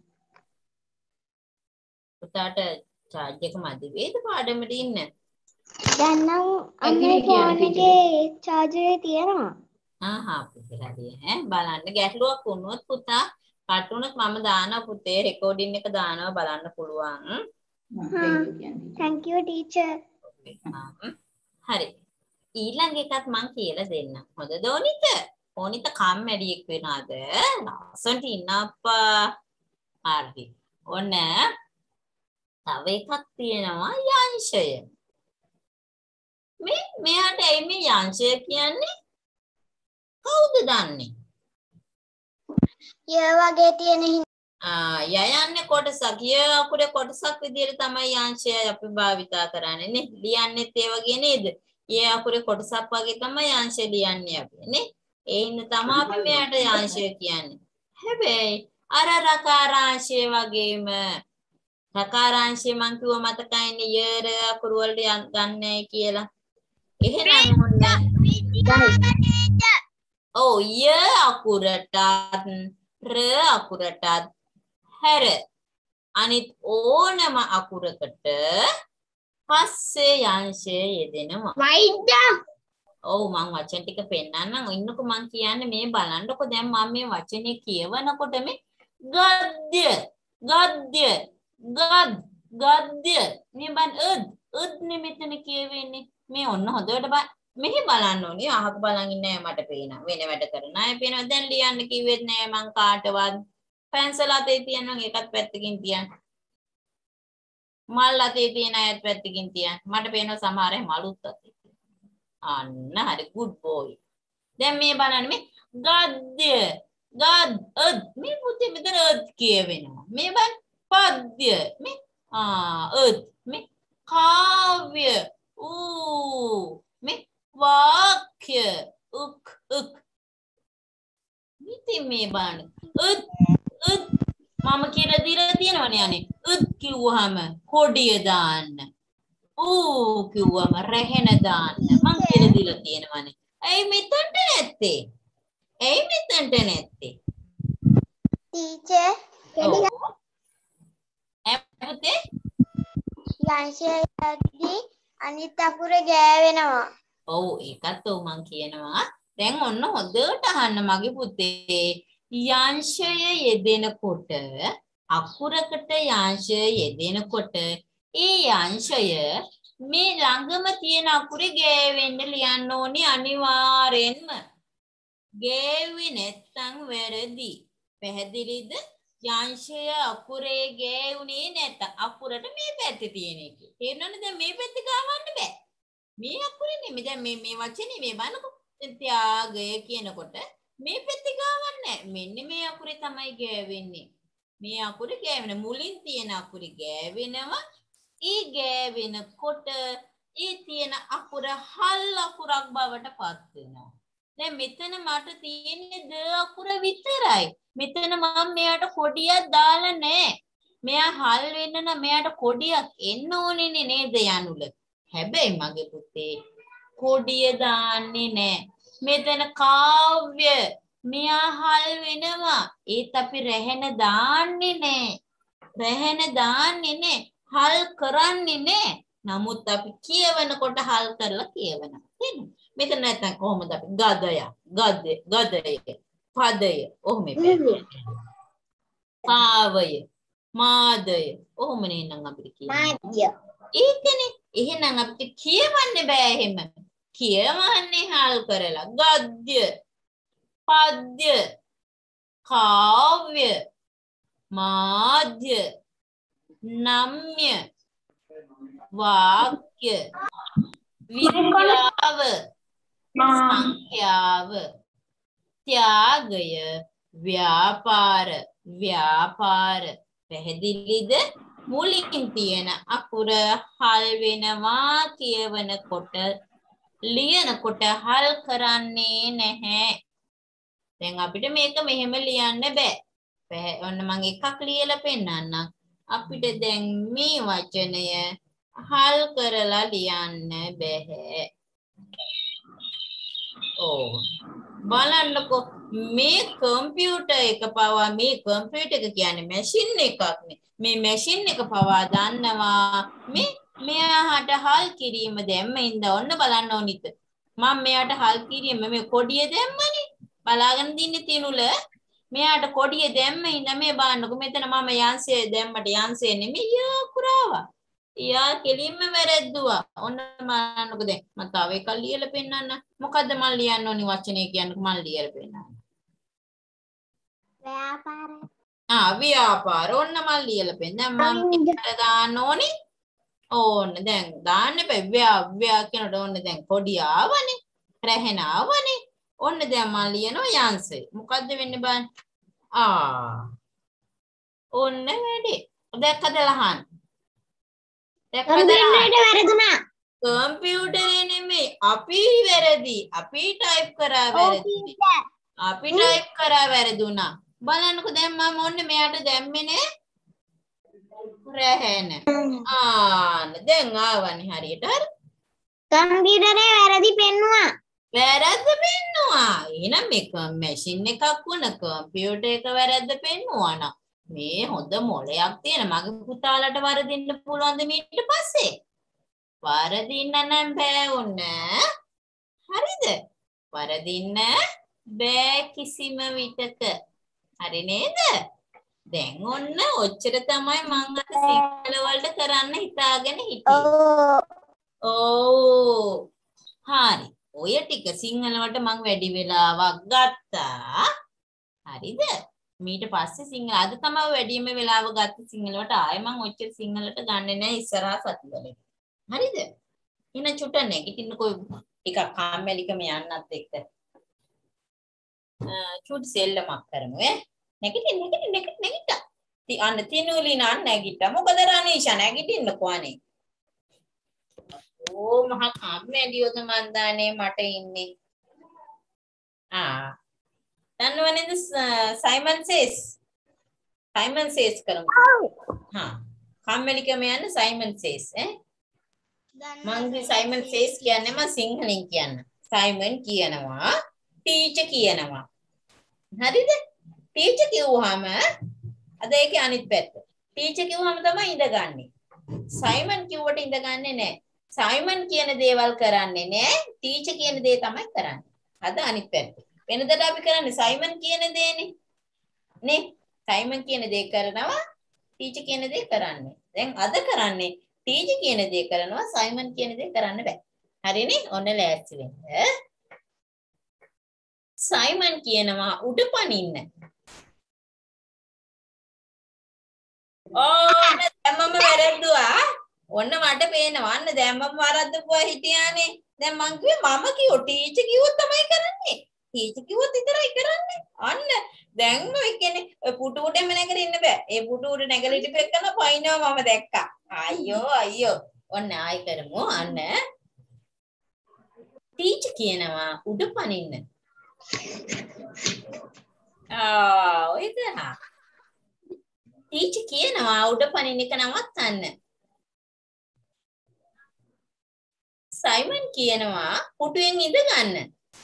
Speaker 2: පුතාට charge එක මදි වේද පාඩමට ඉන්න?
Speaker 1: දැන් නම් අම්මේ ෆෝන් එකේ charger එක තියෙනවා.
Speaker 2: ආහා පුතේ හරි ඈ බලන්න ගැටලුවක් වුණොත් පුතා කට් වුණොත් මම දානවා පුතේ රෙකෝඩින් එක දානවා බලන්න පුළුවන්.
Speaker 1: thank you teacher.
Speaker 2: හරි ඊළඟ එකත් මං කියලා දෙන්නම්. හොඳද ඕනිත? ඕනිත කම්මැලියෙක් වෙනවද? ලස්සනට ඉන්න අප්පා. හරි. ඔන්න තව එකක් තියෙනවා යංශය. මේ මෙයාට ඇයි මේ යංශය කියන්නේ? කවුද දන්නේ?
Speaker 1: ය වගේ තියෙන
Speaker 2: ආ යයන්නේ කොටසක්. ය අකුරේ කොටසක් විදිහට තමයි යංශය අපි භාවිතා කරන්නේ නේ. ලියන්නෙත් ඒ වගේ නේද? ය අකුරේ කොටසක් වගේ තමයි යංශය ලියන්නේ අපි නේ. ඒ හින්දා තමයි අපි මෙයාට යංශය කියන්නේ. හැබැයි අර රකාරාංශය වගේම රකාරාංශය මං කිව්ව මතකයිනේ ය ර අකුරු වලට ගන්නෑ කියලා. එහෙනම් මොන්න ඔව් ය අකුරටත් ර අකුරටත් හැර අනිත් ඕනම අකුරකට පස්සේ යංශය යෙදෙනවා.
Speaker 1: වෛද්‍ය.
Speaker 2: ඔව් මං වචන ටික පෙන්නන්නම්. ඉන්නකො මං කියන්නේ මේ බලන්නකො දැන් මම මේ වචනේ කියවනකොට මේ ගද්‍ය ගද්‍ය ගද් ගද්‍ය මේ බන් අද් අද් මෙතන කියවෙන්නේ. මේ ඔන්න හොඳට බා මෙහි බලන්න ඕනේ. අහක බලන් ඉන්නේ මට පේනවා. වෙන වැඩ කරන අය පේනවා. දැන් ලියන්න කිව්වෙත් නෑ මං කාටවත්. පැන්සල් අතේ තියනවා ඒකත් පැත්තකින් තියන්න. මල් අතේ තියෙන අයත් පැත්තකින් තියන්න. මට පේනවා සමහර අය මලුත් අතේ. අන්න හරි good boy. දැන් මේ බලන්න මේ ගද්‍ය ගද් අද් මේ පුතේ මෙතන අද් කියවෙනවා. මේ බන් පද්‍ය මේ ආ අද් මේ කාව්‍ය ඌ මේ වාක්‍ය උක් උක් ඉතින් මේ බලන්න අද් අද් මම කියලා දීලා තියෙනවනේ අනේ අද් කිව්වහම කොඩිය දාන්න ඌ කිව්වම රැහෙන දාන්න මං කියලා දීලා තියෙනවනේ. ඇයි මෙතනට නැත්තේ? ඇයි මෙතනට නැත්තේ?
Speaker 1: ටීචර්
Speaker 2: ඔව්. ඇපුතේ
Speaker 1: යංශයේදී අනිත් අකුර ගෑවෙනවා.
Speaker 2: ඔව් ඒකත් ඔව් මං කියනවා. දැන් ඔන්න හොඳට අහන්න මගේ පුතේ. යංශය යෙදෙනකොට අකුරකට යංශය යෙදෙනකොට ඒ යංශය මේ ළඟම තියෙන අකුරේ ගෑවෙන්න ලියන්න ඕනේ අනිවාර්යෙන්ම. ගෑවුවේ නැත්තම් වැරදි. පැහැදිලිද? යංශය අකුරේ ගෑවුනේ නැත්තම් අකුරට මේ පැත්තේ තියෙන එක. තේරෙනවද? දැන් මේ පැත්තේ ගාවන්න බෑ. මේ අකුරේ නෙමෙයි. දැන් මේ මේ වචනේ මේ බලනකො. දැන් ත්‍යාගය කියනකොට මේ පැත්තේ ගාවන්නේ නැහැ. මෙන්න මේ අකුරේ තමයි ගෑවෙන්නේ. මේ අකුරේ ගෑවෙන මුලින් තියෙන අකුරේ ගෑවෙනවා. ඊ ගෑවෙනකොට ඊ තියෙන අකුර හල් අකුරක් බවට පත් වෙනවා. දැන් මෙතන මට තියෙන්නේ ද අකුර විතරයි. මෙතන මම මෙයාට කොඩියක් දාලා නැහැ. මෙයා හල් වෙන්න නම් මෙයාට කොඩියක් එන්න ඕනේ නේද යනුල. හැබැයි මගේ පුතේ කොඩිය දාන්නේ නැහැ. මෙතන කාව්‍ය මෙයා හල් වෙනවා. ඒත් අපි රැහෙන දාන්නේ නැහැ. රැහෙන දාන්නේ නැහැ. හල් කරන්නේ නැහැ. නමුත් අපි කියවනකොට හල් කරලා කියවනවා. තේරුණා? මෙතන නැත්තම් කොහොමද අපි ගදය ගද ගදය පදය ඔහොම බැලුවා. කාවය මාදය ඔහොම නේනම් අපිට කියන්නේ.
Speaker 1: මාධ්‍ය.
Speaker 2: ඒකනේ. එහෙනම් අපිට කියවන්න බෑ එහෙම. කියවන්නේ හල් කරලා. ගද්‍ය පද්‍ය කාව්‍ය මාධ්‍ය නම්‍ය වාක්‍ය විද්‍යාව සංඛ්‍යාව ත්‍යාගය ව්‍යාපාර ව්‍යාපාර පැහැදිලිද? මුලින් තියෙන අකුර හල් වෙනවා කියවනකොට ලියනකොට හල් කරන්නේ නැහැ. දැන් අපිට මේක මෙහෙම ලියන්න බෑ. ඔන්න මම එකක් ලියලා පෙන්නන්නම්. අපිට දැන් මේ වචනය හල් කරලා ලියන්න බැහැ. ඕ බලන්නකෝ මේ කම්පියුටර් එක පවා මේ කම්පියුටර් එක කියන්නේ මැෂින් එකක් නේ. මේ මැෂින් එක පවා දන්නවා මේ මෙයාට හල් කිරීම දැම්ම ඉඳ ඔන්න බලන්න ඕනිත්. මම මෙයාට හල් කිරීම මේ කොඩිය දැම්මනේ. බලාගෙන දින්නේ තිනුල මෙයාට කොඩිය දැම්ම ඉඳ මේ බලන්නකෝ මෙතන මම යන්සේ දැම්මට යන්සේ නෙමෙයි යාකුරාවා. යා කෙලින්ම වැරද්දුවා. ඔන්න බලන්නකෝ දැන් මම තව එකක් ලියලා පෙන්නන්න. මොකද්ද මම ලියන්න ඕනි වචනේ කියන්නකෝ මම ලියලා පෙන්නන්න.
Speaker 1: ව්‍යාපාර.
Speaker 2: ආ ව්‍යාපාර ඔන්න මම ලියලා පෙන්න. දැන් මම ඉතල දාන්න ඕනි. ඕන්න දැන් දාන්න බෑ. ව්‍යා ව්‍යා කියනකොට ඔන්න දැන් කොඩිය ආවනේ. රැහෙන ආවනේ. ඔන්න දැන් මම ලියනවා යන්සේ. මොකද්ද වෙන්නේ බලන්න. ආ ඔන්න වැඩි. දැක්කද ලහන්?
Speaker 1: කම්පියුටරේට වැරදුනා.
Speaker 2: කම්පියුටරේ නෙමෙයි අපි වැරදි. අපි ටයිප් කරා වැරදි. අපි ටයිප් කරා වැරදුනා. බලන්නකෝ දැන් මම ඔන්න මෙයාට දැම්මේ නේ රැහෙන. ආ දැන් ආවනේ හරියට. හරි.
Speaker 1: කම්පියුටරේ වැරදි පෙන්නුවා.
Speaker 2: වැරද්ද පෙන්නුවා. එහෙනම් මේක මැෂින් එකක් වුණ කම්පියුටර් එක වැරද්ද පෙන්නුවා නම් මේ හොඳ මොලයක් තියෙන මගේ පුතාලට වරදින්න පුළුවන්ද ඊට පස්සේ? වරදින්න නම් බෑ උන්න. හරිද? වරදින්න බෑ කිසිම විටක. හරි නේද? දැන් ඔන්න ඔච්චර තමයි මම අද සිංහල වලට කරන්න හිතාගෙන හිටියේ. ඔව්. හරි. ඔය ටික සිංහල වලට මම වැඩි වෙලාවක් ගත්තා. හරිද? ඊට පස්සේ සිංහල අද තමයි වැඩිම වෙලාව ගත්ත සිංහල වලට ආයෙ මම ඔච්චර සිංහලට ගන්නෙ නැහැ ඉස්සරහා සතිවල. හරිද? එහෙනම් චුට්ට නැගිටින්නකෝ ටිකක් කාමැලිකම යන්නත් එක්ක. චුට් සෙල්ලමක් කරමු ඈ. නැගිටින්න නැගිටින්න නැගිට නැගිට. ති අන්න තිනුලි නන් නැගිට. මොකද රානීෂා නැගිටින්නකෝ අනේ. ඕ මහා කාමැලියෝද මන් දානේ මට ඉන්නේ. ආ දන්නවනේද සයිමන් සේස් සයිමන් සේස් කරමු. හා කම්මැලිකම යන සයිමන් සේස් ඈ මං සයිමන් සේස් කියන්නේ මම සිංහලෙන් කියන්න. සයිමන් කියනවා ටීචර් කියනවා හරිද? ටීචර් කිව්වහම අද ඒකේ අනිත් පැත්ත. ටීචර් කිව්වහම තමයි ඉඳගන්නේ. සයිමන් කිව්වට ඉඳගන්නේ නැහැ. සයිමන් කියන දේවල් කරන්නේ නැහැ. ටීචර් කියන දේ තමයි කරන්නේ. අද අනිත් පැත්ත. වෙනදට අපි කරන්නේ සයිමන් කියන දේනේ. නේ? සයිමන් කියන දේ කරනවා ටීචර් කියන දේ කරන්නේ. දැන් අද කරන්නේ ටීචර් කියන දේ කරනවා සයිමන් කියන දේ කරන්න බෑ. හරිනේ? ඔන්න ලෑස්ති වෙන්න. සයිමන් කියනවා උඩ පනින්න. ඕන දැන් මම වැරද්දුවා. ඔන්න මට පේනවා. අන්න දැන් මම වරද්දපුවා හිටියානේ. දැන් මං කිව්වේ මම කිව්ව ටීචර් කිව්වොත් තමයි කරන්නේ. ටීචර් කිව්වොත් විතරයි කරන්නේ. අන්න දැන් ඔය කියන්නේ ඔය පුටු උඩෙම නැගලා ඉන්න බෑ. ඒ පුටු උඩ නැගලා ඉඳපු එකන පයින්නවා මම දැක්කා. අයියෝ අයියෝ. ඔන්න ආයි කරමු. අන්න ටීචර් කියනවා උඩ පනින්න. ආ ඔයද හා ටීචර් කියනවා උඩ පනින්න එක නවත්තන්න. සයිමන් කියනවා පුටුවෙන් ඉඳ ගන්න.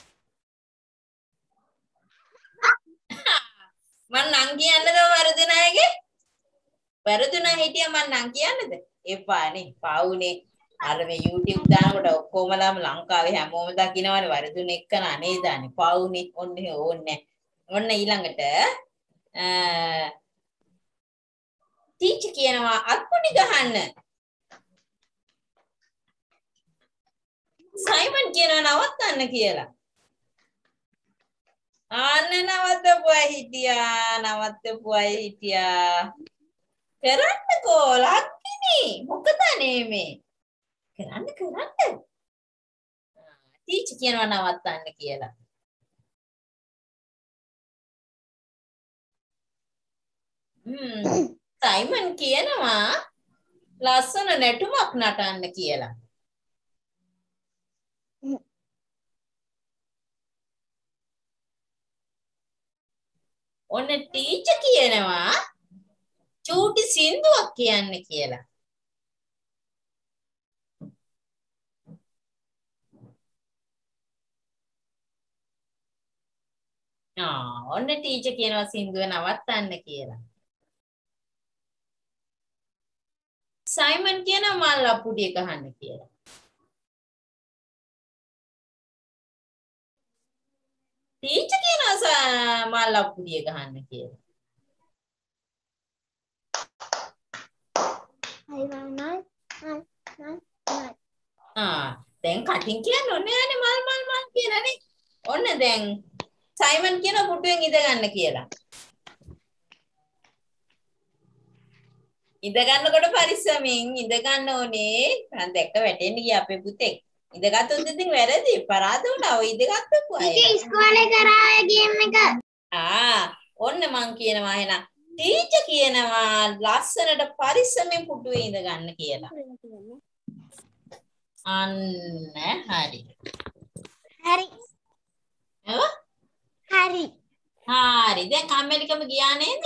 Speaker 2: මං නම් කියන්නද වරදින අයගේ? වරදිනා හිටියා මං නම් කියන්නද? එපානේ පවුනේ. අර මේ YouTube දානකොට ඔක්කොමලාම ලංකාවේ හැමෝම දකින්නවනේ වරදුන එක්කන නේදානේ. පවුනේ ඔන්නේ ඕන්නේ. ඔන්න ඊළඟට ටීචර් කියනවා අත්පොඩි ගහන්න. සයිමන් කියනවා නවත්තන්න කියලා. ආන්න නවත්තපුවා හිටියා නවත්තපුවා හිටියා. කරන්නකෝ ලක්කිනේ. මොකද මේ? කරන්න කරන්න. ටීචර් කියනවා නවත්තන්න කියලා. හ්ම් සයිමන් කියනවා ලස්සන නැටුමක් නටන්න කියලා. ඔන්න ටීචර් කියනවා චූටි සින්දුවක් කියන්න කියලා. ආ ඔන්න ටීචර් කියනවා සින්දුව නවත්තන්න කියලා. සයිමන් කියනවා මල් අප්පුඩිය ගහන්න කියලා. ටීචර් කියනවා මල් අප්පුඩිය ගහන්න කියලා. ආ දැන් කටින් කියන්න ඕනේ නෑනේ මල් මල් මල් කියලානේ. ඔන්න දැන් සයිමන් කියනවා පුටුවෙන් ඉඳ ගන්න කියලා. ඉඳ ගන්නකොට පරිස්සමෙන් ඉඳ ගන්න ඕනේ. මම දැක්ක වැටෙන්න ගියා අපේ පුතේ. ඉඳගත්තොත් ඉතින් වැරදි. පරාද වුණා. ඔය ඉඳගත්තපු අය.
Speaker 1: ඉතින් ඉස්කෝලේ කරාය ගේම් එක.
Speaker 2: ආ ඔන්න මං කියනවා එහෙනම් ටීචර් කියනවා ලස්සනට පරිස්සමෙන් පුටුවේ ඉඳ ගන්න කියලා. අන්න හරි.
Speaker 1: හරි.
Speaker 2: ඔව්.
Speaker 1: හරි.
Speaker 2: හරි. දැන් කම්මැලිකම ගියා නේද?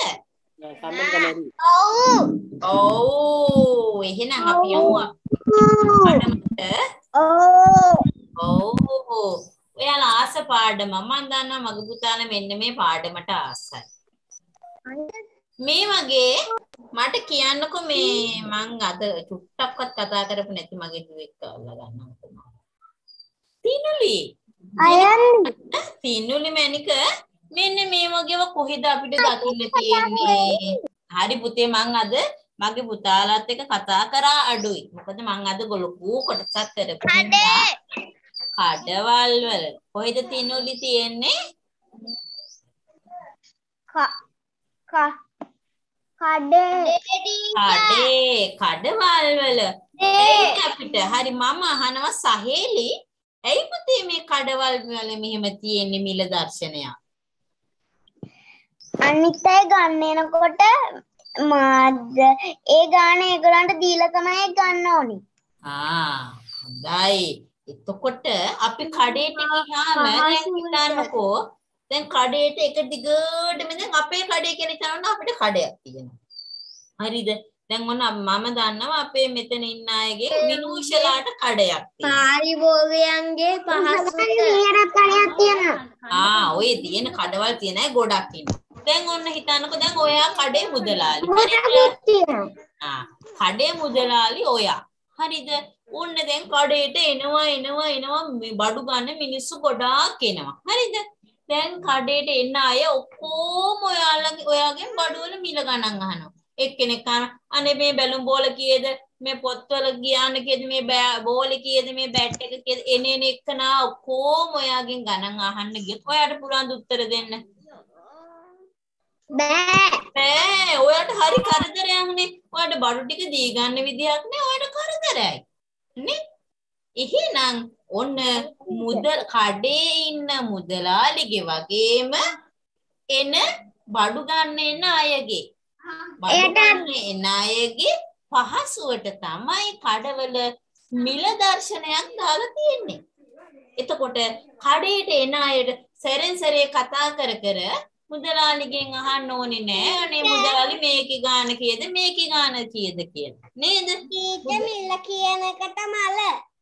Speaker 1: ඔව්.
Speaker 2: ඔව්. එහෙනම් අපි යමු පාඩමට.
Speaker 1: ඔව්.
Speaker 2: ඔව්. ඔයාලා ආස පාඩම මම දන්නවා මගේ පුතාලා මෙන්න මේ පාඩමට ආසයි. මේ වගේ මට කියන්නකෝ මේ මං අද චුට්ටක්වත් කතා කරපු නැති මගේ දුවෙක් අල්ලා ගන්නවා. තිනුලි.
Speaker 1: අයන්
Speaker 2: තිනුලි මැනික මෙන්න මේ වගේව කොහෙද අපිට දකින්න තියෙන්නේ? හරි පුතේ මං අද මගේ පුතාලාත් එක්ක කතා කරා අඩුයි. මොකද මං අද ගොලකු කොටසක් කරපු නිසා කඩවල් වල කොහෙද තිනුලි තියෙන්නේ?
Speaker 1: ක ක කඩේ
Speaker 2: කඩේ කඩවල් වල ඒ අපිට හරි මම අහනවා සහේලි ඇයි පුතේ මේ කඩවල් වල මෙහෙම තියෙන්නේ මිල දර්ශනයක්?
Speaker 1: අනිත් අය ගන්න එනකොට මාද ඒ ගාන ඒගොල්ලන්ට දීලා තමයි ගන්න ඕනි.
Speaker 2: ආ හොඳයි. එතකොට අපි කඩේට ගියාම දැන් හිතන්නකෝ දැන් කඩේට එක දිගටම දැන් අපේ කඩේ කියන තරම් අපිට කඩයක් තියෙනවා. හරිද? දැන් ඔන්න මම දන්නවා අපේ මෙතන ඉන්න අයගේ විනූෂලාට කඩයක් තියෙනවා.
Speaker 1: පාරිභෝගයන්ගේ පහසුත.
Speaker 2: ආ ඔය තියෙන කඩවල් තියෙන අය ගොඩක් ඉන්නවා. දැන් ඔන්න හිතන්නකෝ දැන් ඔයා කඩේ මුදලාලි. ආ කඩේ මුදලාලි ඔයා. හරිද? ඔන්න දැන් කඩේට එනවා එනවා එනවා මේ බඩු ගන්න මිනිස්සු ගොඩාක් එනවා. හරිද? දැන් කඩේට එන්න අය ඔක්කොම ඔයාලගේ ඔයාගෙන් බඩුවල මිල ගණන් අහනවා. එක්කෙනෙක් අහන අනේ මේ බැලුම් බෝල කීයද? මේ පොත්වල ගියාන කීයද? මේ බෝලේ කීයද? මේ බැට් එක කීයද? එනේ එනේ එක්කනා ඔක්කොම ඔයාගෙන් ගණන් අහන්න ගියොත් ඔයාට පුළුවන් උත්තර දෙන්න.
Speaker 1: බෑ.
Speaker 2: බෑ. ඔයාට හරි කරදරයක්නේ. ඔයාට බඩු ටික දී ගන්න විදියක් නෑ. ඔයාට කරදරයි. නේ? එහෙනම් ඔන්න මුදල් කඩේ ඉන්න මුදලාලිගේ වගේම එන බඩු ගන්න එන අයගේ බඩු ගන්න එන අයගේ පහසුවට තමයි කඩවල මිල දර්ශනයක් දාලා තියෙන්නේ. එතකොට කඩේට එන අයට සැරෙන් සැරේ කතා කර කර මුදලාලිගෙන් අහන්න ඕනේ නෑ අනේ මුදලාලි මේකේ ගාන කීයද මේකේ ගාන කීයද කියලා. නේද?
Speaker 1: ඊට මිල කියන එකට මල.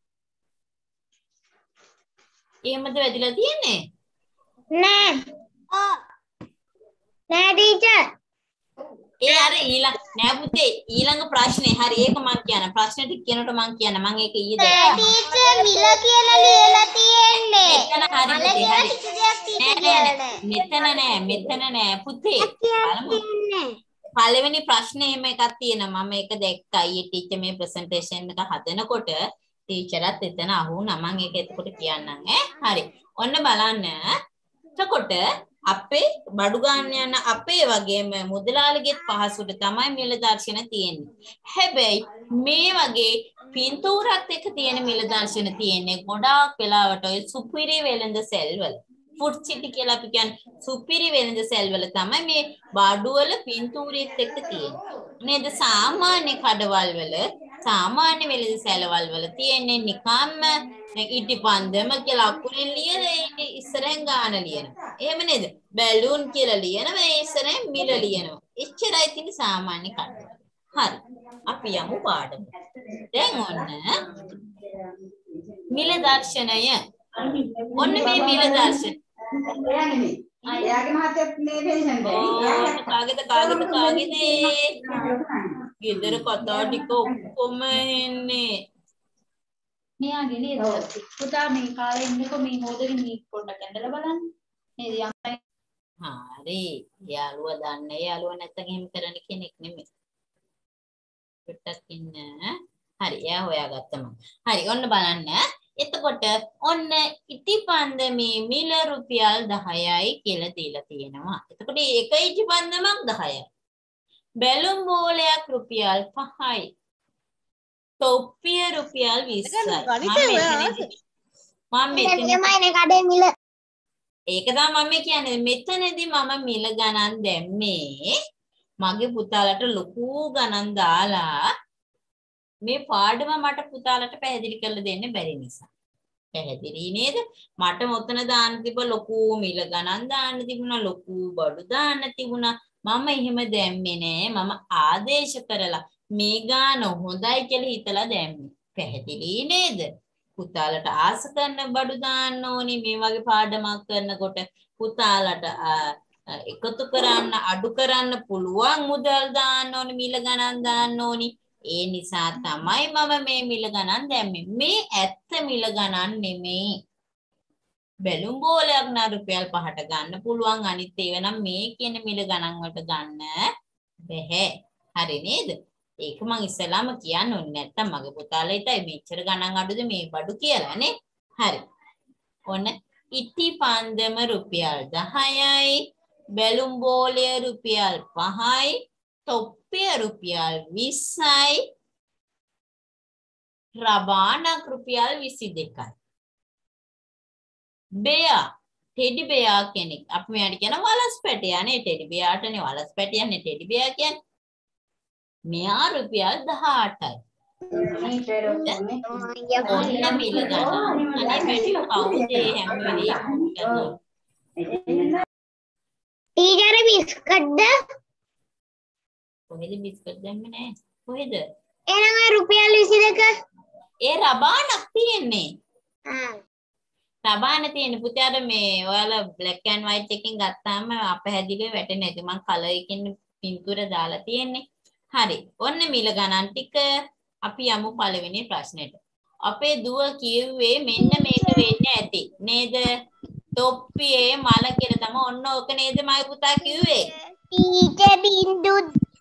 Speaker 2: එහෙමද වැදිලා තියෙන්නේ?
Speaker 1: නෑ. ඔව්. නෑ ටීචර්.
Speaker 2: ඒ අර ඊළඟ නෑ පුතේ ඊළඟ ප්‍රශ්නේ හරි ඒක මම කියන ප්‍රශ්නේ ටික කියනකොට මම කියන මම ඒක ඊයේ දැක්කා.
Speaker 1: ටීචර් මිල කියලා ලියලා තියෙන්නේ.
Speaker 2: එතන හරි පුතේ හරි. මෙතන නෑ මෙතන නෑ පුතේ. බලමු. පළවෙනි ප්‍රශ්නේ එහෙම එකක් තියෙනවා මම ඒක දැක්කා ඊයේ ටීචර් මේ ප්‍රසන්ටේෂන් එක හදනකොට ටීචර්ත් එතන අහුණා මම ඒක එතකොට කියන්නම් ඈ හරි ඔන්න බලන්න එතකොට අපේ බඩු ගන්න යන අපේ වගේම මුදලාලිගෙත් පහසුට තමයි මිල දර්ශන තියෙන්නේ හැබැයි මේ වගේ පින්තූරත් එක්ක තියෙන මිල දර්ශන තියෙන්නේ ගොඩාක් වෙලාවට ඔය සුපිරි වෙළඳ සෙල් වල ෆුඩ් සිටි කියලා අපි කියන්නේ සුපිරි වෙළඳ සෙල් වල තමයි මේ බඩු වල පින්තූරෙත් එක්ක තියෙන්නේ නේද සාමාන්‍ය කඩවල් වල සාමාන්‍ය වෙළඳ සැලවල් වල තියෙන්නේ නිකම්ම ඉටිපන්දම කියලා අකුරින් ලියන ඉස්සරෙන් ගාන ලියනවා. එහෙම නේද? බැලුන් කියලා ලියනවා ඒ ඉස්සරෙන් මිල ලියනවා. එච්චරයි තියෙන්නේ සාමාන්‍ය කඩවල. හරි. අපි යමු පාඩම. දැන් ඔන්න මිල දර්ශනය. ඔන්න මේ මිල දර්ශනය.
Speaker 6: එයාගේ මහත්තයත් මේ පෙන්ෂන් දෙන්නේ.
Speaker 2: කාගෙද කාගෙද කාගෙද ගෙදර කතා ටික ඔක්කොම එන්නේ.
Speaker 6: මෙයාගේ නේද? පුතා මේ කාලේ ඉන්නකො මේ හොදගෙන මේ පොඩ්ඩක් ඇඳලා බලන්න. නේද යම්යි.
Speaker 2: හරි. යාළුවා දන්නේ යාළුවා නැත්තම් එහෙම කරන්න කෙනෙක් නෙමෙයි. පොඩ්ඩක් ඉන්න. හරි. එයා හොයාගත්තම. හරි. ඔන්න බලන්න. එතකොට ඔන්න ඉටිපන්දමේ මිල රුපියල් දහයයි කියලා දීලා තියෙනවා. එතකොට එක ඉටිපන්දමක් දහයයි. බැලුම් බෝලයක් රුපියල් පහයි. තොප්පිය රුපියල් විස්සයි. මම මෙතනදී
Speaker 1: කඩේ මිල.
Speaker 2: ඒක තමයි මම කියන්නේ. මෙතනදී මම මිල ගණන් දැම්මේ මගේ පුතාලට ලොකු ගණන් දාලා මේ පාඩම මට පුතාලට පැහැදිලි කරලා දෙන්න බැරි නිසා. පැහැදිලි නේද? මට මොතන දාන්න තිබ්බ ලොකු මිල ගණන් දාන්න තිබුණා, ලොකු බඩු දාන්න තිබුණා. මම එහෙම දැම්මේ නෑ. මම ආදේශ කරලා මේ ගාන හොඳයි කියලා හිතලා දැම්මේ. පැහැදිලි නේද? පුතාලට ආස කරන බඩු දාන්න ඕනි මේ වගේ පාඩමක් කරනකොට පුතාලට එකතු කරන්න අඩු කරන්න පුළුවන් මුදල් දාන්න ඕනි මිල ගණන් දාන්න ඕනි. ඒ නිසා තමයි මම මේ මිල ගණන් දැම්මේ. මේ ඇත්ත මිල ගණන් නෙමෙයි. බැලුම් බෝලයක් නා රුපියල් පහට ගන්න පුළුවන් අනිත් ඒවා නම් මේ කියන මිල ගණන් වලට ගන්න බැහැ. හරි නේද? ඒක මං ඉස්සෙල්ලාම කියන්න ඕනේ නැත්තම් මගේ පුතාලා හිතයි මෙච්චර ගණන් අඩුද මේ බඩු කියලා නේ. හරි. ඔන්න ඉටිපන්දම රුපියල් දහයයි, බැලුම් බෝලය රුපියල් පහයි, තොප්පිය රුපියල් විස්සයි, රබානක් රුපියල් විසි දෙකයි. බෙයා ටෙඩි බෙයා කෙනෙක් අපි මෙයාට කියන වලස් පැටියා නේ ටෙඩි බෙයාටනේ වලස් පැටියානේ ටෙඩි බෙයා කියන්නේ. මෙයා රුපියල් දහඅටයි. ඔන්න මිල ගන්න. අනේ පැටියෝ කවුද හැම වෙලේම
Speaker 1: ටීචර් බිස්කට්ද?
Speaker 2: කොහෙද බිස්කට් දැම්මේ නැහැ. කොහෙද?
Speaker 1: එහෙනම් ඔය රුපියල් විසි දෙක.
Speaker 2: ඒ රබානක් තියෙන්නේ.
Speaker 1: ආ.
Speaker 2: රබාන තියෙන්නේ පුතේ අර මේ ඔයාලා black and white එකකින් ගත්තාම අපහැදිලිව වැටෙන්නේ නැති මං කලර් එකකින් පින්තූර දාලා තියෙන්නේ. හරි. ඔන්න මිල ගණන් ටික අපි යමු පළවෙනි ප්‍රශ්නෙට. අපේ දුව කිව්වේ මෙන්න මේක වෙන්න ඇති. නේද? තොප්පියේ මල කියලා තමයි ඔන්න ඕක නේද මගේ පුතා කිව්වේ.
Speaker 1: ටීචර් බින්දු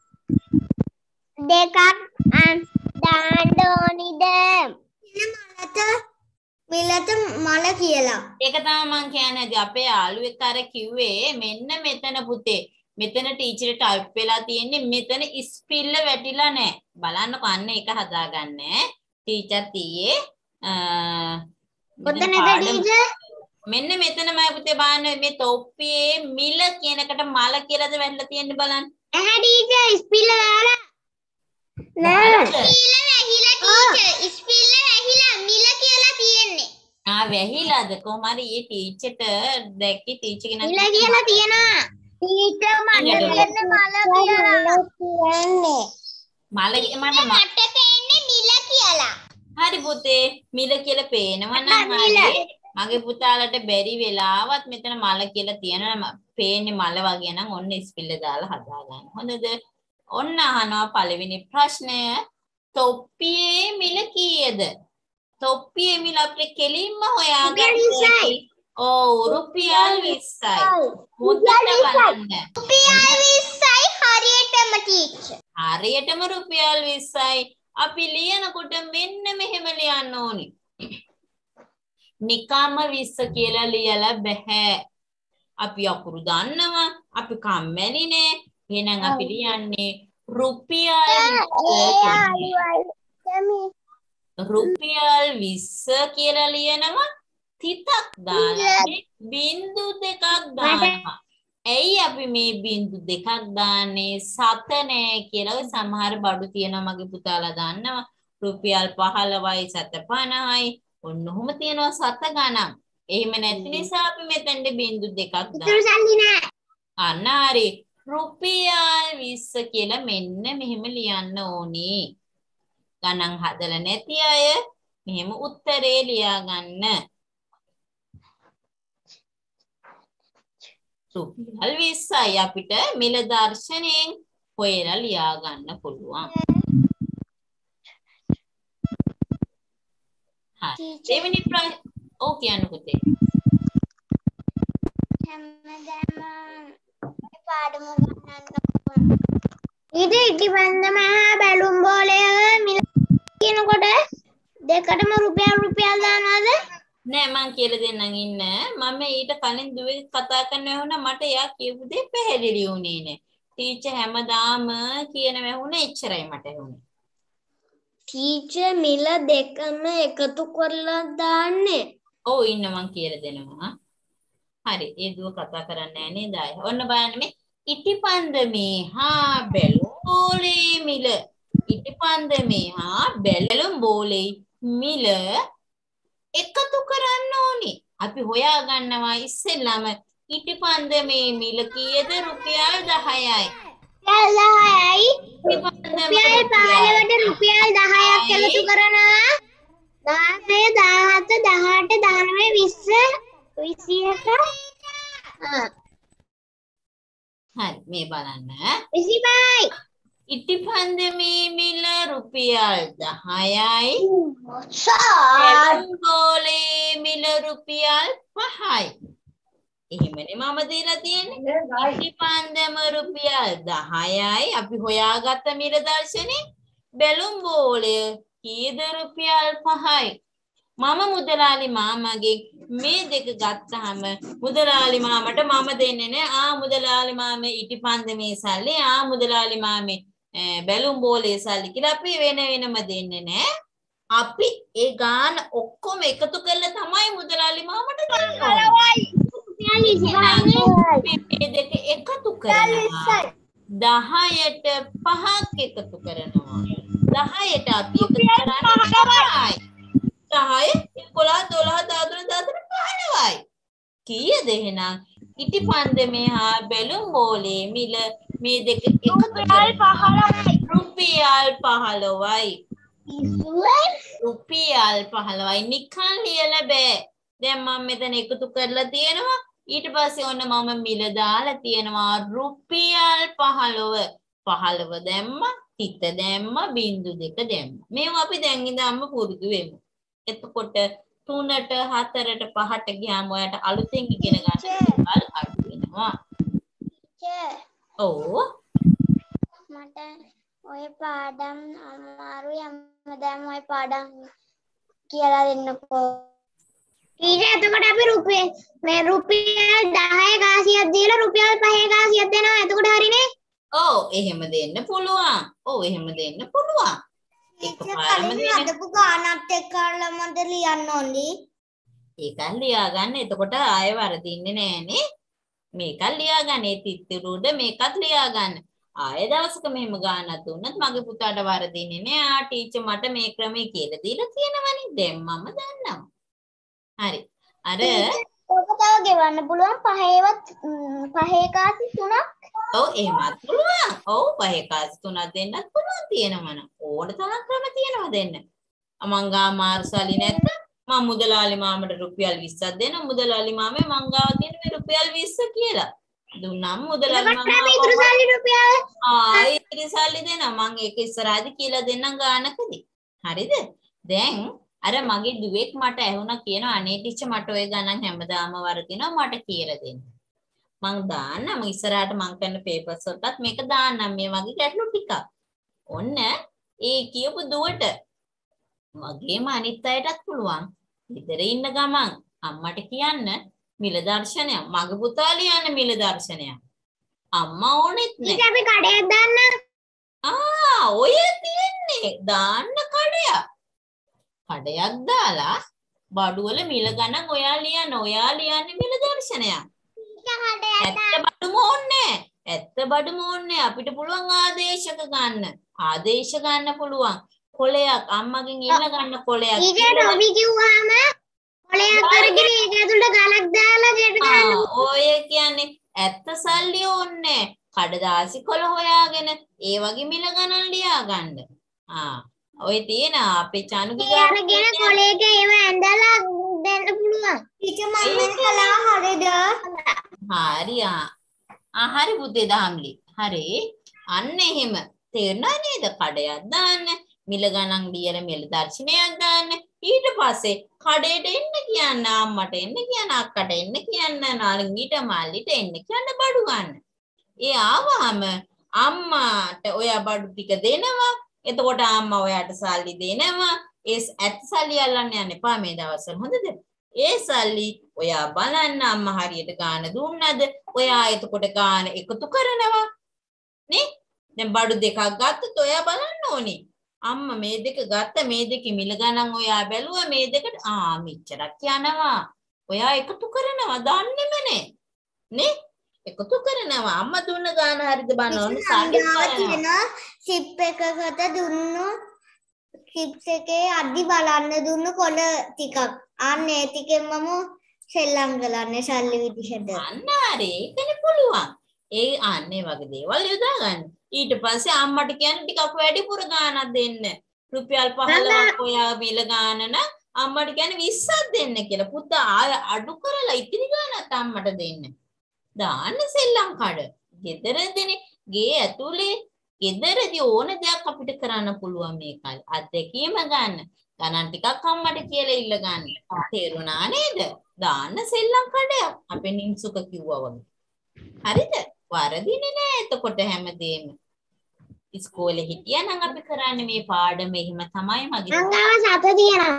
Speaker 1: දෙකක් දාන්න ඕනිද? මලත මිලත මල කියලා.
Speaker 2: ඒක තමයි මං කියන්නේ. අපේ යාළුවෙක් අර කිව්වේ මෙන්න මෙතන පුතේ. මෙතන ටීචර් ටයිප් වෙලා තියෙන්නේ මෙතන ස්පිල්ල වැටිලා නැහැ. බලන්නකෝ අන්න ඒක හදාගන්න. ටීචර් තීයේ
Speaker 1: කොතනද ටීචර්?
Speaker 2: මෙන්න මෙතන මම පුතේ බලන්න මේ තොප්පියේ මිල කියන එකට මල කියලාද වැටලා තියෙන්නේ බලන්න.
Speaker 1: ඇහැ ටීචර් ස්පිල්ල දාලා. නෑ. ස්පිල්ල වැහිලා ටීචර්. ස්පිල්ල වැහිලා මිල කියලා තියෙන්නේ.
Speaker 2: ආ වැහිලාද කොහොම හරි ඊ ටීචර්ට දැක්කේ ටීචර් කෙනෙක්
Speaker 1: මිල කියලා තියෙනවා. ටීචර් මට කියන්නේ මල කියලා. කියන්නේ.
Speaker 2: මල මට
Speaker 1: මට පේන්නේ මිල කියලා.
Speaker 2: හරි පුතේ මිල කියලා පේනවා නම් හරි. මගේ පුතාලට බැරි වෙලාවත් මෙතන මල කියලා තියෙනවා පේන්නේ මල වගේ නම් ඔන්න ස්පිල්ල දාලා හදාගන්න. හොඳද? ඔන්න අහනවා පළවෙනි ප්‍රශ්නය. තොප්පියේ මිල කීයද? තොප්පියේ මිල අපිට කෙලින්ම හොයාගන්න. ඔව් රුපියල් විස්සයි. මුද්දට බලන්න.
Speaker 1: රුපියල් විස්සයි හරියටම ටීචර්.
Speaker 2: හරියටම රුපියල් විස්සයි. අපි ලියනකොට මෙන්න මෙහෙම ලියන්න ඕනි. නිකම්ම විස්ස කියලා ලියලා බෑ. අපි අකුරු දන්නවා. අපි කම්මැලි නේ. එහෙනම් අපි ලියන්නේ රුපියල් රුපියල් විස්ස කියලා ලියනවා. තිතක් දාලා බිංදු දෙකක් දානවා. ඇයි අපි මේ බිංදු දෙකක් දාන්නේ? සත නෑ කියලා සමහර බඩු තියෙනවා මගේ පුතාලා දන්නවා. රුපියල් පහළොවයි සත පනහයි ඔන්න ඔහොම තියෙනවා සත ගණන්. එහෙම නැති නිසා අපි මෙතෙන්ද බිංදු දෙකක් දානවා. අන්න හරි. රුපියල් විස්ස කියලා මෙන්න මෙහෙම ලියන්න ඕනි. ගණන් හදලා නැති අය මෙහෙම උත්තරේ ලියා ගන්න. රුපියල් විස්සයි අපිට මිල දර්ශනයෙන් හොයලා ලියා ගන්න පුළුවන්. හරි. දෙවෙනි ප්‍රශ්න ඔව් කියන්න පුතේ.
Speaker 1: හැමදාම පාඩම ගන්නන්න ඊට ඉටිපන්දම බැලුම් බෝලය මිල කියනකොට දෙකටම රුපියල් රුපියල් දානවද?
Speaker 2: නෑ මං කියලා දෙන්නම් ඉන්න. මම ඊට කලින් දුවේ කතා කරනවා වුණා මට එයා කියපු දේ පැහැදිලි වුණේ නෑ. ටීචර් හැමදාම කියනවා වුණා එච්චරයි මට වුණේ.
Speaker 1: ටීචර් මිල දෙකම එකතු කරලා දාන්නේ.
Speaker 2: ඔව් ඉන්න මං කියලා දෙනවා. හරි ඒ දුව කතා කරන්නේ නෑ නේද අය. ඔන්න බලන්න මේ ඉටිපන්දමේ හා බැලුම් බෝලේ මිල. ඉටිපන්දමේ හා බැලුම් බෝලේ මිල එකතු කරන්න ඕනි. අපි හොයා ගන්නවා ඉස්සෙල්ලාම ඉටිපන්දමේ මිල කීයද? රුපියල් දහයයි.
Speaker 1: රුපියල් දහයයි. රුපියල් පහළොවට රුපියල් දහයක් එකතු කරනවා. දහය දහහත දහඅට දහනවය විස්ස විසියක ආ
Speaker 2: හරි මේ බලන්න.
Speaker 1: විසිපහයි.
Speaker 2: ඉටිපන්දමේ මිල රුපියල් දහයයි.
Speaker 1: සාත්
Speaker 2: බෝලේ මිල රුපියල් පහයි. එහෙමනේ මම දීලා තියෙන්නේ. ඉටිපන්දම රුපියල් දහයයි. අපි හොයාගත්ත මිල දර්ශනේ බැලුම් බෝලය කීයද? රුපියල් පහයි. මම මුදලාලි මාමගේ මේ දෙක ගත්තාම මුදලාලි මාමට මම දෙන්නේ නෑ. ආ මුදලාලි මාමේ ඉටිපන්දමේ සල්ලි ආ මුදලාලි මාමේ බැලුම් බෝලේ සල්ලි කියලා අපි වෙන වෙනම දෙන්නේ නෑ. අපි ඒ ගාන ඔක්කොම එකතු කරලා තමයි මුදලාලි මාමට මේ දෙක එකතු කරනවා. දහයට පහක් එකතු කරනවා. දහයට අපි එකතු කරන්නේ දහය එකොළහ දොළහ දහතුන දහතුන පහළොවයි. කීයද එහෙනම්? ඉටිපන්දමේ හා බැලුම් බෝලේ මිල මේ දෙක එකතු කරනවා රුපියල් පහළොවයි රුපියල් පහළොවයි නිකන් ලියලා බෑ දැන් මම මෙතන එකතු කරලා තියෙනවා ඊට පස්සේ ඔන්න මම මිල දාලා තියෙනවා රුපියල් පහළොව පහළොව දැම්ම තිත දැම්ම බිංදු දෙක දැම්ම මේවා අපි දැන් ඉඳන්ම පුරුදු වෙමු එතකොට තුනට හතරට පහට ගියාම ඔයාලට අලුතෙන් ඉගෙන ගන්න දේවල් අඩු වෙනවා ඔව්
Speaker 1: මට ඔය පාඩම් අමාරුයි හැමදාම ඔය පාඩම් කියලා දෙන්නකෝ ඊට එතකොට අපි රුපියල් මේ රුපියල් දහය ගාසියක් දීලා රුපියල් පහේ ගාසියක් දෙනවා එතකොට හරිනේ
Speaker 2: ඔව් එහෙම දෙන්න පුළුවන් ඔව් එහෙම දෙන්න පුළුවන් එකපාරම දෙන්න
Speaker 1: අදපු ගානත් එක්කලා මන්ද ලියන්න ඕනි
Speaker 2: ඒකත් ලියා ගන්න එතකොට ආයෙ වරදින්නේ නෑනේ මේකත් ලියා ගන්න ඒ තිත්තිරුඩ මේකත් ලියා ගන්න ආයෙ දවසක මෙහෙම ගානක් දුන්නත් මගේ පුතාට වරදින්නේ නෑ ආ ටීචර් මට මේ ක්‍රමේ කියලා දීලා තියෙනවනේ දැන් මම දන්නවා හරි අර
Speaker 1: ඔක තව ගෙවන්න පුළුවන් පහේවත් පහේ කාසි තුනක්
Speaker 2: ඔව් එහෙමත් පුළුවන් ඔව් පහේ කාසි තුනක් දෙන්නත් පුළුවන් තියෙනවනම් ඕන තරම් ක්‍රම තියෙනවා දෙන්න මං ගා මාර්සලි නැත්නම් මම මුදලාලි මාමට රුපියල් විස්සක් දෙනවා මුදලාලි මාමේ මං ගාව තියෙන මේ රුපියල් විස්ස කියලා දුන්නම් මුදලාලි මාමා
Speaker 1: ඉතුරු සල්ලි රුපියල්
Speaker 2: ආ ඉතිරි සල්ලි දෙනවා මං ඒක ඉස්සරහදී කියලා දෙන්නම් ගානකදී හරිද දැන් අර මගේ දුවෙක් මට ඇහුණා කියනවා අනේ ටීචර් මට ඔය ගණන් හැමදාම වරදිනවා මට කියලා දෙන්න මං දාන්නම් ඉස්සරහට මං කරන පේපර්ස් වලටත් මේක දාන්නම් මේ වගේ ගැටලු ටිකක් ඔන්න ඒ කියපු දුවට වගේම අනිත් අයටත් පුළුවන් ඉතර ඉන්න ගමන් අම්මට කියන්න මිල දර්ශනයක් මගේ පුතා ලියන්න මිල දර්ශනයක් අම්මා ඕනෙත් නෑ
Speaker 1: ඊට අපි කඩයක් දාන්න
Speaker 2: ආ ඔය තියන්නේ දාන්න කඩයක් කඩයක් දාලා බඩුවල මිල ගණන් ඔයා ලියන්න ඔයා ලියන්නේ මිල දර්ශනයක් ඇත්ත බඩුම ඕනේ ඇත්ත බඩුම ඕනේ අපිට පුළුවන් ආදේශක ගන්න ආදේශ ගන්න පුළුවන් කොලයක් අම්මගෙන් ඉල්ල ගන්න කොලයක්
Speaker 1: ඊට රොබි කිව්වම කොලයක් අරගෙන ඒක ඇතුළට ගලක් දාලා දෙන්න ගන්න
Speaker 2: ඔය කියන්නේ ඇත්ත සල්ලි ඕනේ කඩදාසි කොළ හොයාගෙන ඒ වගේ මිල ගණන් ලියා ගන්න ආ ඔය තියෙන අපේ චානුගේ
Speaker 1: අරගෙන කොලේක ඒව ඇඳලා දෙන්න පුළුවන් ටීචර් මම මේක කළා හරියද
Speaker 2: හරි ආ හරි පුතේ දහම්ලි හරි අන්න එහෙම තේරුණා නේද කඩයක් දාන්න මිල ගණන් ලියලා මිල දර්ශනයක් දාන්න ඊට පස්සේ කඩේට එන්න කියන්න අම්මට එන්න කියන්න අක්කට එන්න කියන්න නාලින්ගිට මල්ලිට එන්න කියන්න බඩු ගන්න ඒ ආවම අම්මාට ඔයා බඩු ටික දෙනවා එතකොට අම්මා ඔයාට සල්ලි දෙනවා ඒ ඇත්ත සල්ලි අල්ලන්න යන්න එපා මේ දවස්වල හොඳද ඒ සල්ලි ඔයා බලන්න අම්මා හරියට ගාන දුන්නද ඔයා එතකොට ගාන එකතු කරනවා නේ දැන් බඩු දෙකක් ගත්තොත් ඔයා බලන්න ඕනේ අම්මා මේ දෙක ගත්ත මේ දෙකේ මිල ගණන් ඔයා බැලුවා මේ දෙකට ආ මෙච්චරක් යනවා ඔයා එකතු කරනවා දන්නේම නේ නේ එකතු කරනවා අම්මා දුන්න ගාන හරියද බලන්න ඕනේ
Speaker 1: තියෙනවා සිප් එකකට දුන්නු සිප්ස් එකේ අඩි බලන්න දුන්නු කොළ ටිකක් අන්න ඒ ටිකෙන් මම සෙල්ලම් කරන්නේ සල්ලි විදිහට
Speaker 2: අන්න හරි ඒකනේ පුළුවන් ඒ අන්නේ වගේ දේවල් යොදා ගන්න ඊට පස්සේ අම්මට කියන්න ටිකක් වැඩිපුර ගාණක් දෙන්න රුපියල් පහළොවක් ඔයා මිල ගාන නම් අම්මට කියන්න විස්සක් දෙන්න කියලා පුතා ආය අඩු කරලා ඉතිරි ගාණත් අම්මට දෙන්න දාන්න සෙල්ලම් කඩ ගෙදරදීනේ ගේ ඇතුලේ ගෙදරදී ඕන දෙයක් අපිට කරන්න පුළුවන් මේකයි අත්දැකීම ගන්න ගණන් ටිකක් අම්මට කියලා ඉල්ල ගන්න තේරුණා නේද දාන්න සෙල්ලම් කඩයක් අපේ නින්සුක කිව්වා වගේ හරිද වරදින්නේ නෑ එතකොට හැමදේම ඉස්කෝලේ හිටියා නම් අපි කරන්නේ මේ පාඩම එහෙම තමයි මගේ
Speaker 1: අංගාව සත තියෙනවා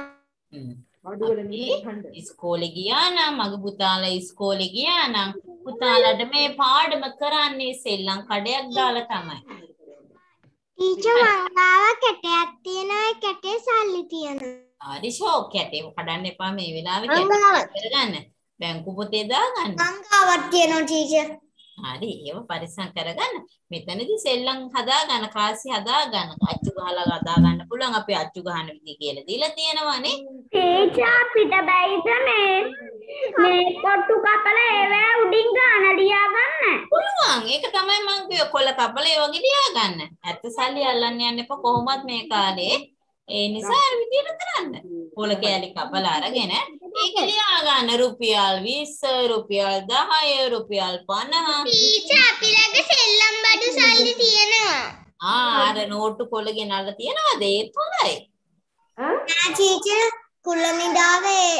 Speaker 2: ඉස්කෝලේ ගියා නම් මගේ පුතාලා ඉස්කෝලේ ගියා නම් පුතාලට මේ පාඩම කරන්නේ සෙල්ලම් කඩයක් දාලා තමයි
Speaker 1: ටීචර් මංගාව කැටයක් තියෙනවා ඒ කැටේ සල්ලි තියෙනවා
Speaker 2: හරි ෂෝක් කැටේ කඩන්න එපා මේ වෙලාවේ කැටේ කරගන්න බැංකු පොතේ දාගන්න
Speaker 1: මංගාවක් තියෙනවා ටීචර්
Speaker 2: හරි ඒව පරිස්සම් කරගන්න මෙතනදී සෙල්ලම් හදාගන්න කාසි හදාගන්න අච්චු ගහලා හදාගන්න පුළුවන් අපි අච්චු ගහන විදිහ කියලා දීලා තියෙනවානේ
Speaker 1: ටීචර් අපිට බැයිද මේ මේ කොට්ටු කපලා ඒවැ උඩින් ගාන ලියා ගන්න.
Speaker 2: පුළුවන්. ඒක තමයි මං කිව්වේ කොළ කපලා ඒ වගේ ලියා ගන්න. ඇත්ත සල්ලි අල්ලන්න යන්න එපා කොහොමත් මේ කාලේ. ඒ නිසා අර විදියට කරන්න. කොළ කෑලි කපලා අරගෙන ඒක ලියා ගන්න රුපියල් විස්ස, රුපියල් දහය, රුපියල් පනහ.
Speaker 1: ටීචර් අපි ළඟ සෙල්ලම් බඩු සල්ලි තියෙනවා.
Speaker 2: ආ අර නෝට්ටු කොළ ගෙනල්ලා තියනවාද? ඒත් හොඳයි.
Speaker 1: නෑ ටීචර් කුලනිදාවේ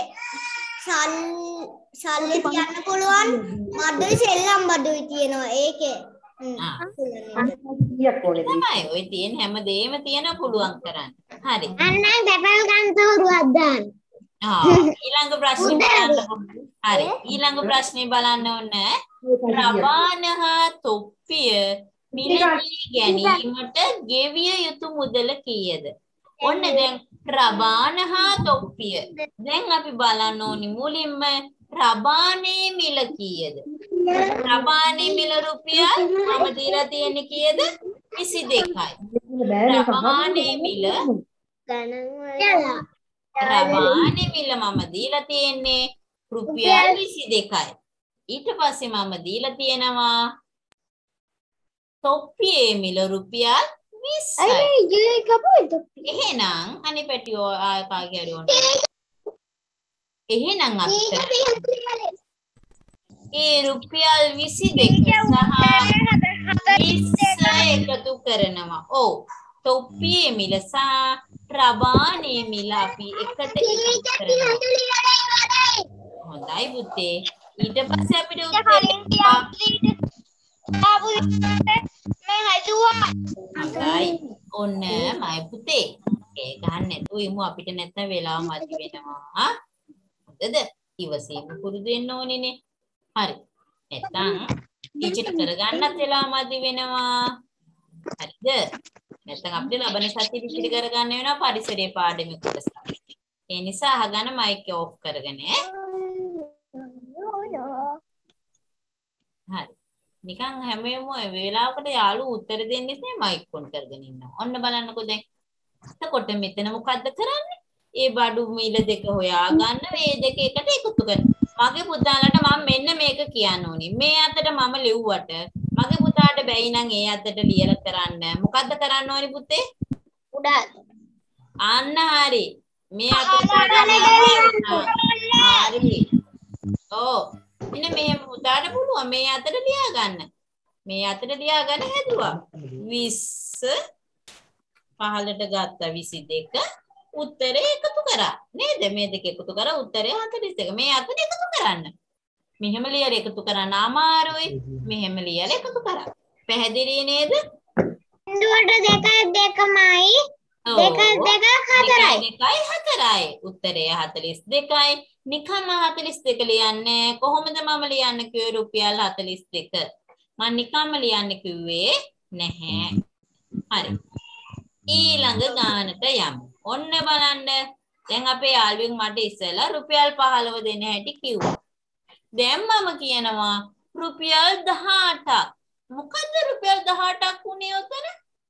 Speaker 1: සල්ලි තියන්න පුළුවන් මඩුයි සෙල්ලම් බඩුයි තියෙනවා ඒකේ.
Speaker 2: තමයි ඔය තියෙන හැමදේම තියන පුළුවන් කරන්න. හරි.
Speaker 1: අන්න දැපල් ගන්තවරුවක් දාන්න.
Speaker 2: ආ ඊළඟ ප්‍රශ්නේ බලන්නකො. හරි. ඊළඟ ප්‍රශ්නේ බලන්න ඕන. රබාන හා තොප්පිය මිලදී ගැනීමට ගෙවිය යුතු මුදල කීයද? ඔන්න දැන් රබාන හා තොප්පිය. දැන් අපි බලන්න ඕනි මුලින්ම රබානේ මිල කීයද? රබානේ මිල රුපියල් මම දීලා තියෙන්නේ කීයද? විසි දෙකයි. රබානේ මිල රබානේ මිල මම දීලා තියෙන්නේ රුපියල් විසි දෙකයි. ඊට පස්සේ මම දීලා තියෙනවා තොප්පියේ මිල රුපියල් විස්සයි. එහෙනම් අනිත් පැටියෝ ආය කාගේ හරි ඕන. එහෙනම් අපිට ඒ රුපියල් විසි දෙක සහ විස්ස එකතු කරනවා. ඔව්. තොප්පියේ මිල සහ රබානේ මිල අපි එකට එකතු කරනවා. හොඳයි පුතේ. ඊට පස්සේ අපිට උත්තරේ හොඳයි. ඔන්න මයි පුතේ. ඒ ගන්න නැතුව ඉමු අපිට නැත්නම් වෙලාව මදි වෙනවා. හොඳද? ඉවසීම පුරුදු වෙන්න ඕනේනේ. හරි. නැත්නම් ටීචර්ට කරගන්නත් වෙලාව මදි වෙනවා. හරිද? නැත්නම් අපිට ලබන සතියේ ටීචර් කරගන්න වෙනවා පරිසරයේ පාඩමේ කොටස. ඒ නිසා අහගන්න මයික් එක ඔෆ් කරගෙන. හරි. නිකන් හැමෝම වෙලාවකට යාළුවෝ උත්තර දෙන්නේ නැහැ මයික් ඔන් කරගෙන ඉන්නවා. ඔන්න බලන්නකෝ දැන්. එතකොට මෙතන මොකද්ද කරන්නේ? ඒ බඩු මිල දෙක හොයා ගන්න මේ දෙක එකට එකතු කරන්න. මගේ පුතාලට මම මෙන්න මේක කියන්න ඕනි. මේ අතට මම ලිව්වට මගේ පුතාට බැයි නම් ඒ අතට ලියලා කරන්න. මොකද්ද කරන්න ඕනි පුතේ?
Speaker 1: උඩ.
Speaker 2: අන්න හරි. මේ අතට හරි. ඔව්. මෙන්න මෙහෙම පුතාට පුළුවන් මේ අතට ලියා ගන්න. මේ අතට ලියා ගන්න හැදුවා. විස්ස පහළට ගත්ත විසි දෙක උත්තරේ එකතු කරා. නේද? මේ දෙක එකතු කරා උත්තරේ හතළිස් දෙක. මේ අතට එකතු කරන්න. මෙහෙම ලියලා එකතු කරන්න අමාරුයි. මෙහෙම ලියලා එකතු කරා. පැහැදිලි නේද?
Speaker 1: දුවට දෙක දෙකමයි දෙක දෙක හතරයි.
Speaker 2: දෙකයි හතරයි. උත්තරේ හතළිස් දෙකයි. නිකම්ම හතළිස් දෙක ලියන්නේ කොහොමද මම ලියන්න කිව්වේ රුපියල් හතළිස් දෙක. මම නිකම්ම ලියන්න කිව්වේ නැහැ. හරි. ඊළඟ ගානට යමු. ඔන්න බලන්න. දැන් අපේ යාළුවෙක් මට ඉස්සෙල්ලා රුපියල් පහළොව දෙන්න හැටි කිව්වා. දැන් මම කියනවා රුපියල් දහඅටක්. මොකද්ද රුපියල් දහඅටක් උනේ උතන?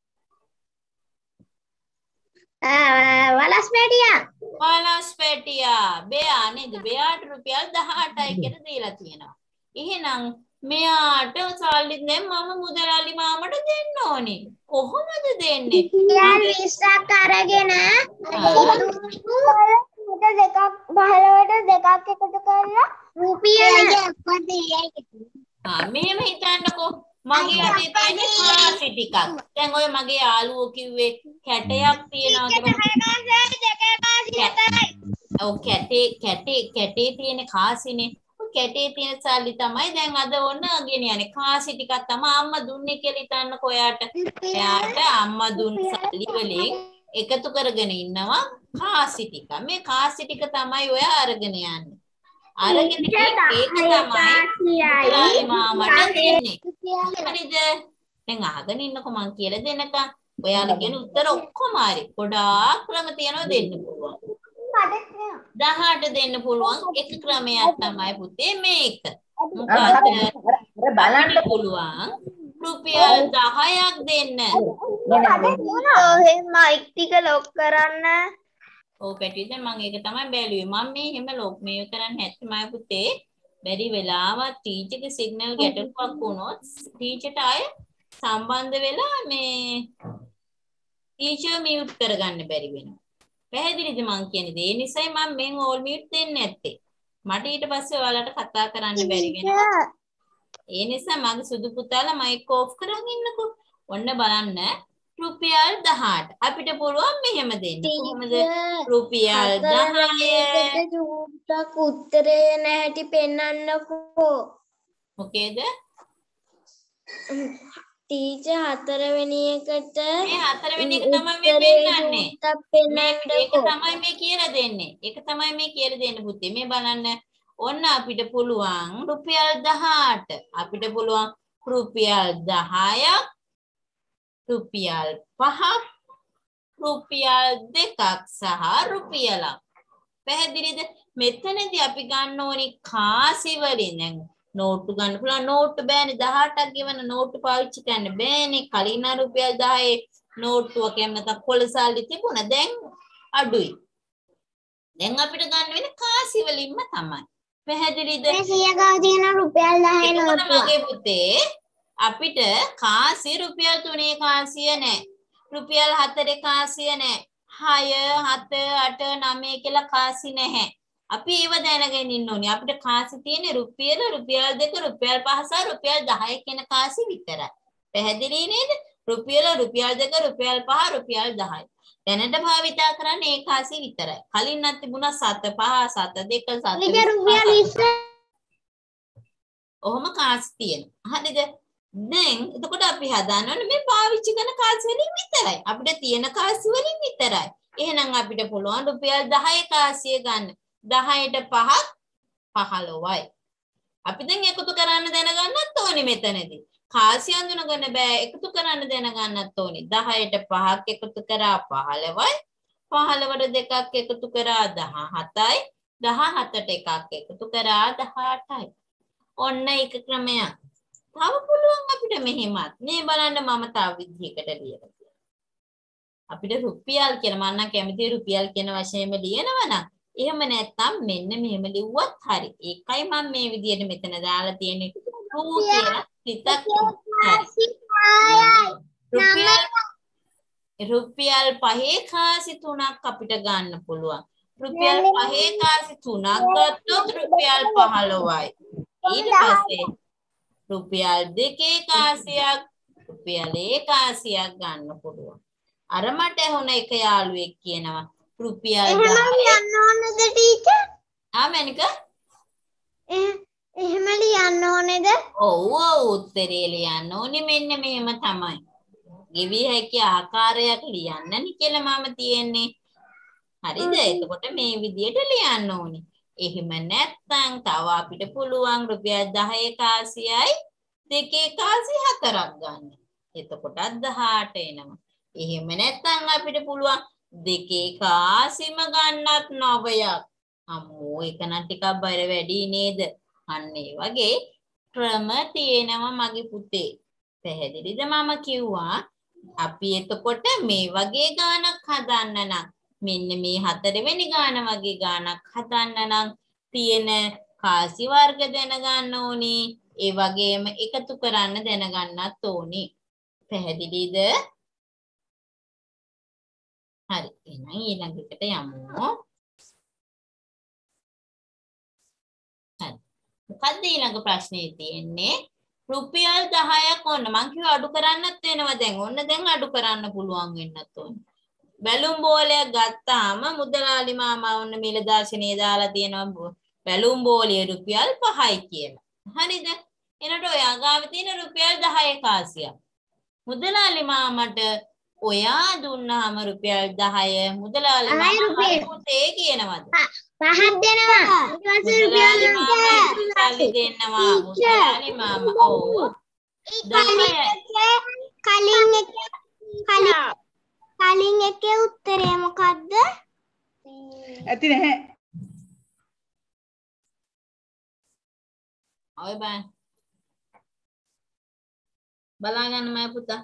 Speaker 1: වලස් පැටියා.
Speaker 2: වලස් පැටියා. බෙයා නේද? බෙයාට රුපියල් දහඅටයි කියලා දීලා තියෙනවා. එහෙනම් මෙයාට සල්ලි දැන් මම මුදලාලි මාමට දෙන්න ඕනේ. කොහොමද දෙන්නේ?
Speaker 1: රුපියල් විස්සක් අරගෙන මුද දෙකක් පහළවට දෙකක් එකතු කරලා රුපියල්
Speaker 2: ආ මෙහෙම හිතන්නකෝ. මගේ අතේ තියෙන කාසි ටිකක්. දැන් ඔය මගේ යාළුවෝ කිව්වේ කැටයක් තියනවා කියලා. ඔව් කැටේ කැටේ කැටේ තියෙන කාසිනේ. කැටේ තියෙන සල්ලි තමයි දැන් අද ඕන ගෙනියන්නේ. කාසි ටිකක් තමයි අම්මා දුන්නේ කියලා හිතන්නකෝ එයාට. එයාට අම්මා දුන්න සල්ලි වලින් එකතු කරගෙන ඉන්නවා කාසි ටික. මේ කාසි ටික තමයි ඔය අරගෙන යන්නේ. අරගෙන ඒක තමයි යාළුවා මාමට දෙන්නේ. හරිද? දැන් අහගෙන ඉන්නකෝ මං කියලා දෙන්නකම්. ඔයාලා කියන උත්තර ඔක්කොම හරි. ගොඩාක් ක්‍රම තියෙනවා දෙන්න පුළුවන්. දහඅට දෙන්න පුළුවන් එක ක්‍රමයක් තමයි පුතේ මේක. මොකද බලන්න පුළුවන් රුපියල් දහයක් දෙන්න.
Speaker 1: ඔහෙ මයික් ටික ලොක් කරන්න.
Speaker 2: ඔව් පැටිද මම ඒක තමයි බැලුවේ. මම මේ හැම ලොක් මේ කරන්න හැටමයි පුතේ. බැරි වෙලාවත් ටීචර්ගේ සිග්නල් ගැටලුවක් වුණොත් ටීචර්ට ආය සම්බන්ධ වෙලා මේ ටීචර් මියුට් කරගන්න බැරි වෙනවා. පැහැදිලිද මං කියන්නේ? ඒ නිසායි මම මෙන් ඕල් මියුට් දෙන්නේ නැත්තේ. මට ඊට පස්සේ ඔයාලට කතා කරන්න බැරි වෙනවා. ඒ නිසා මගේ සුදු පුතාලා මයික් ඕෆ් කරන් ඉන්නකෝ. ඔන්න බලන්න රුපියල් දහඅට අපිට පුළුවන් මෙහෙම දෙන්න. කොහොමද? රුපියල් දහය.
Speaker 1: චූට්ටක් උත්තරේ නැහැටි පෙන්වන්නකෝ.
Speaker 2: මොකේද?
Speaker 1: ටීචර් හතරවෙනි එකට
Speaker 2: මේ හතරවෙනි එක තමයි මේ පෙන්නන්නේ. මේ ඒක තමයි මේ කියලා දෙන්නේ. ඒක තමයි මේ කියලා දෙන්න පුතේ. මේ බලන්න. ඔන්න අපිට පුළුවන් රුපියල් දහඅට. අපිට පුළුවන් රුපියල් දහයක්, රුපියල් පහක්, රුපියල් දෙකක් සහ රුපියලක්. පැහැදිලිද? මෙතනදී අපි ගන්න ඕනි කාසි වලින් දැන් නෝට්ටු ගන්න පුළුවන්. නෝට්ටු බෑනේ දහඅටක් ගෙවන නෝට්ටු පාවිච්චි කරන්න බෑනේ. කලින් නම් රුපියල් දහයේ නෝට්ටුවක් එහෙම නැත්නම් කොළසල්ලි තිබුණා. දැන් අඩුයි. දැන් අපිට ගන්න වෙන්නේ කාසි වලින්ම තමයි. පැහැදිලිද?
Speaker 1: මේ සිය ගාව තියෙන රුපියල් දහය නෝට්ටුව.
Speaker 2: මගේ පුතේ අපිට කාසි රුපියල් තුනේ කාසිය නැහැ. රුපියල් හතරේ කාසිය නැහැ. හය, හත, අට, නවය කියලා කාසි නැහැ. අපි ඒව දැනගෙන ඉන්න ඕනේ. අපිට කාසි තියෙන්නේ රුපියල, රුපියල් දෙක, රුපියල් පහ සහ රුපියල් දහය කියන කාසි විතරයි. පැහැදිලි නේද? රුපියල, රුපියල් දෙක, රුපියල් පහ, රුපියල් දහය. දැනට භාවිතා කරන්නේ ඒ කාසි විතරයි. කලින් නම් තිබුණා සත පහ, සත දෙක, සත විස්ස. ඔහොම කාසි තියෙනවා. හරිද? දැන් එතකොට අපි හදාන්න ඕනේ මේ පාවිච්චි කරන කාසි වලින් විතරයි. අපිට තියෙන කාසි වලින් විතරයි. එහෙනම් අපිට පුළුවන් රුපියල් දහය කාසිය ගන්න. දහයට පහක් පහළොවයි. අපි දැන් එකතු කරන්න දැනගන්නත් ඕනේ මෙතනදී. කාසි අඳුනගන්න බෑ එකතු කරන්න දැනගන්නත් ඕනේ. දහයට පහක් එකතු කරා පහළොවයි. පහළොවට දෙකක් එකතු කරා දහහතයි. දහහතට එකක් එකතු කරා දහඅටයි. ඔන්න එක ක්‍රමයක්. තව පුළුවන් අපිට මෙහෙමත්. මේ බලන්න මම තව විදිහකට ලියලා තියෙනවා. අපිට රුපියල් කියන මම නම් කැමති රුපියල් කියන වශයෙන්ම ලියනවනම් එහෙම නැත්නම් මෙන්න මෙහෙම ලිව්වත් හරි. ඒකයි මම මේ විදිහට මෙතන දාලා තියෙන්නේ. රූ කියලා පිටක් රුපියල් රුපියල් පහේ කාසි තුනක් අපිට ගන්න පුළුවන්. රුපියල් පහේ කාසි තුනක් ගත්තොත් රුපියල් පහළොවයි. ඊට පස්සේ රුපියල් දෙකේ කාසියක් රුපියලේ කාසියක් ගන්න පුළුවන්. අර මට ඇහුණ එක යාළුවෙක් කියනවා රුපියල්
Speaker 1: එහෙම ලියන්න ඕනේද ටීචර්?
Speaker 2: ආ මැනික
Speaker 1: එහෙම ලියන්න ඕනේද?
Speaker 2: ඔව් ඔව් උත්තරේ ලියන්න ඕනේ මෙන්න මෙහෙම තමයි. ගෙවි හැකි ආකාරයක් ලියන්නනේ කියලා මම තියෙන්නේ. හරිද? එතකොට මේ විදියට ලියන්න ඕනේ. එහෙම නැත්නම් තව අපිට පුළුවන් රුපියල් දහයේ කාසියයි දෙකේ කාසි හතරක් ගන්න. එතකොටත් දහඅට එනවා. එහෙම නැත්නම් අපිට පුළුවන් දෙකේ කාසිම ගන්නත් නවයක්. අම්මෝ ඒක නම් ටිකක් බර වැඩි නේද? අන්න ඒ වගේ ක්‍රම තියෙනවා මගේ පුතේ. පැහැදිලිද? මම කිව්වා අපි එතකොට මේ වගේ ගානක් හදන්න නම් මෙන්න මේ හතරවෙනි ගාන වගේ ගානක් හදන්න නම් තියෙන කාසි වර්ග දැනගන්න ඕනේ. ඒ වගේම එකතු කරන්න දැනගන්නත් ඕනේ. පැහැදිලිද? හරි. එහෙනම් ඊළඟට යමු. හරි. මොකද්ද ඊළඟ ප්‍රශ්නේ තියෙන්නේ? රුපියල් දහයක් ඕන. මං කිව්වා අඩු කරන්නත් වෙනවා දැන්. ඔන්න දැන් අඩු කරන්න පුළුවන් වෙන්නත් ඕනේ. බැලුම් බෝලයක් ගත්තාම මුදලාලි මාමා ඔන්න මිල දාශනයේ දාලා තියෙනවා බැලුම් බෝලේ රුපියල් පහයි කියලා. හරිද? එනකොට ඔයා ගාව තියෙන රුපියල් දහය කාසියක්. මුදලාලි මාමට ඔයා දුන්නාම රුපියල් දහය මුදලාලි මාමා පුතේ කියනවාද?
Speaker 1: පහක් දෙනවා. ඊට පස්සේ රුපියල්
Speaker 2: දහය දෙන්නවා මුදලාලි මාමා. ඔව්.
Speaker 1: කලින් කලින් කලින් එකේ උත්තරේ මොකද්ද?
Speaker 5: ඇති නැහැ.
Speaker 2: ඔය බෑ. බලා ගන්න මම පුතා.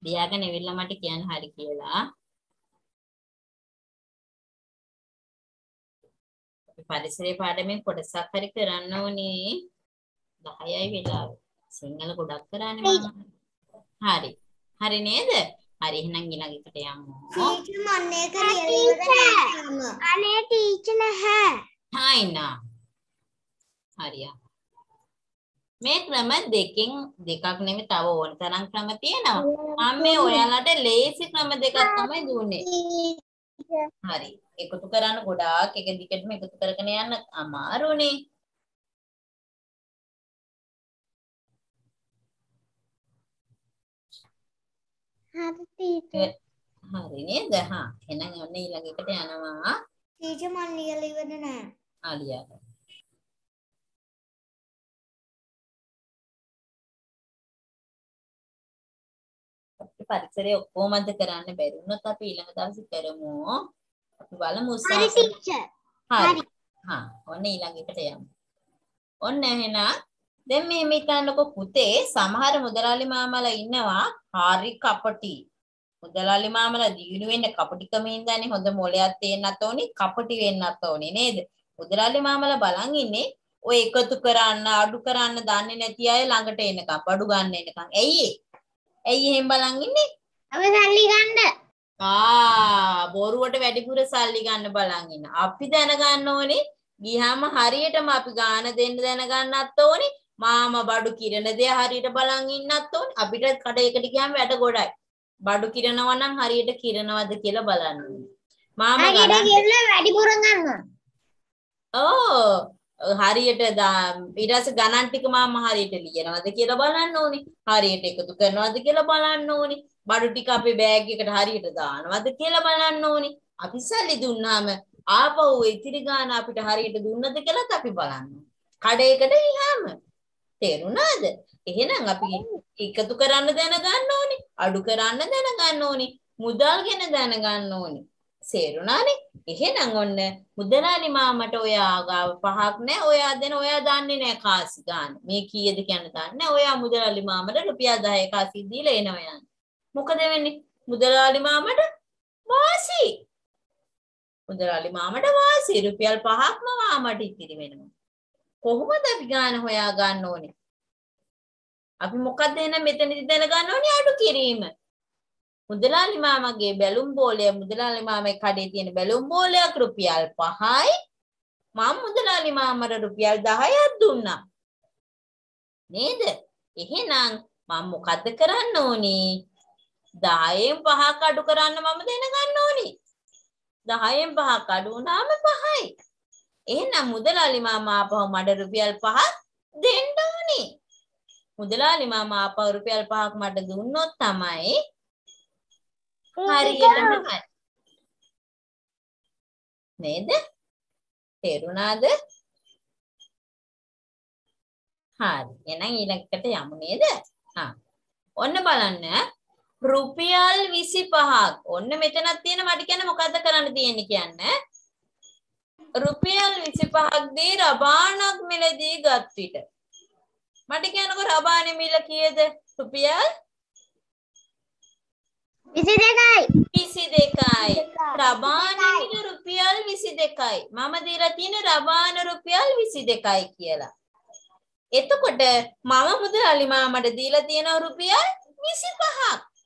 Speaker 2: ලියාගෙන එවිල්ලා මට කියන්න හරි කියලා. පරිසරයේ පාඩමෙන් කොටසක් හරි කරන්න ඕනේ. දහයයි වෙලාව. සිංහල ගොඩක් කරන්නේ මම. හරි. හරි නේද? හරි එහෙනම් ඊළඟ එකට යමු.
Speaker 1: ටීචර් මොන්න එක ලියලා ඉවරයි. අනේ ටීචර් නැහැ.
Speaker 2: හයිනා. හරියා. මේ ක්‍රම දෙකෙන් දෙකක් නෙමෙයි තව ඕන තරම් ක්‍රම තියෙනවා. මම මේ ඔයාලට ලේසි ක්‍රම දෙකක් තමයි දුන්නේ. හරි. එකතු කරන්න ගොඩාක් එක දිගටම එකතු කරගෙන යන්න අමාරුනේ.
Speaker 1: හරි ටීචර්.
Speaker 2: හරි නේද? හා එහෙනම් ඔන්න ඊළඟ එකට යනවා.
Speaker 1: ටීචර් මොන්න ලියලා ඉවර නැහැ.
Speaker 2: ආලියාට. පරිසරය ඔක්කොම අද කරන්න බැරි වුණොත් අපි ඊළඟ දවසේ කරමු. අපි බලමු උත්සාහ
Speaker 1: හරි ටීචර්.
Speaker 2: හරි. හා ඔන්න ඊළඟ එකට යමු. ඔන්න එහෙනම් දැන් මෙහෙම හිතන්නකො පුතේ සමහර මුදලාලි මාමලා ඉන්නවා හරි කපටි. මුදලාලි මාමලා දිනු වෙන්නේ කපටිකම හින්දානේ හොඳ මොලයක් තියෙන්නත් ඕනි කපටි වෙන්නත් ඕනි නේද? මුදලාලි මාමලා බලන් ඉන්නේ ඔය එකතු කරන්න අඩු කරන්න දන්නේ නැති අය ළඟට එනකම් බඩු ගන්න එනකම්. ඇයි ඇයි එහෙම බලන් ඉන්නේ?
Speaker 1: අපි සල්ලි ගන්න.
Speaker 2: ආ බොරුවට වැඩිපුර සල්ලි ගන්න බලන් ඉන්න. අපි දැනගන්න ඕනේ ගියාම හරියටම අපි ගාන දෙන්න දැනගන්නත් ඕනේ. මාමා බඩු කිරණ දේ හරියට බලන් ඉන්නත් ඕනේ. අපිට කඩේකට ගියාම වැඩ ගොඩයි. බඩු කිරනවා නම් හරියට කිරනවද කියලා බලන්න ඕනේ. මාමා ගණන්
Speaker 1: කියලා වැඩිපුර ගන්නවා.
Speaker 2: ඕ හරියට ඊට පස්සේ ගණන් ටික මාමා හරියට ලියනවද කියලා බලන්න ඕනේ. හරියට එකතු කරනවද කියලා බලන්න ඕනේ. බඩු ටික අපේ බෑග් එකට හරියට දානවද කියලා බලන්න ඕනේ. අපි සල්ලි දුන්නාම ආපහු ඉතිරි ගාන අපිට හරියට දුන්නද කියලාත් අපි බලන්න ඕනේ. කඩේකට ගියාම තේරුණාද? එහෙනම් අපි එකතු කරන්න දැනගන්න ඕනේ. අඩු කරන්න දැනගන්න ඕනේ. මුදල් ගැන දැනගන්න ඕනේ. තේරුණානේ? එහෙනම් ඔන්න මුදලාලි මාමට ඔයා ගාව පහක් නැහැ. ඔයා දෙන ඔයා දන්නේ නැහැ කාසි ගන්න. මේ කීයද කියන්න දන්නේ නැහැ. ඔයා මුදලාලි මාමට රුපියල් දහය කාසි දීලා එනවා යන්නේ. මොකද වෙන්නේ? මුදලාලි මාමට වාසි. මුදලාලි මාමට වාසි රුපියල් පහක්ම මාමට ඉතිරි වෙනවා. කොහොමද අපි ගාන හොයා ගන්න ඕනේ? අපි මොකක්ද එහෙනම් මෙතනදි දැනගන්න ඕනේ අඩු කිරීම. මුදලාලි මාමගේ බැලුම් බෝලය මුදලාලි මාමේ කඩේ තියෙන බැලුම් බෝලයක් රුපියල් පහයි. මම මුදලාලි මාමට රුපියල් දහයක් දුන්නා. නේද? එහෙනම් මම මොකද්ද කරන්න ඕනේ? දහයෙන් පහක් අඩු කරන්න මම දැනගන්න ඕනේ. දහයෙන් පහක් අඩු වුණාම පහයි. එහෙනම් මුදලාලි මාමා ආපහු මට රුපියල් පහක් දෙන්න ඕනේ. මුදලාලි මාමා ආපහු රුපියල් පහක් මට දුන්නොත් තමයි හරියටම හරි. නේද? තේරුණාද? හරි. එහෙනම් ඊළඟට යමු නේද? හා. ඔන්න බලන්න රුපියල් විසිපහක්. ඔන්න මෙතනක් තියෙන මට කියන්න මොකද්ද කරන්න තියෙන්නේ කියන්නේ? රුපියල් විසිපහක් දී රබානක් මිලදී ගත් විට මට කියනකො රබානේ මිල කීයද? රුපියල්
Speaker 1: විසි දෙකයි.
Speaker 2: විසි දෙකයි. රබානේ මිල රුපියල් විසි දෙකයි. මම දීලා තියෙන රබාන රුපියල් විසි දෙකයි කියලා. එතකොට මම මුදලාලි මාමට දීලා තියෙන රුපියල් විසිපහක්.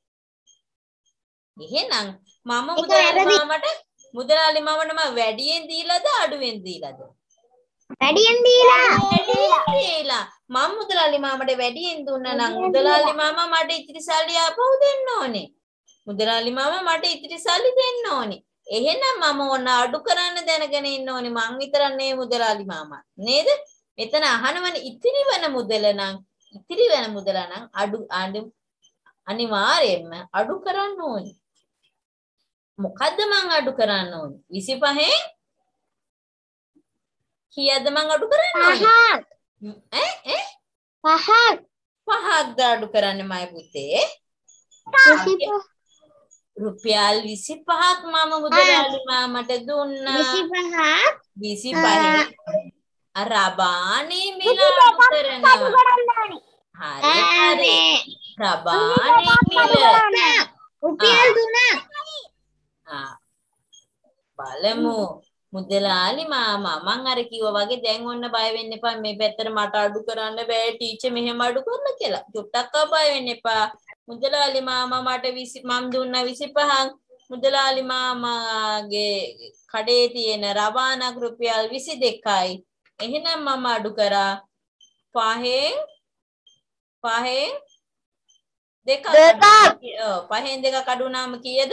Speaker 2: එහෙනම් මම මුදලාලි මාමට මුදලාලි මාමට මම වැඩියෙන් දීලාද අඩුවෙන් දීලාද?
Speaker 1: වැඩියෙන් දීලා.
Speaker 2: වැඩියෙන් දීලා. මම මුදලාලි මාමට වැඩියෙන් දුන්නා නම් මුදලාලි මාමා මට ඉතිරි සල්ලි ආපහු දෙන්න ඕනේ. මුදලාලි මාමා මට ඉතිරි සල්ලි දෙන්න ඕනේ. එහෙනම් මම ඕන අඩු කරන්න දැනගෙන ඉන්න ඕනේ. මං විතරක් නෙවෙයි මුදලාලි මාමා. නේද? මෙතන අහනවනේ ඉතිරි වෙන මුදල නම් ඉතිරි වෙන මුදල නම් අඩු අඩු අනිවාර්යයෙන්ම අඩු කරන්න ඕනේ. මොකද්ද මං අඩු කරන්න ඕනේ? විසිපහෙන් කීයද මං අඩු කරන්න ඕනේ? ඈ ඈ
Speaker 1: පහක්.
Speaker 2: පහක්ද අඩු කරන්න මයි පුතේ. රුපියල් විසිපහක් මම මුදලාලි මාමට දුන්නා.
Speaker 1: විසිපහක්.
Speaker 2: විසිපහෙන් රබානේ මිල අඩු කරනවා. හරි හරි. රබානේ මිල
Speaker 1: රුපියල් තුනක්.
Speaker 2: ආ බලමු මුදලාලි මාමා මං අර කිව්වා වගේ දැන් ඔන්න බය වෙන්න එපා මේ පැත්තට මට අඩු කරන්න බෑ ටීචර් මෙහෙම අඩු කරලා කියලා. චුට්ටක් බය වෙන්න එපා. මුදලාලි මාමා මට මම දුන්නා විසිපහක්. මුදලාලි මාමාගේ කඩේ තියෙන රවානක් රුපියල් විසි දෙකයි. එහෙනම් මම අඩු කරා පහෙන් පහෙන් දෙකක්. ඔව් පහෙන් දෙකක් අඩු වුණාම කීයද?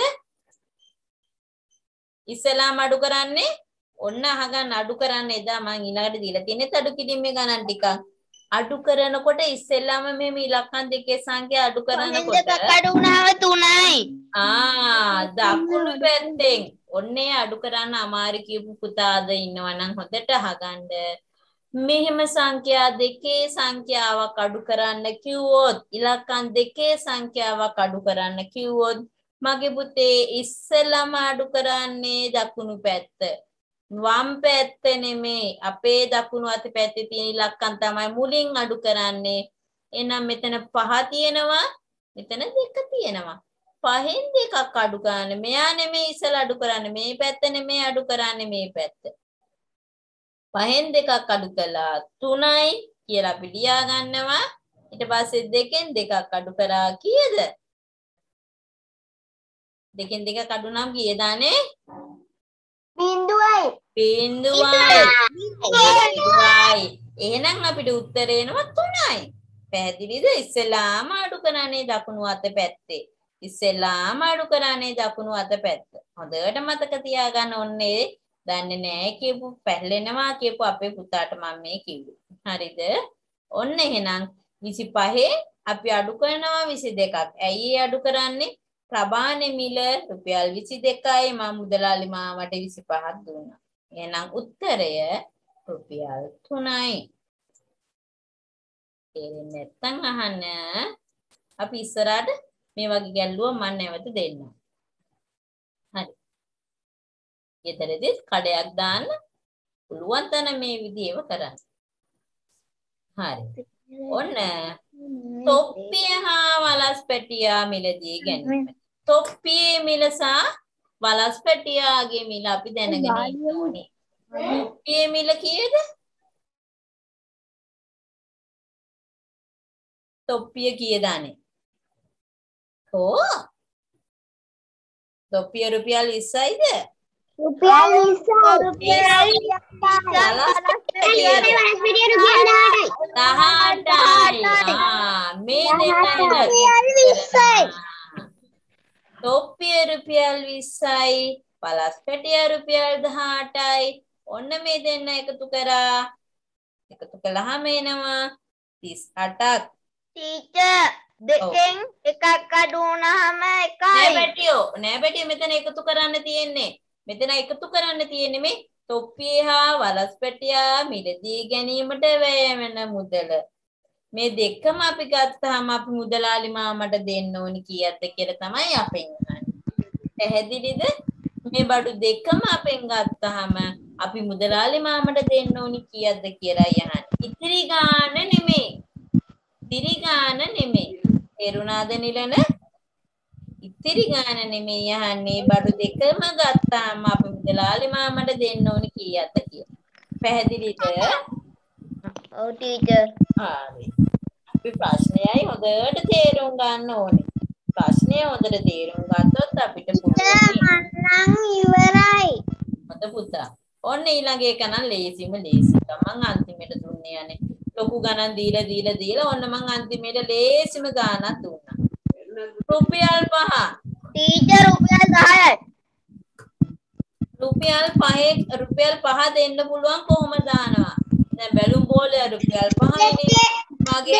Speaker 2: ඉස්සලාම අඩු කරන්නේ ඔන්න අහගන්න අඩු කරන්න එදා මං ඊළඟට දීලා තියෙන්නේ අඩු කිරීමේ ගණන් ටික. අඩු කරනකොට ඉස්සෙල්ලාම මේ ඉලක්කම් දෙකේ සංඛ්‍යා අඩු කරනකොට
Speaker 1: දෙකක් අඩු වුණාම තුනයි.
Speaker 2: ආ දකුණු පැත්තෙන් ඔන්නේ අඩු කරන්න අමාරු කියපු පුතාද ඉන්නවනම් හොඳට අහගන්න. මෙහෙම සංඛ්‍යා දෙකේ සංඛ්‍යාවක් අඩු කරන්න කිව්වොත් ඉලක්කම් දෙකේ සංඛ්‍යාවක් අඩු කරන්න කිව්වොත් මගේ පුතේ ඉස්සෙල්ලාම අඩු කරන්නේ දකුණු පැත්ත. වම් පැත්ත නෙමේ අපේ දකුණු අත පැත්තේ තියෙන ඉලක්කම් තමයි මුලින් අඩු කරන්නේ. එහෙනම් මෙතන පහ තියෙනවා මෙතන දෙක තියෙනවා. පහෙන් දෙකක් අඩු කරන්න. මෙයා නෙමේ ඉස්සෙල්ලා අඩු කරන්නේ මේ පැත්ත නෙමේ අඩු කරන්නේ මේ පැත්ත. පහෙන් දෙකක් අඩු කළා තුනයි කියලා අපි ලියා ගන්නවා. ඊට පස්සේ දෙකෙන් දෙකක් අඩු කරා කීයද? දෙකෙන් දෙකක් අඩු නම් කීයද අනේ?
Speaker 1: බිංදුවයි.
Speaker 2: බිංදුවයි. බිංදුවයි. එහෙනම් අපිට උත්තරේ එනවා තුනයි. පැහැදිලිද? ඉස්සෙල්ලාම අඩු කරන්නේ දකුණු අත පැත්තේ. ඉස්සෙල්ලාම අඩු කරන්නේ දකුණු අත පැත්ත. හොඳට මතක තියාගන්න ඕනේ. දන්නේ නැහැ කියපු පැහැලෙනවා කියපු අපේ පුතාට මම මේ කිව්වේ. හරිද? ඔන්න එහෙනම් විසිපහේ අපි අඩු කරනවා විසි දෙකක්. ඇයි අඩු කරන්නේ? ප්‍රබානේ මිල රුපියල් විසි දෙකයි මම මුදලාලි මාමට විසිපහක් දුන්නා. එහෙනම් උත්තරය රුපියල් තුනයි. තේරෙන්නේ නැත්නම් අහන්න. අපි ඉස්සරහට මේ වගේ ගැල්ලුවා මම නැවත දෙන්නම්. හරි. ඊතරෙදි කඩයක් දාන්න පුළුවන් තැන මේ විදිහව කරන්න. හරි. ඔන්න තොප්පිය හා වලස්පැටියා මිලදී ගැනීම. තොප්පියේ මිල සහ වලස්පැටියාගේ මිල අපි දැනගෙන ඉන්න ඕනේ. තොප්පියේ මිල කීයද? තොප්පිය කීයද අනේ? ඕ තොප්පිය රුපියල් විස්සයිද?
Speaker 1: රුපියල් විස්සයි. රුපියල් විස්සයි.
Speaker 2: දහඅටයි. ආ මේ දෙන්නයි. තොප්පිය රුපියල් විස්සයි. පලස්පැටිය රුපියල් දහඅටයි. ඔන්න මේ දෙන්න එකතු කරා. එකතු කළාම එනවා තිස් අටක්.
Speaker 1: ටීචර් දෙකෙන් එකක් අඩු වුණාම එකයි.
Speaker 2: නෑ බැටියෝ නෑ බැටියෝ මෙතන එකතු කරන්න තියෙන්නේ. මෙතන එකතු කරන්න තියෙන්නේ මේ තොප්පිය හා වලස්පැටියා මිලදී ගැනීමට වැය වෙන මුදල. මේ දෙකම අපි ගත්තාම අපි මුදලාලි මාමට දෙන්න ඕනි කීයක්ද කියලා තමයි අපෙන් අහන්නේ. පැහැදිලිද? මේ බඩු දෙකම අපෙන් ගත්තාම අපි මුදලාලි මාමට දෙන්න ඕනි කීයක්ද කියලා යහන්නේ. ඉතිරි ගාන නෙමෙයි. ඉතිරි ගාන නෙමෙයි. තේරුණාද නිලන? ඉතිරි ගාන නෙමෙයි යහන්නේ බඩු දෙකම ගත්තාම අපි මුදලාලි මාමට දෙන්න ඕනි කීයක්ද කියලා. පැහැදිලිද?
Speaker 1: ඔව් ටීචර්.
Speaker 2: හරි. අපි ප්‍රශ්නයයි හොඳට තේරුම් ගන්න ඕනේ. ප්‍රශ්නය හොඳට තේරුම් ගත්තොත් අපිට පුළුවන්.
Speaker 1: මන්නම් ඉවරයි.
Speaker 2: හොඳ පුතා. ඔන්න ඊළඟ එක නම් ලේසිම ලේසි. මම අන්තිමට දුන්නේ යන්නේ. ලොකු ගණන් දීලා දීලා දීලා ඔන්න මම අන්තිමට ලේසිම ගාණක් දුන්නා. රුපියල් පහ.
Speaker 1: ටීචර් රුපියල් දහයයි.
Speaker 2: රුපියල් පහේ රුපියල් පහ දෙන්න පුළුවන් කොහොම දානවා? දැන් බැලුම් බෝලේ රුපියල් පහයිනේ. මගේ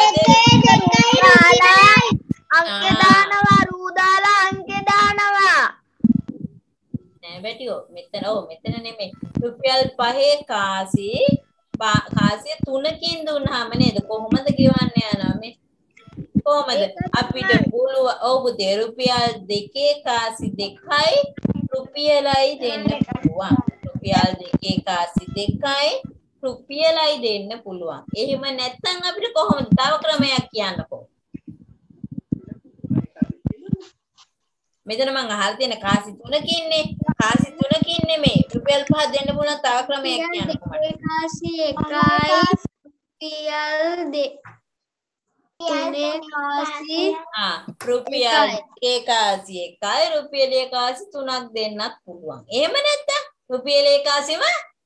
Speaker 1: අංක දානවා රූ දාලා අංක දානවා.
Speaker 2: නෑ බැටියෝ මෙතන ඔව් මෙතන නෙමෙයි. රුපියල් පහේ කාසි කාසිය තුනකින් දුන්නාම නේද කොහොමද ගෙවන්නේ යනවා මේ? කොහොමද අපිට පුළුවන් ඔව් පුතේ රුපියල් දෙකේ කාසි දෙකයි රුපියලයි දෙන්න පුළුවන්. රුපියල් දෙකේ කාසි දෙකයි රුපියලයි දෙන්න පුළුවන්. එහෙම නැත්නම් අපිට කොහොමද? තව ක්‍රමයක් කියන්නකෝ. මෙතන මං අහලා තියෙන කාසි තුනක ඉන්නේ. කාසි තුනක ඉන්නේ මේ. රුපියල් පහ දෙන්න පුළුවන් තව ක්‍රමයක් කියන්නකෝ මට.
Speaker 1: කාසි එකයි රුපියල් දෙ තුනේ කාසි
Speaker 2: ආ රුපියල් ඒකාසි එකයි රුපියල් ඒකාසි තුනක් දෙන්නත් පුළුවන්. එහෙම නැත්නම් රුපියල් ඒකාසිම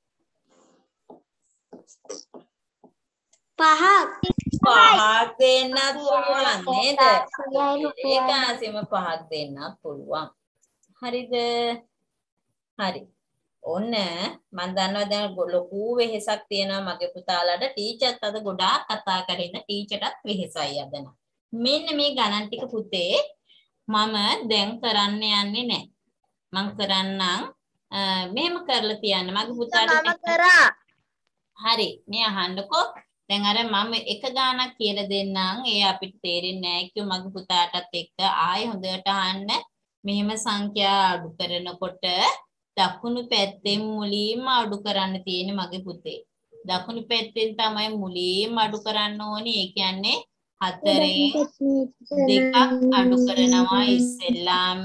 Speaker 1: පහක්
Speaker 2: පහක් දෙන්නත් පුළුවන් නේද? ඒකාසිම පහක් දෙන්නත් පුළුවන්. හරිද? හරි. ඔන්න මම දන්නවා දැන් ලොකු වෙහෙසක් තියෙනවා මගේ පුතාලාට. ටීචර්ත් අද ගොඩාක් කතා කරගෙන ටීචර්ටත් වෙහෙසයි අද නම්. මෙන්න මේ ගණන් ටික පුතේ මම දැන් කරන්න යන්නේ නැහැ. මම කරන්නම් මෙහෙම කරලා තියන්න මගේ පුතාට
Speaker 1: මම කරා
Speaker 2: හරි මේ අහන්නකෝ. දැන් අර මම එක ගානක් කියලා දෙන්නම්. ඒ අපිට තේරෙන්නේ නැහැ කිව්ව මගේ පුතාටත් එක්ක ආයෙ හොඳට අහන්න. මෙහෙම සංඛ්‍යා අඩු කරනකොට දකුණු පැත්තෙන් මුලින්ම අඩු කරන්න තියෙන්නේ මගේ පුතේ. දකුණු පැත්තෙන් තමයි මුලින්ම අඩු කරන්න ඕනේ. ඒ කියන්නේ හතරෙන් දෙකක් අඩු කරනවා ඉස්සෙල්ලාම.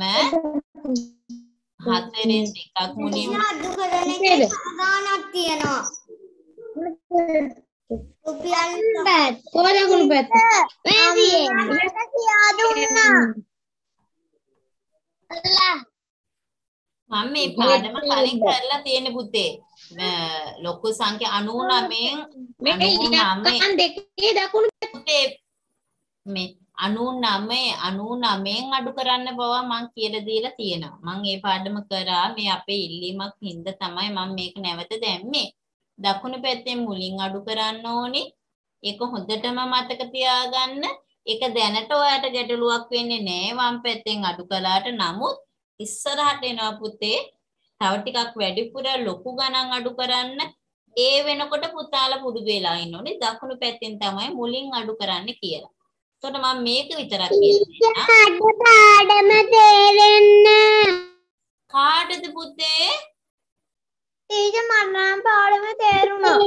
Speaker 2: හතරෙන් දෙකක් මුලින්ම
Speaker 1: අඩු කරන එක ගානක් තියෙනවා. රුපියල් පහ
Speaker 5: කොහොමද දකුණු පැත්ත?
Speaker 1: මේ තියෙන්නේ. මට කියා දුන්නා. අල්ලා
Speaker 2: මම මේ පාඩම කලින් කරලා තියෙන පුතේ. ලොකු සංඛ්‍යා අනූ නවයෙන්
Speaker 5: මේක දෙකේ දකුණු
Speaker 2: පුතේ මේ අනූ නවය අනූ නවයෙන් අඩු කරන්න බව මම කියලා දීලා තියෙනවා. මම මේ පාඩම කරා මේ අපේ ඉල්ලීමක් හින්දා තමයි මම මේක නැවත දැම්මේ. දකුණු පැත්තෙන් මුලින් අඩු කරන්න ඕනේ. ඒක හොඳටම මතක තියාගන්න. ඒක දැනට ඔයාලට ගැටලුවක් වෙන්නේ නැහැ වම් පැත්තෙන් අඩු කළාට. නමුත් ඉස්සරහට එනවා පුතේ තව ටිකක් වැඩිපුර ලොකු ගණන් අඩු කරන්න. ඒ වෙනකොට පුතාලා පුරුදු වෙලා ඉන්න ඕනේ දකුණු පැත්තෙන් තමයි මුලින් අඩු කරන්න කියලා. එතකොට මම මේක විතරක් කියලා දෙන්නම්.
Speaker 1: පාඩම තේරෙන්නේ
Speaker 2: කාටද පුතේ?
Speaker 1: ටීචර් මට නම් පාඩම තේරුණා.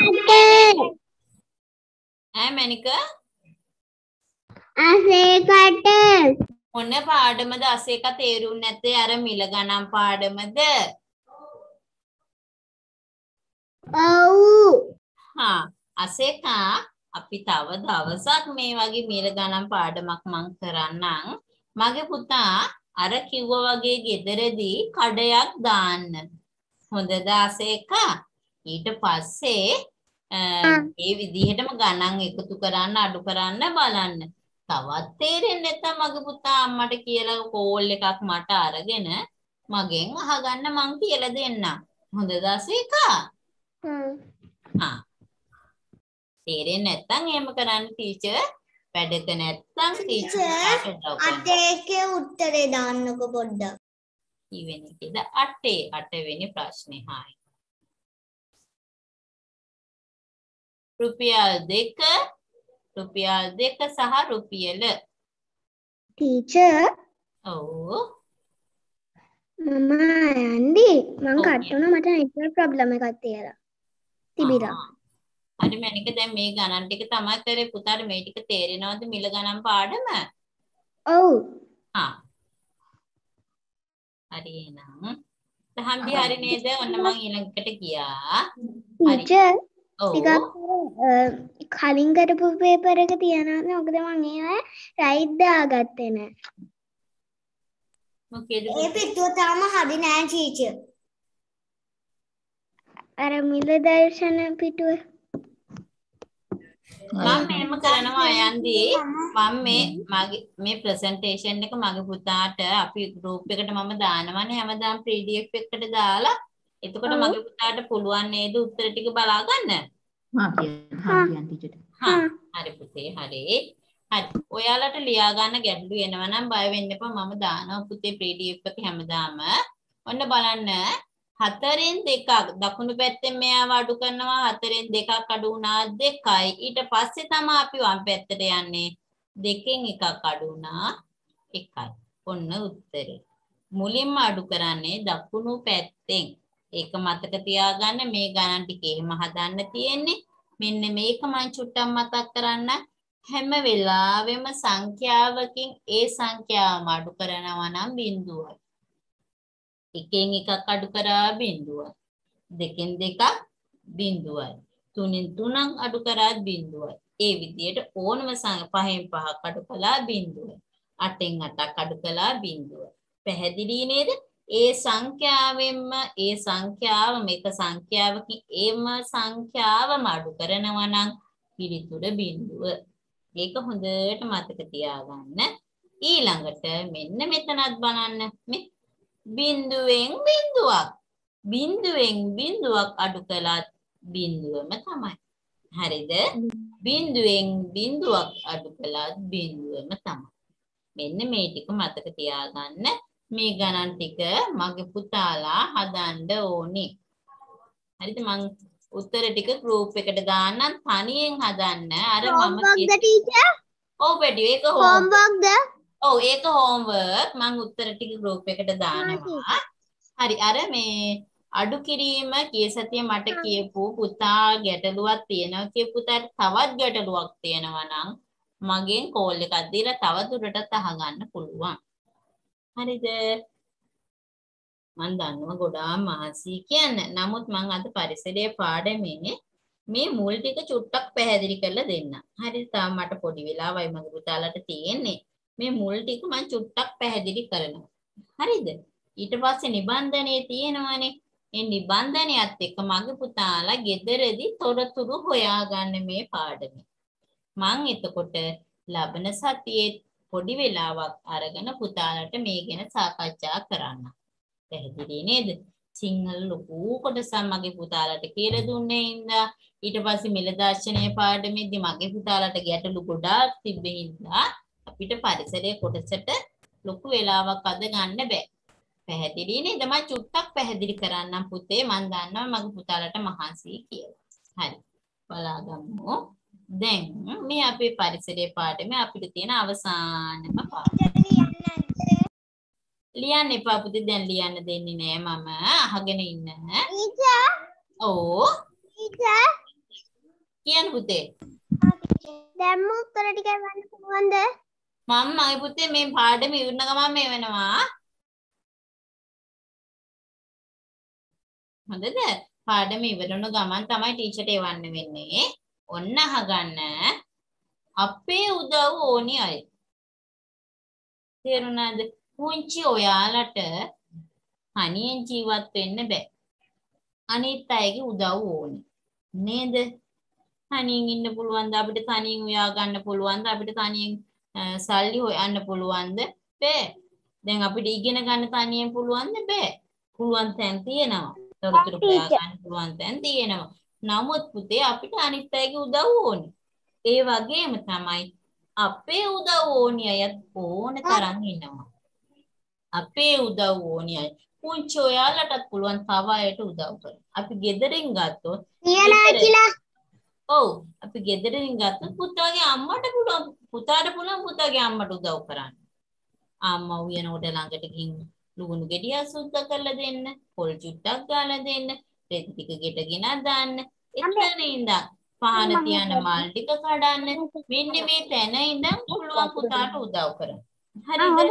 Speaker 2: ඈ මැනික
Speaker 1: අසේකට
Speaker 2: මොන පාඩමද අසේක තේරුන්නේ නැත්තේ? අර මිල ගණන් පාඩමද?
Speaker 1: ඔව්.
Speaker 2: හා අසේක අපි තව දවසක් මේ වගේ මිල ගණන් පාඩමක් මං කරන්නම්. මගේ පුතා අර කිව්වා වගේ ගෙදරදී කඩයක් දාන්න. හොඳද අසේක? ඊට පස්සේ ඒ විදිහටම ගණන් එකතු කරන්න අඩු කරන්න බලන්න. තවත් තේරෙන්නේ නැත්නම් මගේ පුතා අම්මට කියලා කෝල් එකක් මට අරගෙන මගෙන් අහගන්න මං කියලා දෙන්නම්. හොඳද අසේක?
Speaker 1: හ්ම්.
Speaker 2: හා. තේරෙන්නේ නැත්නම් එහෙම කරන්න ටීචර් වැඩක නැත්නම් ටීචර්
Speaker 1: අට එකේ උත්තරේ දාන්නකො පොඩ්ඩක්.
Speaker 2: ඊවෙනි එකේද අටේ අටවෙනි ප්‍රශ්නේ. හායි. රුපියල් දෙක රුපියල් දෙක සහ රුපියල.
Speaker 1: ටීචර්
Speaker 2: ඔව්
Speaker 1: මම යන්නේ මං කට්ටුණා මට නෙට්වර්ක් ප්‍රොබ්ලම් එකක් තියලා තිබිලා.
Speaker 2: හරි මැනික දැන් මේ ගණන් ටික තමයි කරේ පුතාට මේ ටික තේරෙනවද මිල ගණන් පාඩම?
Speaker 1: ඔව්.
Speaker 2: හා. හරි එහෙනම් දහම්බි හරි නේද? ඔන්න මං ඊළඟට ගියා.
Speaker 1: ටීචර්
Speaker 2: ඔව්.
Speaker 1: ටිකක් කලින් කරපු පේපර් එක තියනවාද? මොකද මං ඒවා රයිට් දාගත්තේ නෑ.
Speaker 2: මොකේද?
Speaker 1: ඒ පිටුව තාම හරි නෑ ටීචර්. අර මිල දර්ශන පිටුව.
Speaker 2: මම මෙහෙම කරනවා යන්දී මම මේ මගේ මේ ප්‍රසන්ටේෂන් එක මගේ පුතාට අපි ගෲප් එකට මම දානවනේ හැමදාම P D F එකකට දාලා. එතකොට මගේ පුතාට පුළුවන් නේද උත්තර ටික බලා ගන්න?
Speaker 5: හා කියන්න හා කියන්න ටීචර්ට.
Speaker 2: හා හරි පුතේ හරි. හරි. ඔයාලට ලියා ගන්න ගැටලු එනවා නම් බය වෙන්න එපා. මම දානවා පුතේ P D F එක හැමදාම. ඔන්න බලන්න හතරෙන් දෙකක් දකුණු පැත්තෙන් මෙයාව අඩු කරනවා. හතරෙන් දෙකක් අඩු වුණා දෙකයි. ඊට පස්සේ තමයි අපි වම් පැත්තට යන්නේ. දෙකෙන් එකක් අඩු වුණා එකයි. ඔන්න උත්තරේ. මුලින්ම අඩු කරන්නේ දකුණු පැත්තෙන්. ඒක මතක තියාගන්න. මේ ගණන් ටික එහෙම හදන්න තියෙන්නේ. මෙන්න මේක මම චුට්ටක් මතක් කරන්න. හැම වෙලාවෙම සංඛ්‍යාවකින් ඒ සංඛ්‍යාවම අඩු කරනවා නම් බිඳුවයි. එකෙන් එකක් අඩු කරා බිඳුවයි. දෙකෙන් දෙකක් බිඳුවයි. තුනෙන් තුනක් අඩු කරාත් බිඳුවයි. ඒ විදිහට ඕනම පහෙන් පහක් අඩු කළා බිඳුවයි. අටෙන් අටක් අඩු කළා බිඳුවයි. පැහැදිලි නේද? ඒ සංඛ්‍යාවෙන්ම ඒ සංඛ්‍යාව මේක සංඛ්‍යාවකින් ඒම සංඛ්‍යාවම අඩු කරනවා නම් පිළිතුර බිඳුව. ඒක හොඳට මතක තියාගන්න. ඊළඟට මෙන්න මෙතනත් බලන්න. මේ බිඳුවෙන් බිඳුවක්. බිඳුවෙන් බිඳුවක් අඩු කළත් බිඳුවම තමයි. හරිද? බිඳුවෙන් බිඳුවක් අඩු කළත් බිඳුවම තමයි. මෙන්න මේ ටික මතක තියාගන්න. මේ ගණන් ටික මගේ පුතාලා හදන්න ඕනේ. හරිද? මං උත්තර ටික ගෲප් එකට දාන්නම්. තනියෙන් හදන්න. අර මම
Speaker 1: ටීචර්
Speaker 2: ඔව් බෙඩි ඒක
Speaker 1: හෝම්වර්ක්ද?
Speaker 2: ඔව් ඒක හෝම්වර්ක්. මං උත්තර ටික ගෲප් එකට දානවා. හරි අර මේ අඩු කිරීම කී සතිය මට කියපු පුතා ගැටලුවක් තියෙනවා කියපු පුතාට තවත් ගැටලුවක් තියෙනවා නම් මගෙන් කෝල් එකක් දීලා තව දුරටත් අහගන්න පුළුවන්. හරිද? මම දන්නවා ගොඩාක් මහන්සි කියන්න. නමුත් මම අද පරිසරයේ පාඩමේ මේ මුල් ටික චුට්ටක් පැහැදිලි කරලා දෙන්න. හරිද? තාම මට පොඩි වෙලාවයි මගේ පුතාලට තියෙන්නේ. මේ මුල් ටික මම චුට්ටක් පැහැදිලි කරනවා. හරිද? ඊට පස්සේ නිබන්ධනයේ තියෙනවානේ. මේ නිබන්ධනයත් එක්ක මගේ පුතාලා ගෙදරදී තොරතුරු හොයාගන්න මේ පාඩමේ. මම එතකොට ලබන සතියේ පොඩි වෙලාවක් අරගෙන පුතාලට මේ ගැන සාකච්ඡා කරන්න. පැහැදිලි නේද? සිංහල ලොකු කොටසක් මගේ පුතාලට කියලා දුන්නේ ඉඳා ඊට පස්සේ මිල දර්ශනීය පාඩමේදී මගේ පුතාලට ගැටලු ගොඩාක් තිබ්බේ ඉඳා අපිට පරිසරයේ කොටසට ලොකු වෙලාවක් අද ගන්න බෑ. පැහැදිලි නේද? මම චුට්ටක් පැහැදිලි කරන්නම් පුතේ. මම දන්නවා මගේ පුතාලට මහන්සි කියලා. හරි. බලාගමු. දැන් මේ අපේ පරිසරයේ පාඩමේ අපිට තියෙන අවසානම පාඩම. ලියන්න එපා පුතේ. දැන් ලියන්න දෙන්නේ නෑ මම. අහගෙන ඉන්න.
Speaker 1: ටීචර්
Speaker 2: ඕ
Speaker 1: ටීචර්
Speaker 2: කියන්න පුතේ.
Speaker 1: දැන් උත්තර ටික ගන්න පුළුවන්ද?
Speaker 2: මම මගේ පුතේ මේ පාඩම ඉවරන ගමන් මේ වෙනවා. හොඳද? පාඩම ඉවරන ගමන් තමයි ටීචර්ට එවන්න වෙන්නේ. ඔන්න අහගන්න. අපේ උදව් ඕනි අය. තේරුණාද? පුංචි ඔයාලට තනියෙන් ජීවත් වෙන්න බෑ. අනිත් අයගේ උදව් ඕනි. නේද? තනියෙන් ඉන්න පුළුවන්ද? අපිට තනියෙන් උයා ගන්න පුළුවන්ද? අපිට තනියෙන් සල්ලි හොයන්න පුළුවන්ද? බෑ. දැන් අපිට ඉගෙන ගන්න තනියෙන් පුළුවන්ද? බෑ. පුළුවන් තැන් තියෙනවා. තොරතුරු හොයා ගන්න පුළුවන් තැන් තියෙනවා. නමුත් පුතේ අපිට අනිත් අයගේ උදව් ඕනි. ඒ වගේම තමයි අපේ උදව් ඕනි අයත් ඕන තරම් ඉන්නවා. අපේ උදව් ඕනි අය. පුංචි ඔයාලටත් පුළුවන් තව අයට උදව් කරන්න. අපි ගෙදරින් ගත්තොත්
Speaker 1: කියලා කියලා
Speaker 2: ඔව් අපි ගෙදරින් ගත්තොත් පුතාගේ අම්මට පුළුවන් පුතාට පුළුවන් පුතාගේ අම්මට උදව් කරන්න. අම්මා උයනකොට ළඟට ගිහින් ලුණු ගෙඩියක් සුද්ධ කරලා දෙන්න, පොල් චුට්ටක් ගාලා දෙන්න, රෙදි ටික ගෙටගෙන දාන්න. එතන ඉඳන් පහන තියන මල් ටික කඩන්න. මෙන්න මේ තැන ඉඳන් පුළුවන් පුතාට උදව් කරන්න. හරිද?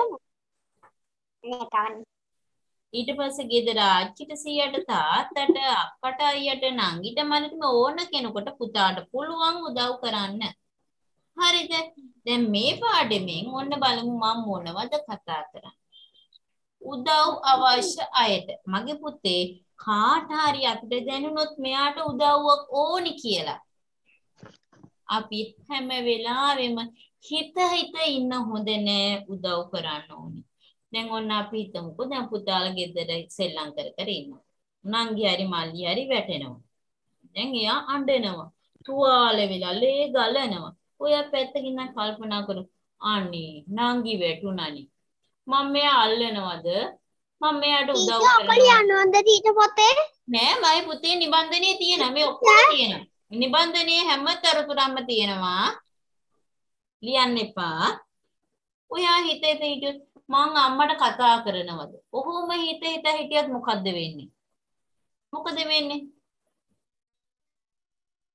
Speaker 2: ඊට පස්සේ ගෙදර ආච්චිට සීයට තාත්තට අක්කට අයියට නංගිට මලට ඕන කෙනෙකුට පුතාට පුළුවන් උදව් කරන්න. හරිද? දැන් මේ පාඩමෙන් ඔන්න බලමු මම මොනවද කතා කරන්නේ. උදව් අවශ්‍ය අයට. මගේ පුතේ කාට හරි අපිට දැනුනොත් මෙයාට උදව්වක් ඕනි කියලා. අපි හැම වෙලාවෙම හිත හිත ඉන්න හොඳ නෑ, උදව් කරන්න ඕනි. දැන් ඔන්න අපි හිතමුකෝ දැන් පුතාලා ගෙදර සෙල්ලම් කර කර ඉන්නවා. නංගි හරි මල්ලි හරි වැටෙනවා. දැන් එයා අඬනවා. තුවාල වෙලා ලේ ගලනවා. ඔය පැත්තකින් නම් කල්පනා කරමු. අනේ නංගි වැටුණානේ. මම මෙයා අල්ලනවද? මම මෙයාට උදව් කරනවා.
Speaker 1: යනවද ටීචර් පොතේ?
Speaker 2: නෑ මගේ පුතේ නිබන්ධනයේ තියෙනවා. මේ ඔක්කොම තියෙනවා. නිබන්ධනයේ හැම තරතුරක්ම තියෙනවා. ලියන්න එපා. ඔයා හිතේ හිටියොත් මං අම්මට කතා කරනවද? ඔහොම හිත හිත හිටියත් මොකද්ද වෙන්නේ? මොකද වෙන්නේ?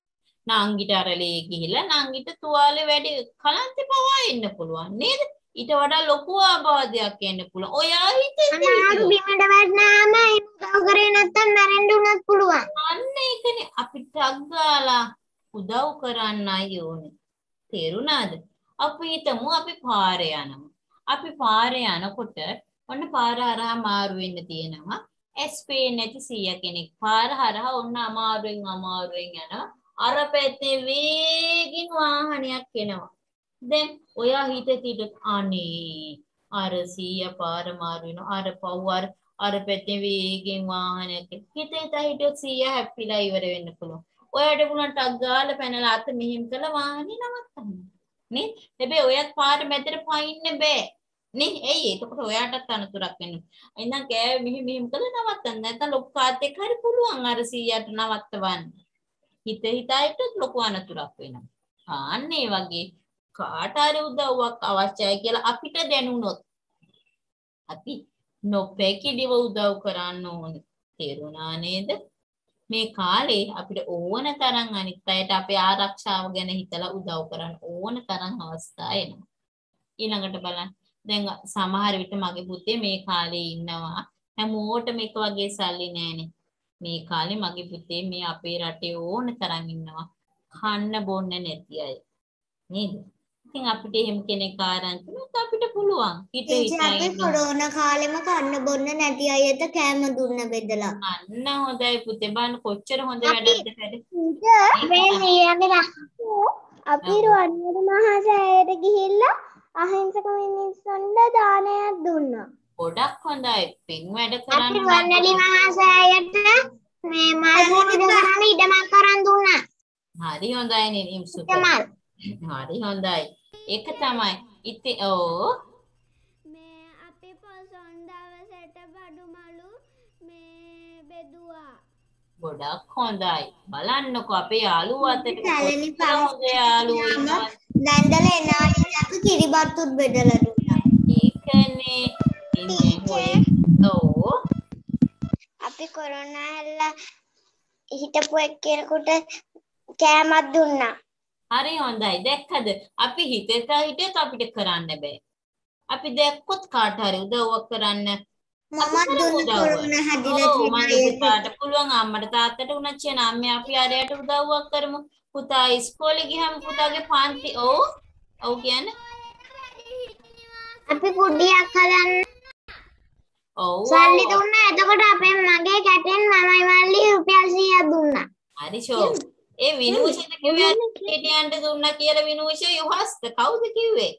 Speaker 2: නංගිට අරලේ ගිහිල්ලා නංගිට තුවාලේ වැඩි කලන්තේ පවා එන්න පුළුවන් නේද? ඊට වඩා ලොකු ආබාධයක් එන්න පුළුවන්. ඔයා හිතේ
Speaker 1: අනාරු බිමට වැටනාම ඒ උදව් කරේ නැත්තම් මැරෙන්න උනත් පුළුවන්.
Speaker 2: අන්න ඒකනේ අපි ටක් ගාලා උදව් කරන්නයි ඕනේ. තේරුණාද? අපි හිතමු අපි පාරේ යනවා. අපි පාරේ යනකොට ඔන්න පාර හරහා මාරු වෙන්න තියෙනවා. එස් පේන්නේ නැති සීයා කෙනෙක් පාර හරහා ඔන්න අමාරුවෙන් අමාරුවෙන් යනවා. අර පැත්තේ වේගින් වාහනයක් එනවා. දැන් ඔයා හිතේ තියද අනේ අර සීයා පාර මාරු වෙනවා. අර පව් අර අර පැත්තේ වේගින් වාහනයක් හිතේ තහිටියොත් සීයා හැප්පිලා ඉවර වෙන්න පුළුවන්. ඔයාට පුළුවන් ටක් ගාලා පැනලා අත මෙහෙම කළා වාහනේ නවත්තන්න. නේ? හැබැයි ඔයත් පාර මැදට පයින්න බෑ. නේ? එයි එතකොට ඔයාටත් අනතුරක් වෙනවා. එහෙනම් කෑ මෙහෙම මෙහෙම කළා නවත්තන්න. නැත්නම් ලොකු කාත් එක්ක හරි පුළුවන් අර සීයාට නවත්තවන්න. හිත හිතයිට ලොකු අනතුරක් වෙනවා. ආන්න ඒ වගේ කාට හරි උදව්වක් අවශ්‍යයි කියලා අපිට දැනුනොත් අපි නොපැකිලිව උදව් කරන්න ඕනේ. තේරුණා නේද? මේ කාලේ අපිට ඕන තරම් අනිත් අයට අපේ ආරක්ෂාව ගැන හිතලා උදව් කරන්න ඕන තරම් අවස්ථා එනවා. ඊළඟට බලන්න. දැන් සමහර විට මගේ පුතේ මේ කාලේ ඉන්නවා. හැමෝටම එක වගේ සල්ලි නෑනේ. මේ කාලේ මගේ පුතේ මේ අපේ රටේ ඕන තරම් ඉන්නවා. කන්න බොන්න නැති අය. නේද? ඉතින් අපිට එහෙම කෙනෙක් ආරංචි වුණොත් අපිට පුළුවන්. හිත හිතා
Speaker 1: අපි කොරෝනා කාලෙම කන්න බොන්න නැති අයට කෑම දුන්න බෙදලා.
Speaker 2: අන්න හොඳයි පුතේ බලන්න කොච්චර හොඳ වැඩක්ද වැඩ.
Speaker 1: මේ මීයගේ අපි රුවන්වැලි මහා සෑයට ගිහිල්ලා අහිංසක මිනිස්සුන්ට දානයක් දුන්නා.
Speaker 2: ගොඩක් හොඳයි. පින් වැඩ
Speaker 1: අපි
Speaker 2: කරන්න.
Speaker 1: රුවන්වැලි මහා සෑයට මේ මල් ගහන ඉඩමක් කරන් දුන්නා.
Speaker 2: හරි හොඳයි නේ ඉම්සුත.
Speaker 1: ඉඩමල්.
Speaker 2: හරි හොඳයි. ඒක තමයි. ඉතින් ඕ
Speaker 1: මේ අපි පොසොන් දවසට බඩුමලු මේ බෙදුවා.
Speaker 2: ගොඩක් හොඳයි. බලන්නකෝ අපේ යාළුවෝ අතට
Speaker 1: සැලෙනි
Speaker 2: කොච්චර හොඳ යාළුවෝ ඉන්නවද?
Speaker 1: දැන්දල එනාලි අපි කිරිබත්තුත් බෙදලා දුන්නා.
Speaker 2: ඒකනේ. ඉන්නේ ඔය. ඕ
Speaker 1: අපි කොරෝනා හැල්ලා හිටපු එක්කෙනෙකුට කෑමක් දුන්නා.
Speaker 2: හරි හොඳයි. දැක්කද? අපි හිතේ හිටියත් අපිට කරන්න බෑ. අපි දැක්කොත් කාට හරි උදව්වක් කරන්න
Speaker 1: මමත් දුන්න කොරෝනා හැදිලා
Speaker 2: පුතාට පුළුවන් අම්මට තාත්තට උනත් කියන අම්මේ අපි අරයට උදව්වක් කරමු. පුතා ඉස්කෝලේ ගියාම පුතාගේ පන්ති ඔව් ඔව් කියන්නේ
Speaker 1: අපි කුඩියක් හදන්න
Speaker 2: ඔව්
Speaker 1: සල්ලි දුන්නා. එතකොට අපේ මගේ කැටෙන් මමයි මල්ලි රුපියල් සීයක් දුන්නා.
Speaker 2: හරි ෂෝ. ඒ විනෝෂයට කිව්වා හිටියන්ට දුන්නා කියලා විනෝෂය යොහස්ත කවුද කිව්වේ?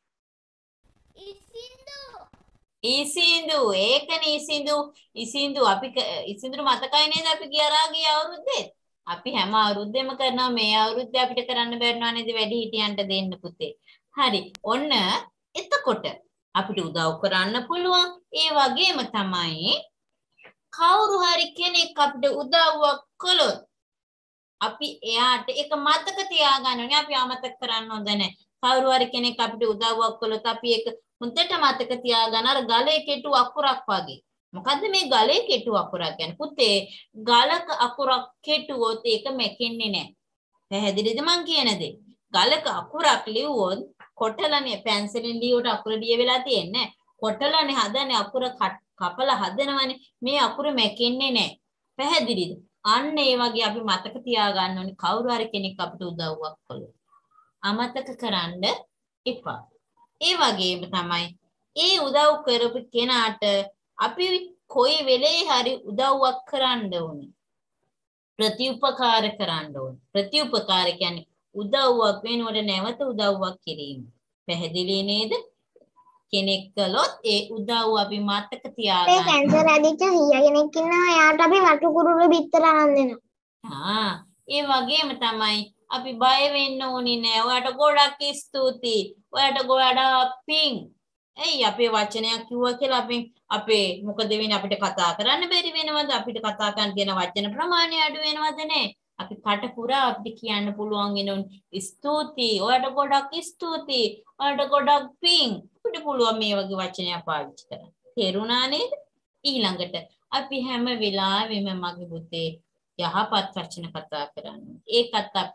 Speaker 2: ඉසින්දු. ඒකනේ ඉසින්දු. ඉසින්දු අපි ඉසින්දු මතකයි නේද අපි ගියරා ගිය අවුරුද්දේ? අපි හැම අවුරුද්දෙම කරනවා. මේ අවුරුද්දේ අපිට කරන්න බැරිනවා නේද වැඩි හිටියන්ට දෙන්න පුතේ. හරි. ඔන්න එතකොට අපිට උදව් කරන්න පුළුවන්. ඒ වගේම තමයි කවුරු හරි කෙනෙක් අපිට උදව්වක් කළොත් අපි එයාට ඒක මතක තියාගන්න ඕනේ. අපි අමතක කරන්න හොඳ නැහැ. කවුරු හරි කෙනෙක් අපිට උදව්වක් කළොත් අපි ඒක හොඳට මතක තියාගන්න. අර ගලේ කෙටු අකුරක් වගේ. මොකද්ද මේ ගලේ කෙටු අකුරක් කියන්නේ? පුතේ ගලක අකුරක් කෙටුවොත් ඒක මැකෙන්නේ නැහැ. පැහැදිලිද මං කියන දේ? ගලක අකුරක් ලිව්වොත් කොටලනේ පැන්සලෙන් ලියුවට අකුර දිය වෙලා තියෙන්නේ. කොටලනේ හදන්නේ අකුර කපලා හදනවනේ. මේ අකුර මැකෙන්නේ නැහැ. පැහැදිලිද? අන්න ඒ වගේ අපි මතක තියාගන්න ඕනේ කවුරු හරි කෙනෙක් අපිට උදව්වක් කළොත්. අමතක කරන්න එපා. ඒ වගේම තමයි ඒ උදව් කරපු කෙනාට අපි කොයි වෙලේ හරි උදව්වක් කරන්න ඕනේ. ප්‍රතිඋපකාර කරන්න ඕනේ. ප්‍රතිඋපකාර කියන්නේ උදව්වක් වෙනකොට නැවත උදව්වක් කිරීම. පැහැදිලි නේද? කෙනෙක් කළොත් ඒ උදව් අපි මතක තියාගන්න.
Speaker 1: මේ කැන්සර් ඇදිච්ච සීයා කෙනෙක් ඉන්නවා. එයාට අපි වටු කුරුළු බිත්තර අරන් දෙනවා.
Speaker 2: ආ ඒ වගේම තමයි අපි බය වෙන්න ඕනේ නෑ. ඔයාට ගොඩක් ස්තුතියි. ඔයාට ගොඩක් පිං. එයි අපේ වචනයක් කිව්වා කියලා අපි අපේ මොකද වෙන්නේ අපිට කතා කරන්න බැරි වෙනවද? අපිට කතා කරන්න තියෙන වචන ප්‍රමාණය අඩු වෙනවද නේ? අපි කට පුරා අපිට කියන්න පුළුවන් වෙනුනේ ස්තුතියි. ඔයාට ගොඩක් ස්තුතියි. ඔයාට ගොඩක් පිං. අපිට පුළුවන් මේ වගේ වචනයක් පාවිච්චි කරන්න. තේරුණා නේද? ඊළඟට අපි හැම වෙලාවෙම මගේ පුතේ යහපත් වචන කතා කරන්න. ඒකත් අපි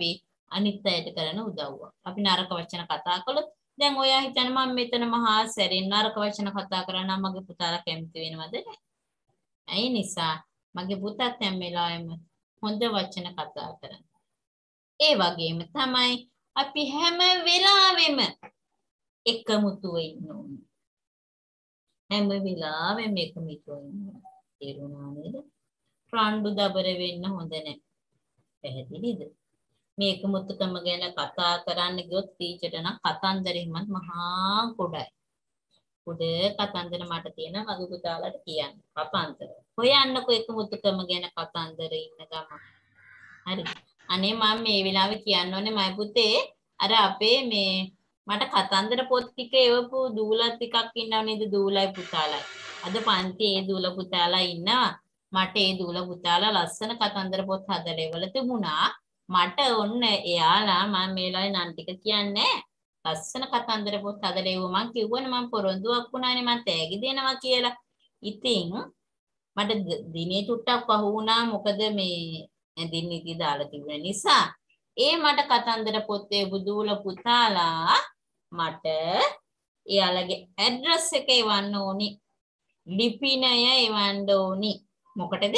Speaker 2: අනිත් අයට කරන උදව්ව. අපි නරක වචන කතා කළොත් දැන් ඔයා හිතන මම මෙතන මහා සැරින් නරක වචන කතා කරා නම් මගේ පුතාලා කැමති වෙනවද නැහැ. ඒ නිසා මගේ පුතාත් හැම වෙලාවෙම හොඳ වචන කතා කරනවා. ඒ වගේම තමයි අපි හැම වෙලාවෙම එකමුතුව ඉන්න ඕනේ. හැම වෙලාවෙම එකමුතුව ඉන්න ඕනේ. තේරුණා නේද? රණ්ඩු දබර වෙන්න හොඳ නැහැ. පැහැදිලිද? මේ එකමුතුකම ගැන කතා කරන්න ගියොත් ටීචර්ට නම් කතන්දරෙහිමත් මහා ගොඩයි. පොඩ කතන්දර මට තියෙන මගේ පුතාලාට කියන්න. කතන්දර. හොයන්නකෝ එකමුතුකම ගැන කතන්දර ඉන්න ගම. හරි. අනේ මම මේ වෙලාවේ කියන්න ඕනේ මයි පුතේ අර අපේ මේ මට කතන්දර පොත් ටික එවපු දූලා ටිකක් ඉන්නව නේද දූලයි පුතාලයි. අද පන්තියේ ඒ දූලා පුතාලා ඉන්නවා. මට ඒ දූලා පුතාලා ලස්සන කතන්දර පොත් හදලා එවලා තිබුණා. මට ඔන්න එයාලා මම මේ වෙලාවේ නම් ටික කියන්නේ ලස්සන කතන්දර පොත් හදලා එවුව මං කිව්වනේ මම පොරොන්දුවක් වුණානේ මං තෑගි දෙනවා කියලා. ඉතින් මට දිනේ චුට්ටක් පහු වුණා මොකද මේ දින ඉති දාලා තිබුණ නිසා ඒ මට කතන්දර පොතේ බුදුල පුතාලා මට එයාලගේ ඇඩ්‍රස් එක එවන්න ඕනි ලිපිනය එවන්න ඕනි මොකටද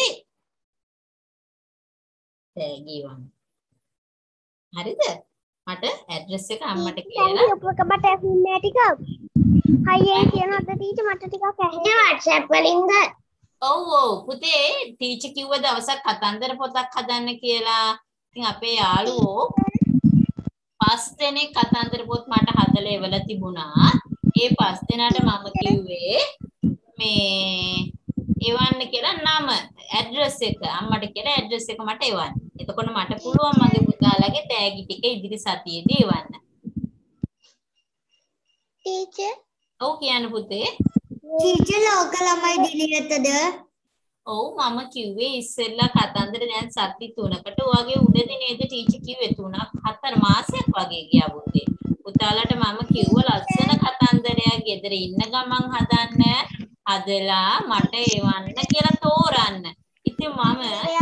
Speaker 2: තෑගි වන්න හරිද මට ඇඩ්‍රස් එක අම්මට කියලා
Speaker 1: උපකමට ඇහුන්නේ ටික හයියෙන් කියනවාද ටීචර් මට ටිකක් ඇහුනේ WhatsApp වලින්ද
Speaker 2: ඔව් ඔව් පුතේ ටීචර් කිව්ව දවසක් කතන්දර පොතක් හදන්න කියලා. ඉතින් අපේ යාළුවෝ පස් දෙනෙක් කතන්දර පොත් මට හදලා එවලා තිබුණා. ඒ පස් දෙනාට මම කිව්වේ මේ එවන්න කියලා නම ඇඩ්‍රස් එක අම්මට කියලා ඇඩ්‍රස් එක මට එවන්න. එතකොට මට පුළුවන් මගේ පුතාලාගේ තෑගි ටික ඉදිරි සතියේදී එවන්න.
Speaker 1: ටීචර්
Speaker 2: ඔව් කියන්න පුතේ.
Speaker 1: ටීචර් ලෝක ළමයි දිලියතද
Speaker 2: ඔව් මම කිව්වේ ඉස්සෙල්ලා කතන්දර දැන් සති තුනකට ඔයගේ උඩදී නේද ටීචර් කිව්වේ තුනක් හතර මාසයක් වගේ ගියා පුතේ. පුතාලට මම කිව්වා ලස්සන කතන්දරයක් ගෙදර ඉන්න ගමන් හදන්න හදලා මට එවන්න කියලා තෝරන්න. ඉතින් මම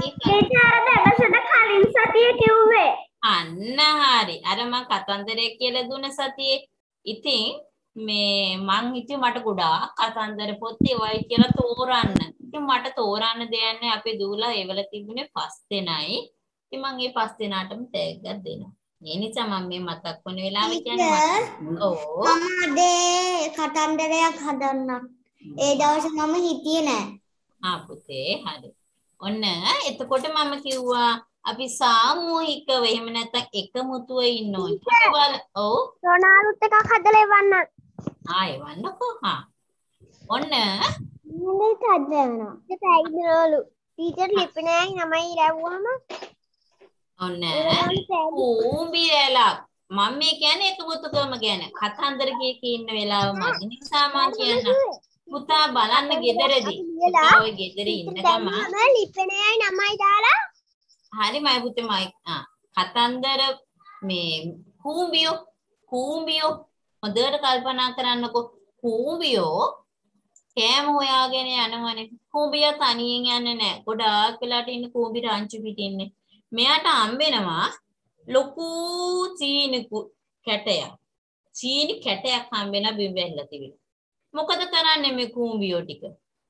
Speaker 1: කලින් සතියේ කිව්වේ
Speaker 2: අන්න හරි. අර මම කතන්දරය කියලා දුන්න සතියේ. ඉතින් මේ මං හිතුවේ මට ගොඩාක් කතන්දර පොත් ඒවයි කියලා තෝරන්න. ඉතින් මට තෝරන්න දෙයක් නැහැ. අපේ දූලා ඒවල තිබුණේ පස් දෙනයි. ඉතින් මං මේ පස් දෙනාටම තෑග්ගක් දෙනවා. ඒ නිසා මම මේ මතක් වුණ වෙලාවෙ කියන්නේ ඔව්
Speaker 1: මම අද කතන්දරයක් හදන්නම්. ඒ දවසේ මම හිටියේ නෑ.
Speaker 2: ආ පුතේ හරි. ඔන්න එතකොට මම කිව්වා අපි සාමූහිකව එහෙම නැත්නම් එකමුතුව ඉන්න ඕනේ. ඔව්
Speaker 1: රොනාල්ඩෝත් එකක් හදලා එවන්න.
Speaker 2: ආ එවන්නකෝ. හා ඔන්න
Speaker 1: මේක හදනවා. ඒක ඇයිදලු. ටීචර් ලිපිනයයි නමයි ලැබුවම
Speaker 2: ඔන්න ඌඹිරලා මම මේ කියන්නේ එකමුතුකම ගැන කතන්දර කීකී ඉන්න වෙලාව මදි නිසා මම කියන්න පුතා බලන්න ගෙදරදී පුතා ඔය ගෙදර ඉන්න ගම
Speaker 1: මම ලිපිනයයි නමයි දාලා
Speaker 2: හරි මයි පුතේ මයි ආ කතන්දර මේ කූඹියෝ කූඹියෝ හොඳට කල්පනා කරන්නකෝ කූඹියෝ කෑම හොයාගෙන යනවනේ කූඹියා තනියෙන් යන්නේ නැහැ ගොඩාක් වෙලාට ඉන්න කූඹි රංචු පිටින් ඉන්නේ මෙයාට හම්බෙනවා ලොකු චීනි කැටයක් චීනි කැටයක් හම්බෙන බිම් වැල්ලා තිබිලා මොකද කරන්නේ මේ කූඹියෝ ටික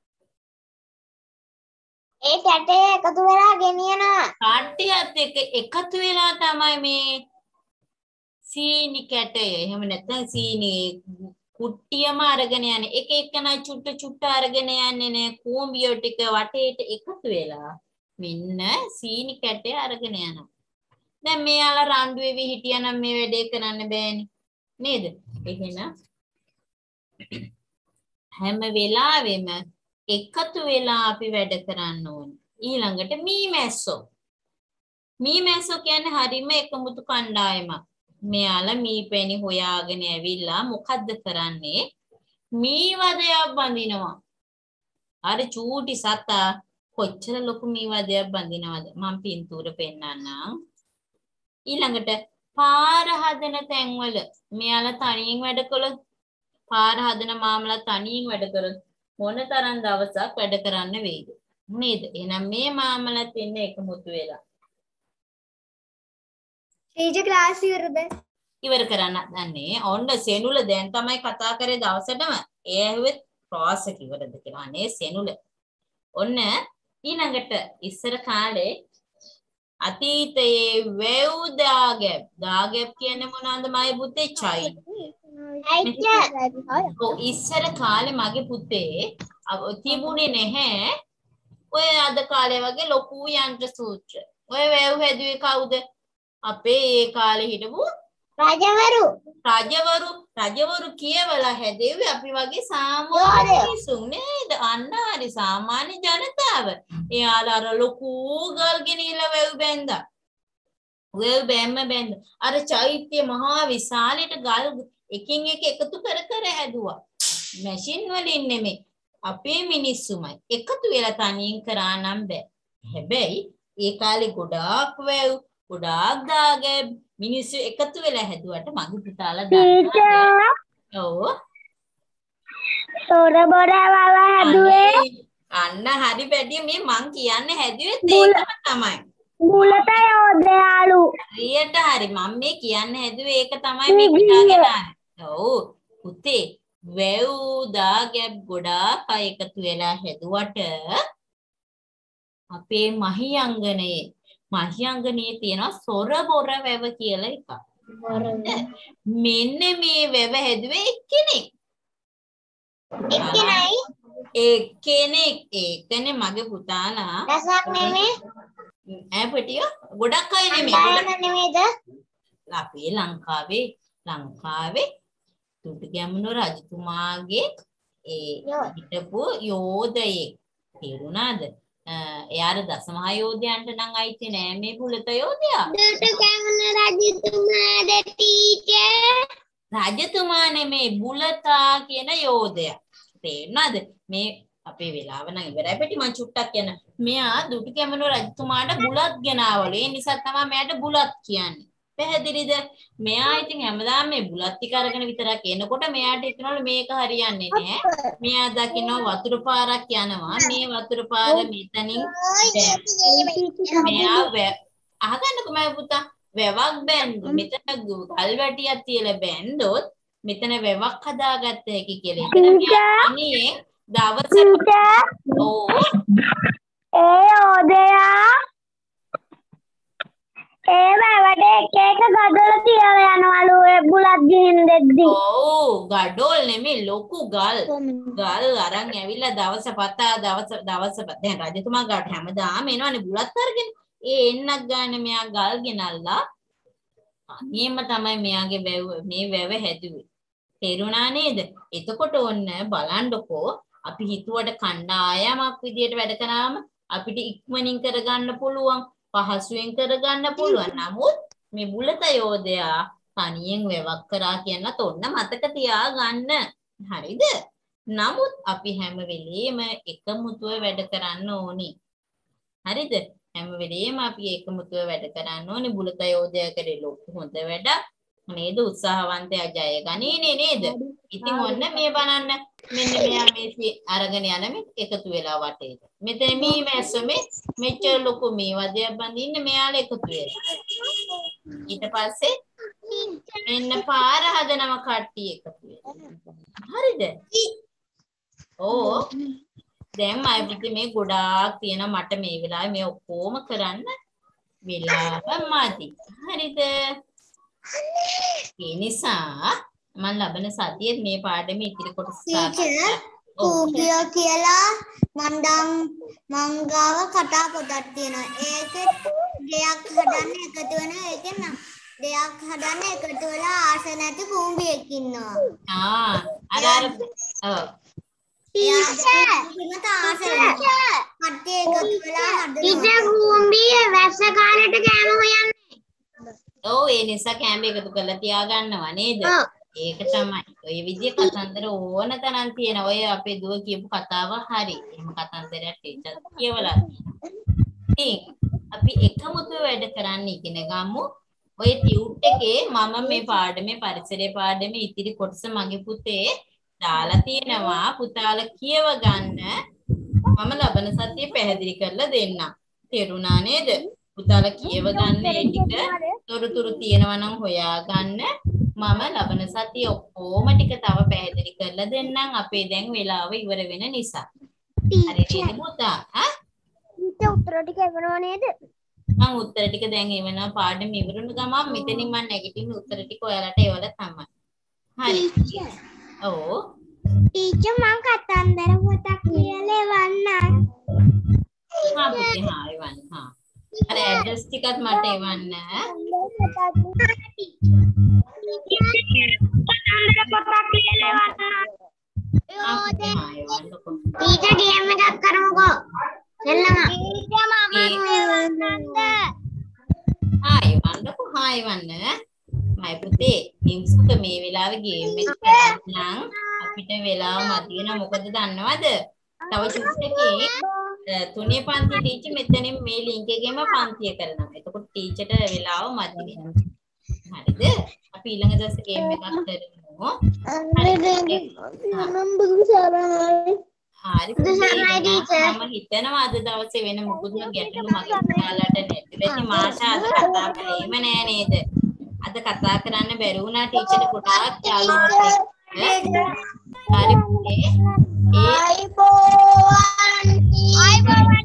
Speaker 1: ඒ කැටේ එකතු වෙලා ගෙනියනවා
Speaker 2: කාට්ටියත් එක්ක එකතු වෙලා තමයි මේ සීනි කැටය එහෙම නැත්නම් සීනි කුට්ටියම අරගෙන යන්නේ එක එකනා චුට්ට චුට්ට අරගෙන යන්නේ නේ කූඹියෝ ටික වටේට එකතු වෙලා මෙන්න සීනි කැටේ අරගෙන යනවා දැන් මෙයාලා රණ්ඩු වෙවි හිටියනම් මේ වැඩේ කරන්න බෑනේ නේද එහෙනම් හැම වෙලාවෙම එකතු වෙලා අපි වැඩ කරන්න ඕනේ ඊළඟට මීමැස්සෝ මීමැස්සෝ කියන්නේ හරීම එකමුතු කණ්ඩායමක් මෙයාලා මීපැණි හොයාගෙන ඇවිල්ලා මොකද්ද කරන්නේ මී වදයක් බඳිනවා අර චූටි සතා කොච්චර ලොකු මී වදයක් බඳිනවද මම පින්තූර පෙන්නන්නම් ඊළඟට පාර හදන තැන්වල මෙයාලා තනියෙන් වැඩ කළොත් පාර හදන මාමලා තනියෙන් වැඩ කළොත් මොන තරම් දවසක් වැඩ කරන්න වෙයිද නේද එහෙනම් මේ මාමලත් ඉන්නේ එකමුතු වෙලා
Speaker 1: ටීචර් ක්ලාස් ඉවරද?
Speaker 2: ඉවර කරන්න දන්නේ. ඔන්න සෙනුල දැන් තමයි කතා කරේ දවසටම. ඒ ඇහුවෙත් ක්ලාස් එක ඉවරද කියලා. අනේ සෙනුල. ඔන්න ඊළඟට ඉස්සර කාලේ අතීතයේ වැව් දාගැබ් දාගැබ් කියන්නේ මොනවද මගේ පුතේ? චෛත්‍ය. ඔව් ඉස්සර කාලේ මගේ පුතේ තිබුණේ නැහැ ඔය අද කාලේ වගේ ලොකු යන්ත්‍ර සූත්‍ර. ඔය වැව් හැදුවේ කවුද? අපේ ඒ කාලේ හිටපු
Speaker 1: රජවරු.
Speaker 2: රජවරු රජවරු කියවලා හැදෙව්වේ අපි වගේ සාමාන්‍ය මිනිසුන් නේද? අන්න හරි සාමාන්‍ය ජනතාව. එයාලා අර ලොකු ගල් ගෙනියලා වැව් බැන්දා. වැව් බැම්ම බැන්ද. අර චෛත්‍ය මහා විශාලයට ගල් එකින් එක එකතු කර කර හැදුවා. මැෂින් වලින් නෙමෙයි. අපේ මිනිස්සුමයි එකතු වෙලා තනියෙන් කරා නම් බෑ. හැබැයි ඒ කාලේ ගොඩාක් වැව් ගොඩාක් දාගැබ් මිනිස්සු එකතු වෙලා හැදුවට මගේ පුතාලා දන්නවා. ඔව්.
Speaker 1: සොර බොර වල හැදුවේ.
Speaker 2: අන්න හරි බැඩිය මේ මං කියන්නේ හැදුවෙත් ඒකම තමයි.
Speaker 1: මුලත යෝධයාලු.
Speaker 2: හරියට හරි මම මේ කියන්නේ හැදුවේ ඒක තමයි මේ හිතාගෙන ආන්නේ. ඔව් පුතේ වැව් දාගැබ් ගොඩාක් අය එකතු වෙලා හැදුවට අපේ මහියංගනේ මහියංගනේ තියෙනවා සොර බොර වැව කියලා එකක්. මෙන්න මේ වැව හැදුවේ එක්කෙනෙක්.
Speaker 1: එක්කෙනයි.
Speaker 2: එක්කෙනෙක් ඒකනේ මගේ පුතාලා.
Speaker 1: රසක් නෙමෙයි.
Speaker 2: ඈ පිටිය ගොඩක් අය නෙමෙයි.
Speaker 1: අන්දායන නෙමෙයිද?
Speaker 2: අපේ ලංකාවේ ලංකාවේ දුටුගැමුණු රජතුමාගේ ඒ හිටපු යෝධයෙක් තේරුණාද? එයාර දසමහා යෝධයන්ට නම් අයිති නෑ මේ බුලත යෝධයා.
Speaker 1: දුටුගැමුණු රජතුමාද ටීචර්?
Speaker 2: රජතුමා නෙමේ බුලතා කියන යෝධයා. තේරුණාද? මේ අපේ වෙලාව නම් ඉවරයි පිටි මං චුට්ටක් කියන. මෙයා දුටුගැමුණු රජතුමාට බුලත් ගෙනාවල. ඒ නිසා තමයි මෙයාට බුලත් කියන්නේ. පැහැදිලිද? මෙයා ඉතින් හැමදාම මේ බුලත් ටික අරගෙන විතරක් එනකොට මෙයාට හිතනවලු මේක හරියන්නේ නැහැ. මෙයා දකිනවා වතුර පාරක් යනවා. මේ වතුර පාර මෙතනින් මෙයා අහගන්නකෝ මම පුතා වැවක් බැන්දු. මෙතන ගල් වැටියක් තියලා බැන්දොත් මෙතන වැවක් හදාගත්ත හැකි කියලා. ඉතින් මෙයා අනේ දවසට ඕ
Speaker 1: ඒ යෝධයා ඒ වැවට එක එක ගඩොල තියලා යනවලු ඒ බුලත් ගිහින් දෙද්දි.
Speaker 2: ඔව් ගඩොල් නෙමෙයි ලොකු ගල්. ගල් අරන් ඇවිල්ලා දවස පතා දවස දවස දැන් රජතුමා ගාට හැමදාම එනවනේ බුලත් අරගෙන. ඒ එන්නක් ගන්න මෙයා ගල් ගෙනල්ලා අනේම තමයි මෙයාගේ වැව මේ වැව හැදුවේ. තේරුණා නේද? එතකොට ඔන්න බලන්නකෝ අපි හිතුවට කණ්ඩායමක් විදියට වැඩ කරාම අපිට ඉක්මනින් කරගන්න පුළුවන්. පහසුවෙන් කරගන්න පුළුවන්. නමුත් මේ බුලත යෝධයා තනියෙන් වැවක් කරා කියනත් ඔන්න මතක තියාගන්න. හරිද? නමුත් අපි හැම වෙලේම එකමුතුව වැඩ කරන්න ඕනි. හරිද? හැම වෙලේම අපි එකමුතුව වැඩ කරන්න ඕනි. බුලත යෝධයා කරේ ලොකු හොඳ වැඩක්. නේද? උත්සාහවන්තයා ජය ගනීනේ නේද? ඉතින් ඔන්න මේ බලන්න මෙන්න මෙයා මේ අරගෙන යන මේ එකතු වෙලා වටේට. මෙතන මේ මැස්සොමේ මෙච්චර ලොකු මේ වදයක් බඳින්න මෙයාලා එකතු වෙලා. ඊට පස්සේ මෙන්න පාර හදනම කට්ටිය එකතු වෙලා. හරිද? ඕ දැන් මයි පුතේ මේ ගොඩාක් තියෙන මට මේ වෙලාවේ මේ ඔක්කොම කරන්න වෙලාව මදි. හරිද? ඒ නිසා මම ලබන සතියේ මේ පාඩමේ ඉතිරි කොටස
Speaker 1: කූඹිය කියලා මන්දම් මංගාව කතා පොතක් තියෙනවා. ඒකේ දෙයක් හදන්න එකතු වෙන එකේ නම් දෙයක් හදන්න එකතු වෙලා ආස නැති කූඹියෙක් ඉන්නවා.
Speaker 2: ආ අර අර ඔව්
Speaker 1: ටීචර් කට්ටිය එකතු වෙලා හදනවා. ටීචර් කූඹිය වැස්ස කාලේට කෑම හොයන්නේ.
Speaker 2: ඔව් ඒ නිසා කැම්බ එකතු කරලා තියාගන්නවා නේද? ඒක තමයි. ඔය විදිය කතන්දර ඕන තරම් තියෙන. ඔය අපේ දුව කියපු කතාව හරි. එහෙම කතන්දරයක් ටීචර් කියවලා තියෙනවා. අපි එකමුතුව වැඩ කරන්න ඉගෙන ගමු. ඔය ටියුට් එකේ මම මේ පාඩමේ පරිසරයේ පාඩමේ ඉතිරි කොටස මගේ පුතේ දාලා තියෙනවා. පුතාලා කියව ගන්න. මම ලබන සතියේ පැහැදිලි කරලා දෙන්නම්. තේරුණා නේද? පුතාලා කියව ගන්න ඒ ටික තොරතුරු තියෙනවා නම් හොයා ගන්න. මම ලබන සතිය ඔක්කොම ටික තව පැහැදිලි කරලා දෙන්නම්. අපේ දැන් වෙලාව ඉවර වෙන නිසා. හරිද පුතා? ඈ?
Speaker 1: ඊට උත්තර ටික එවනව නේද?
Speaker 2: මම උත්තර ටික දැන් එවනවා පාඩම ඉවරුන ගමන් මෙතනින් මම නැගිටින්න උත්තර ටික ඔයාලට එවලා තමයි. හරි. ඔව්.
Speaker 1: ටීචර් මම කතන්දර පොතක් ලියලා එවන්නම්.
Speaker 2: හා පුතේ හා එවන්න. හා. අර ඇඩ්‍රස් ටිකත් මට එවන්න.
Speaker 1: ටීචර් ගේම් එකක් කරමුකෝ. එල්ලම. ටීචර් මම එවන්නද?
Speaker 2: හා එවන්නකෝ හා එවන්න. මයි පුතේ නිම්සුක මේ වෙලාවේ ගේම් එක කරන්න අපිට වෙලාව මදි වෙනවා. මොකද දන්නවද? තව චුට්ටකින් තුනේ පන්ති ටීචර් මෙතනින් මේ ලින්ක් එකේම පන්තිය කරනවා. එතකොට ටීචර්ට වෙලාව මදි වෙනවා. හරිද? අපි ඊළඟ දවසේ ගේම් එකක් කරමු. හරි මම හිතනවා අද දවසේ වෙන මොකුත් ගැටලු මගේ ඔයාලට නැති වෙච්ච මාෂා අද කතා කළේම නෑ නේද? අද කතා කරන්න බැරි වුණා ටීචර්ට ගොඩාක් යාළුවෝ එක්ක. හරි පුතේ.
Speaker 1: අයිබෝවන් අයිබෝවන්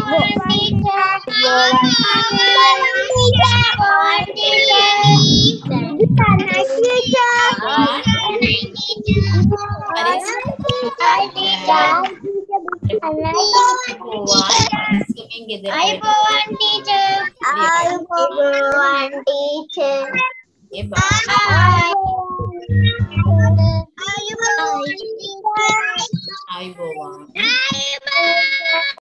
Speaker 1: අයිබෝවන් ටීචර් අයිබෝවන් ටීචර්
Speaker 2: ඒ බා අයිබෝවන්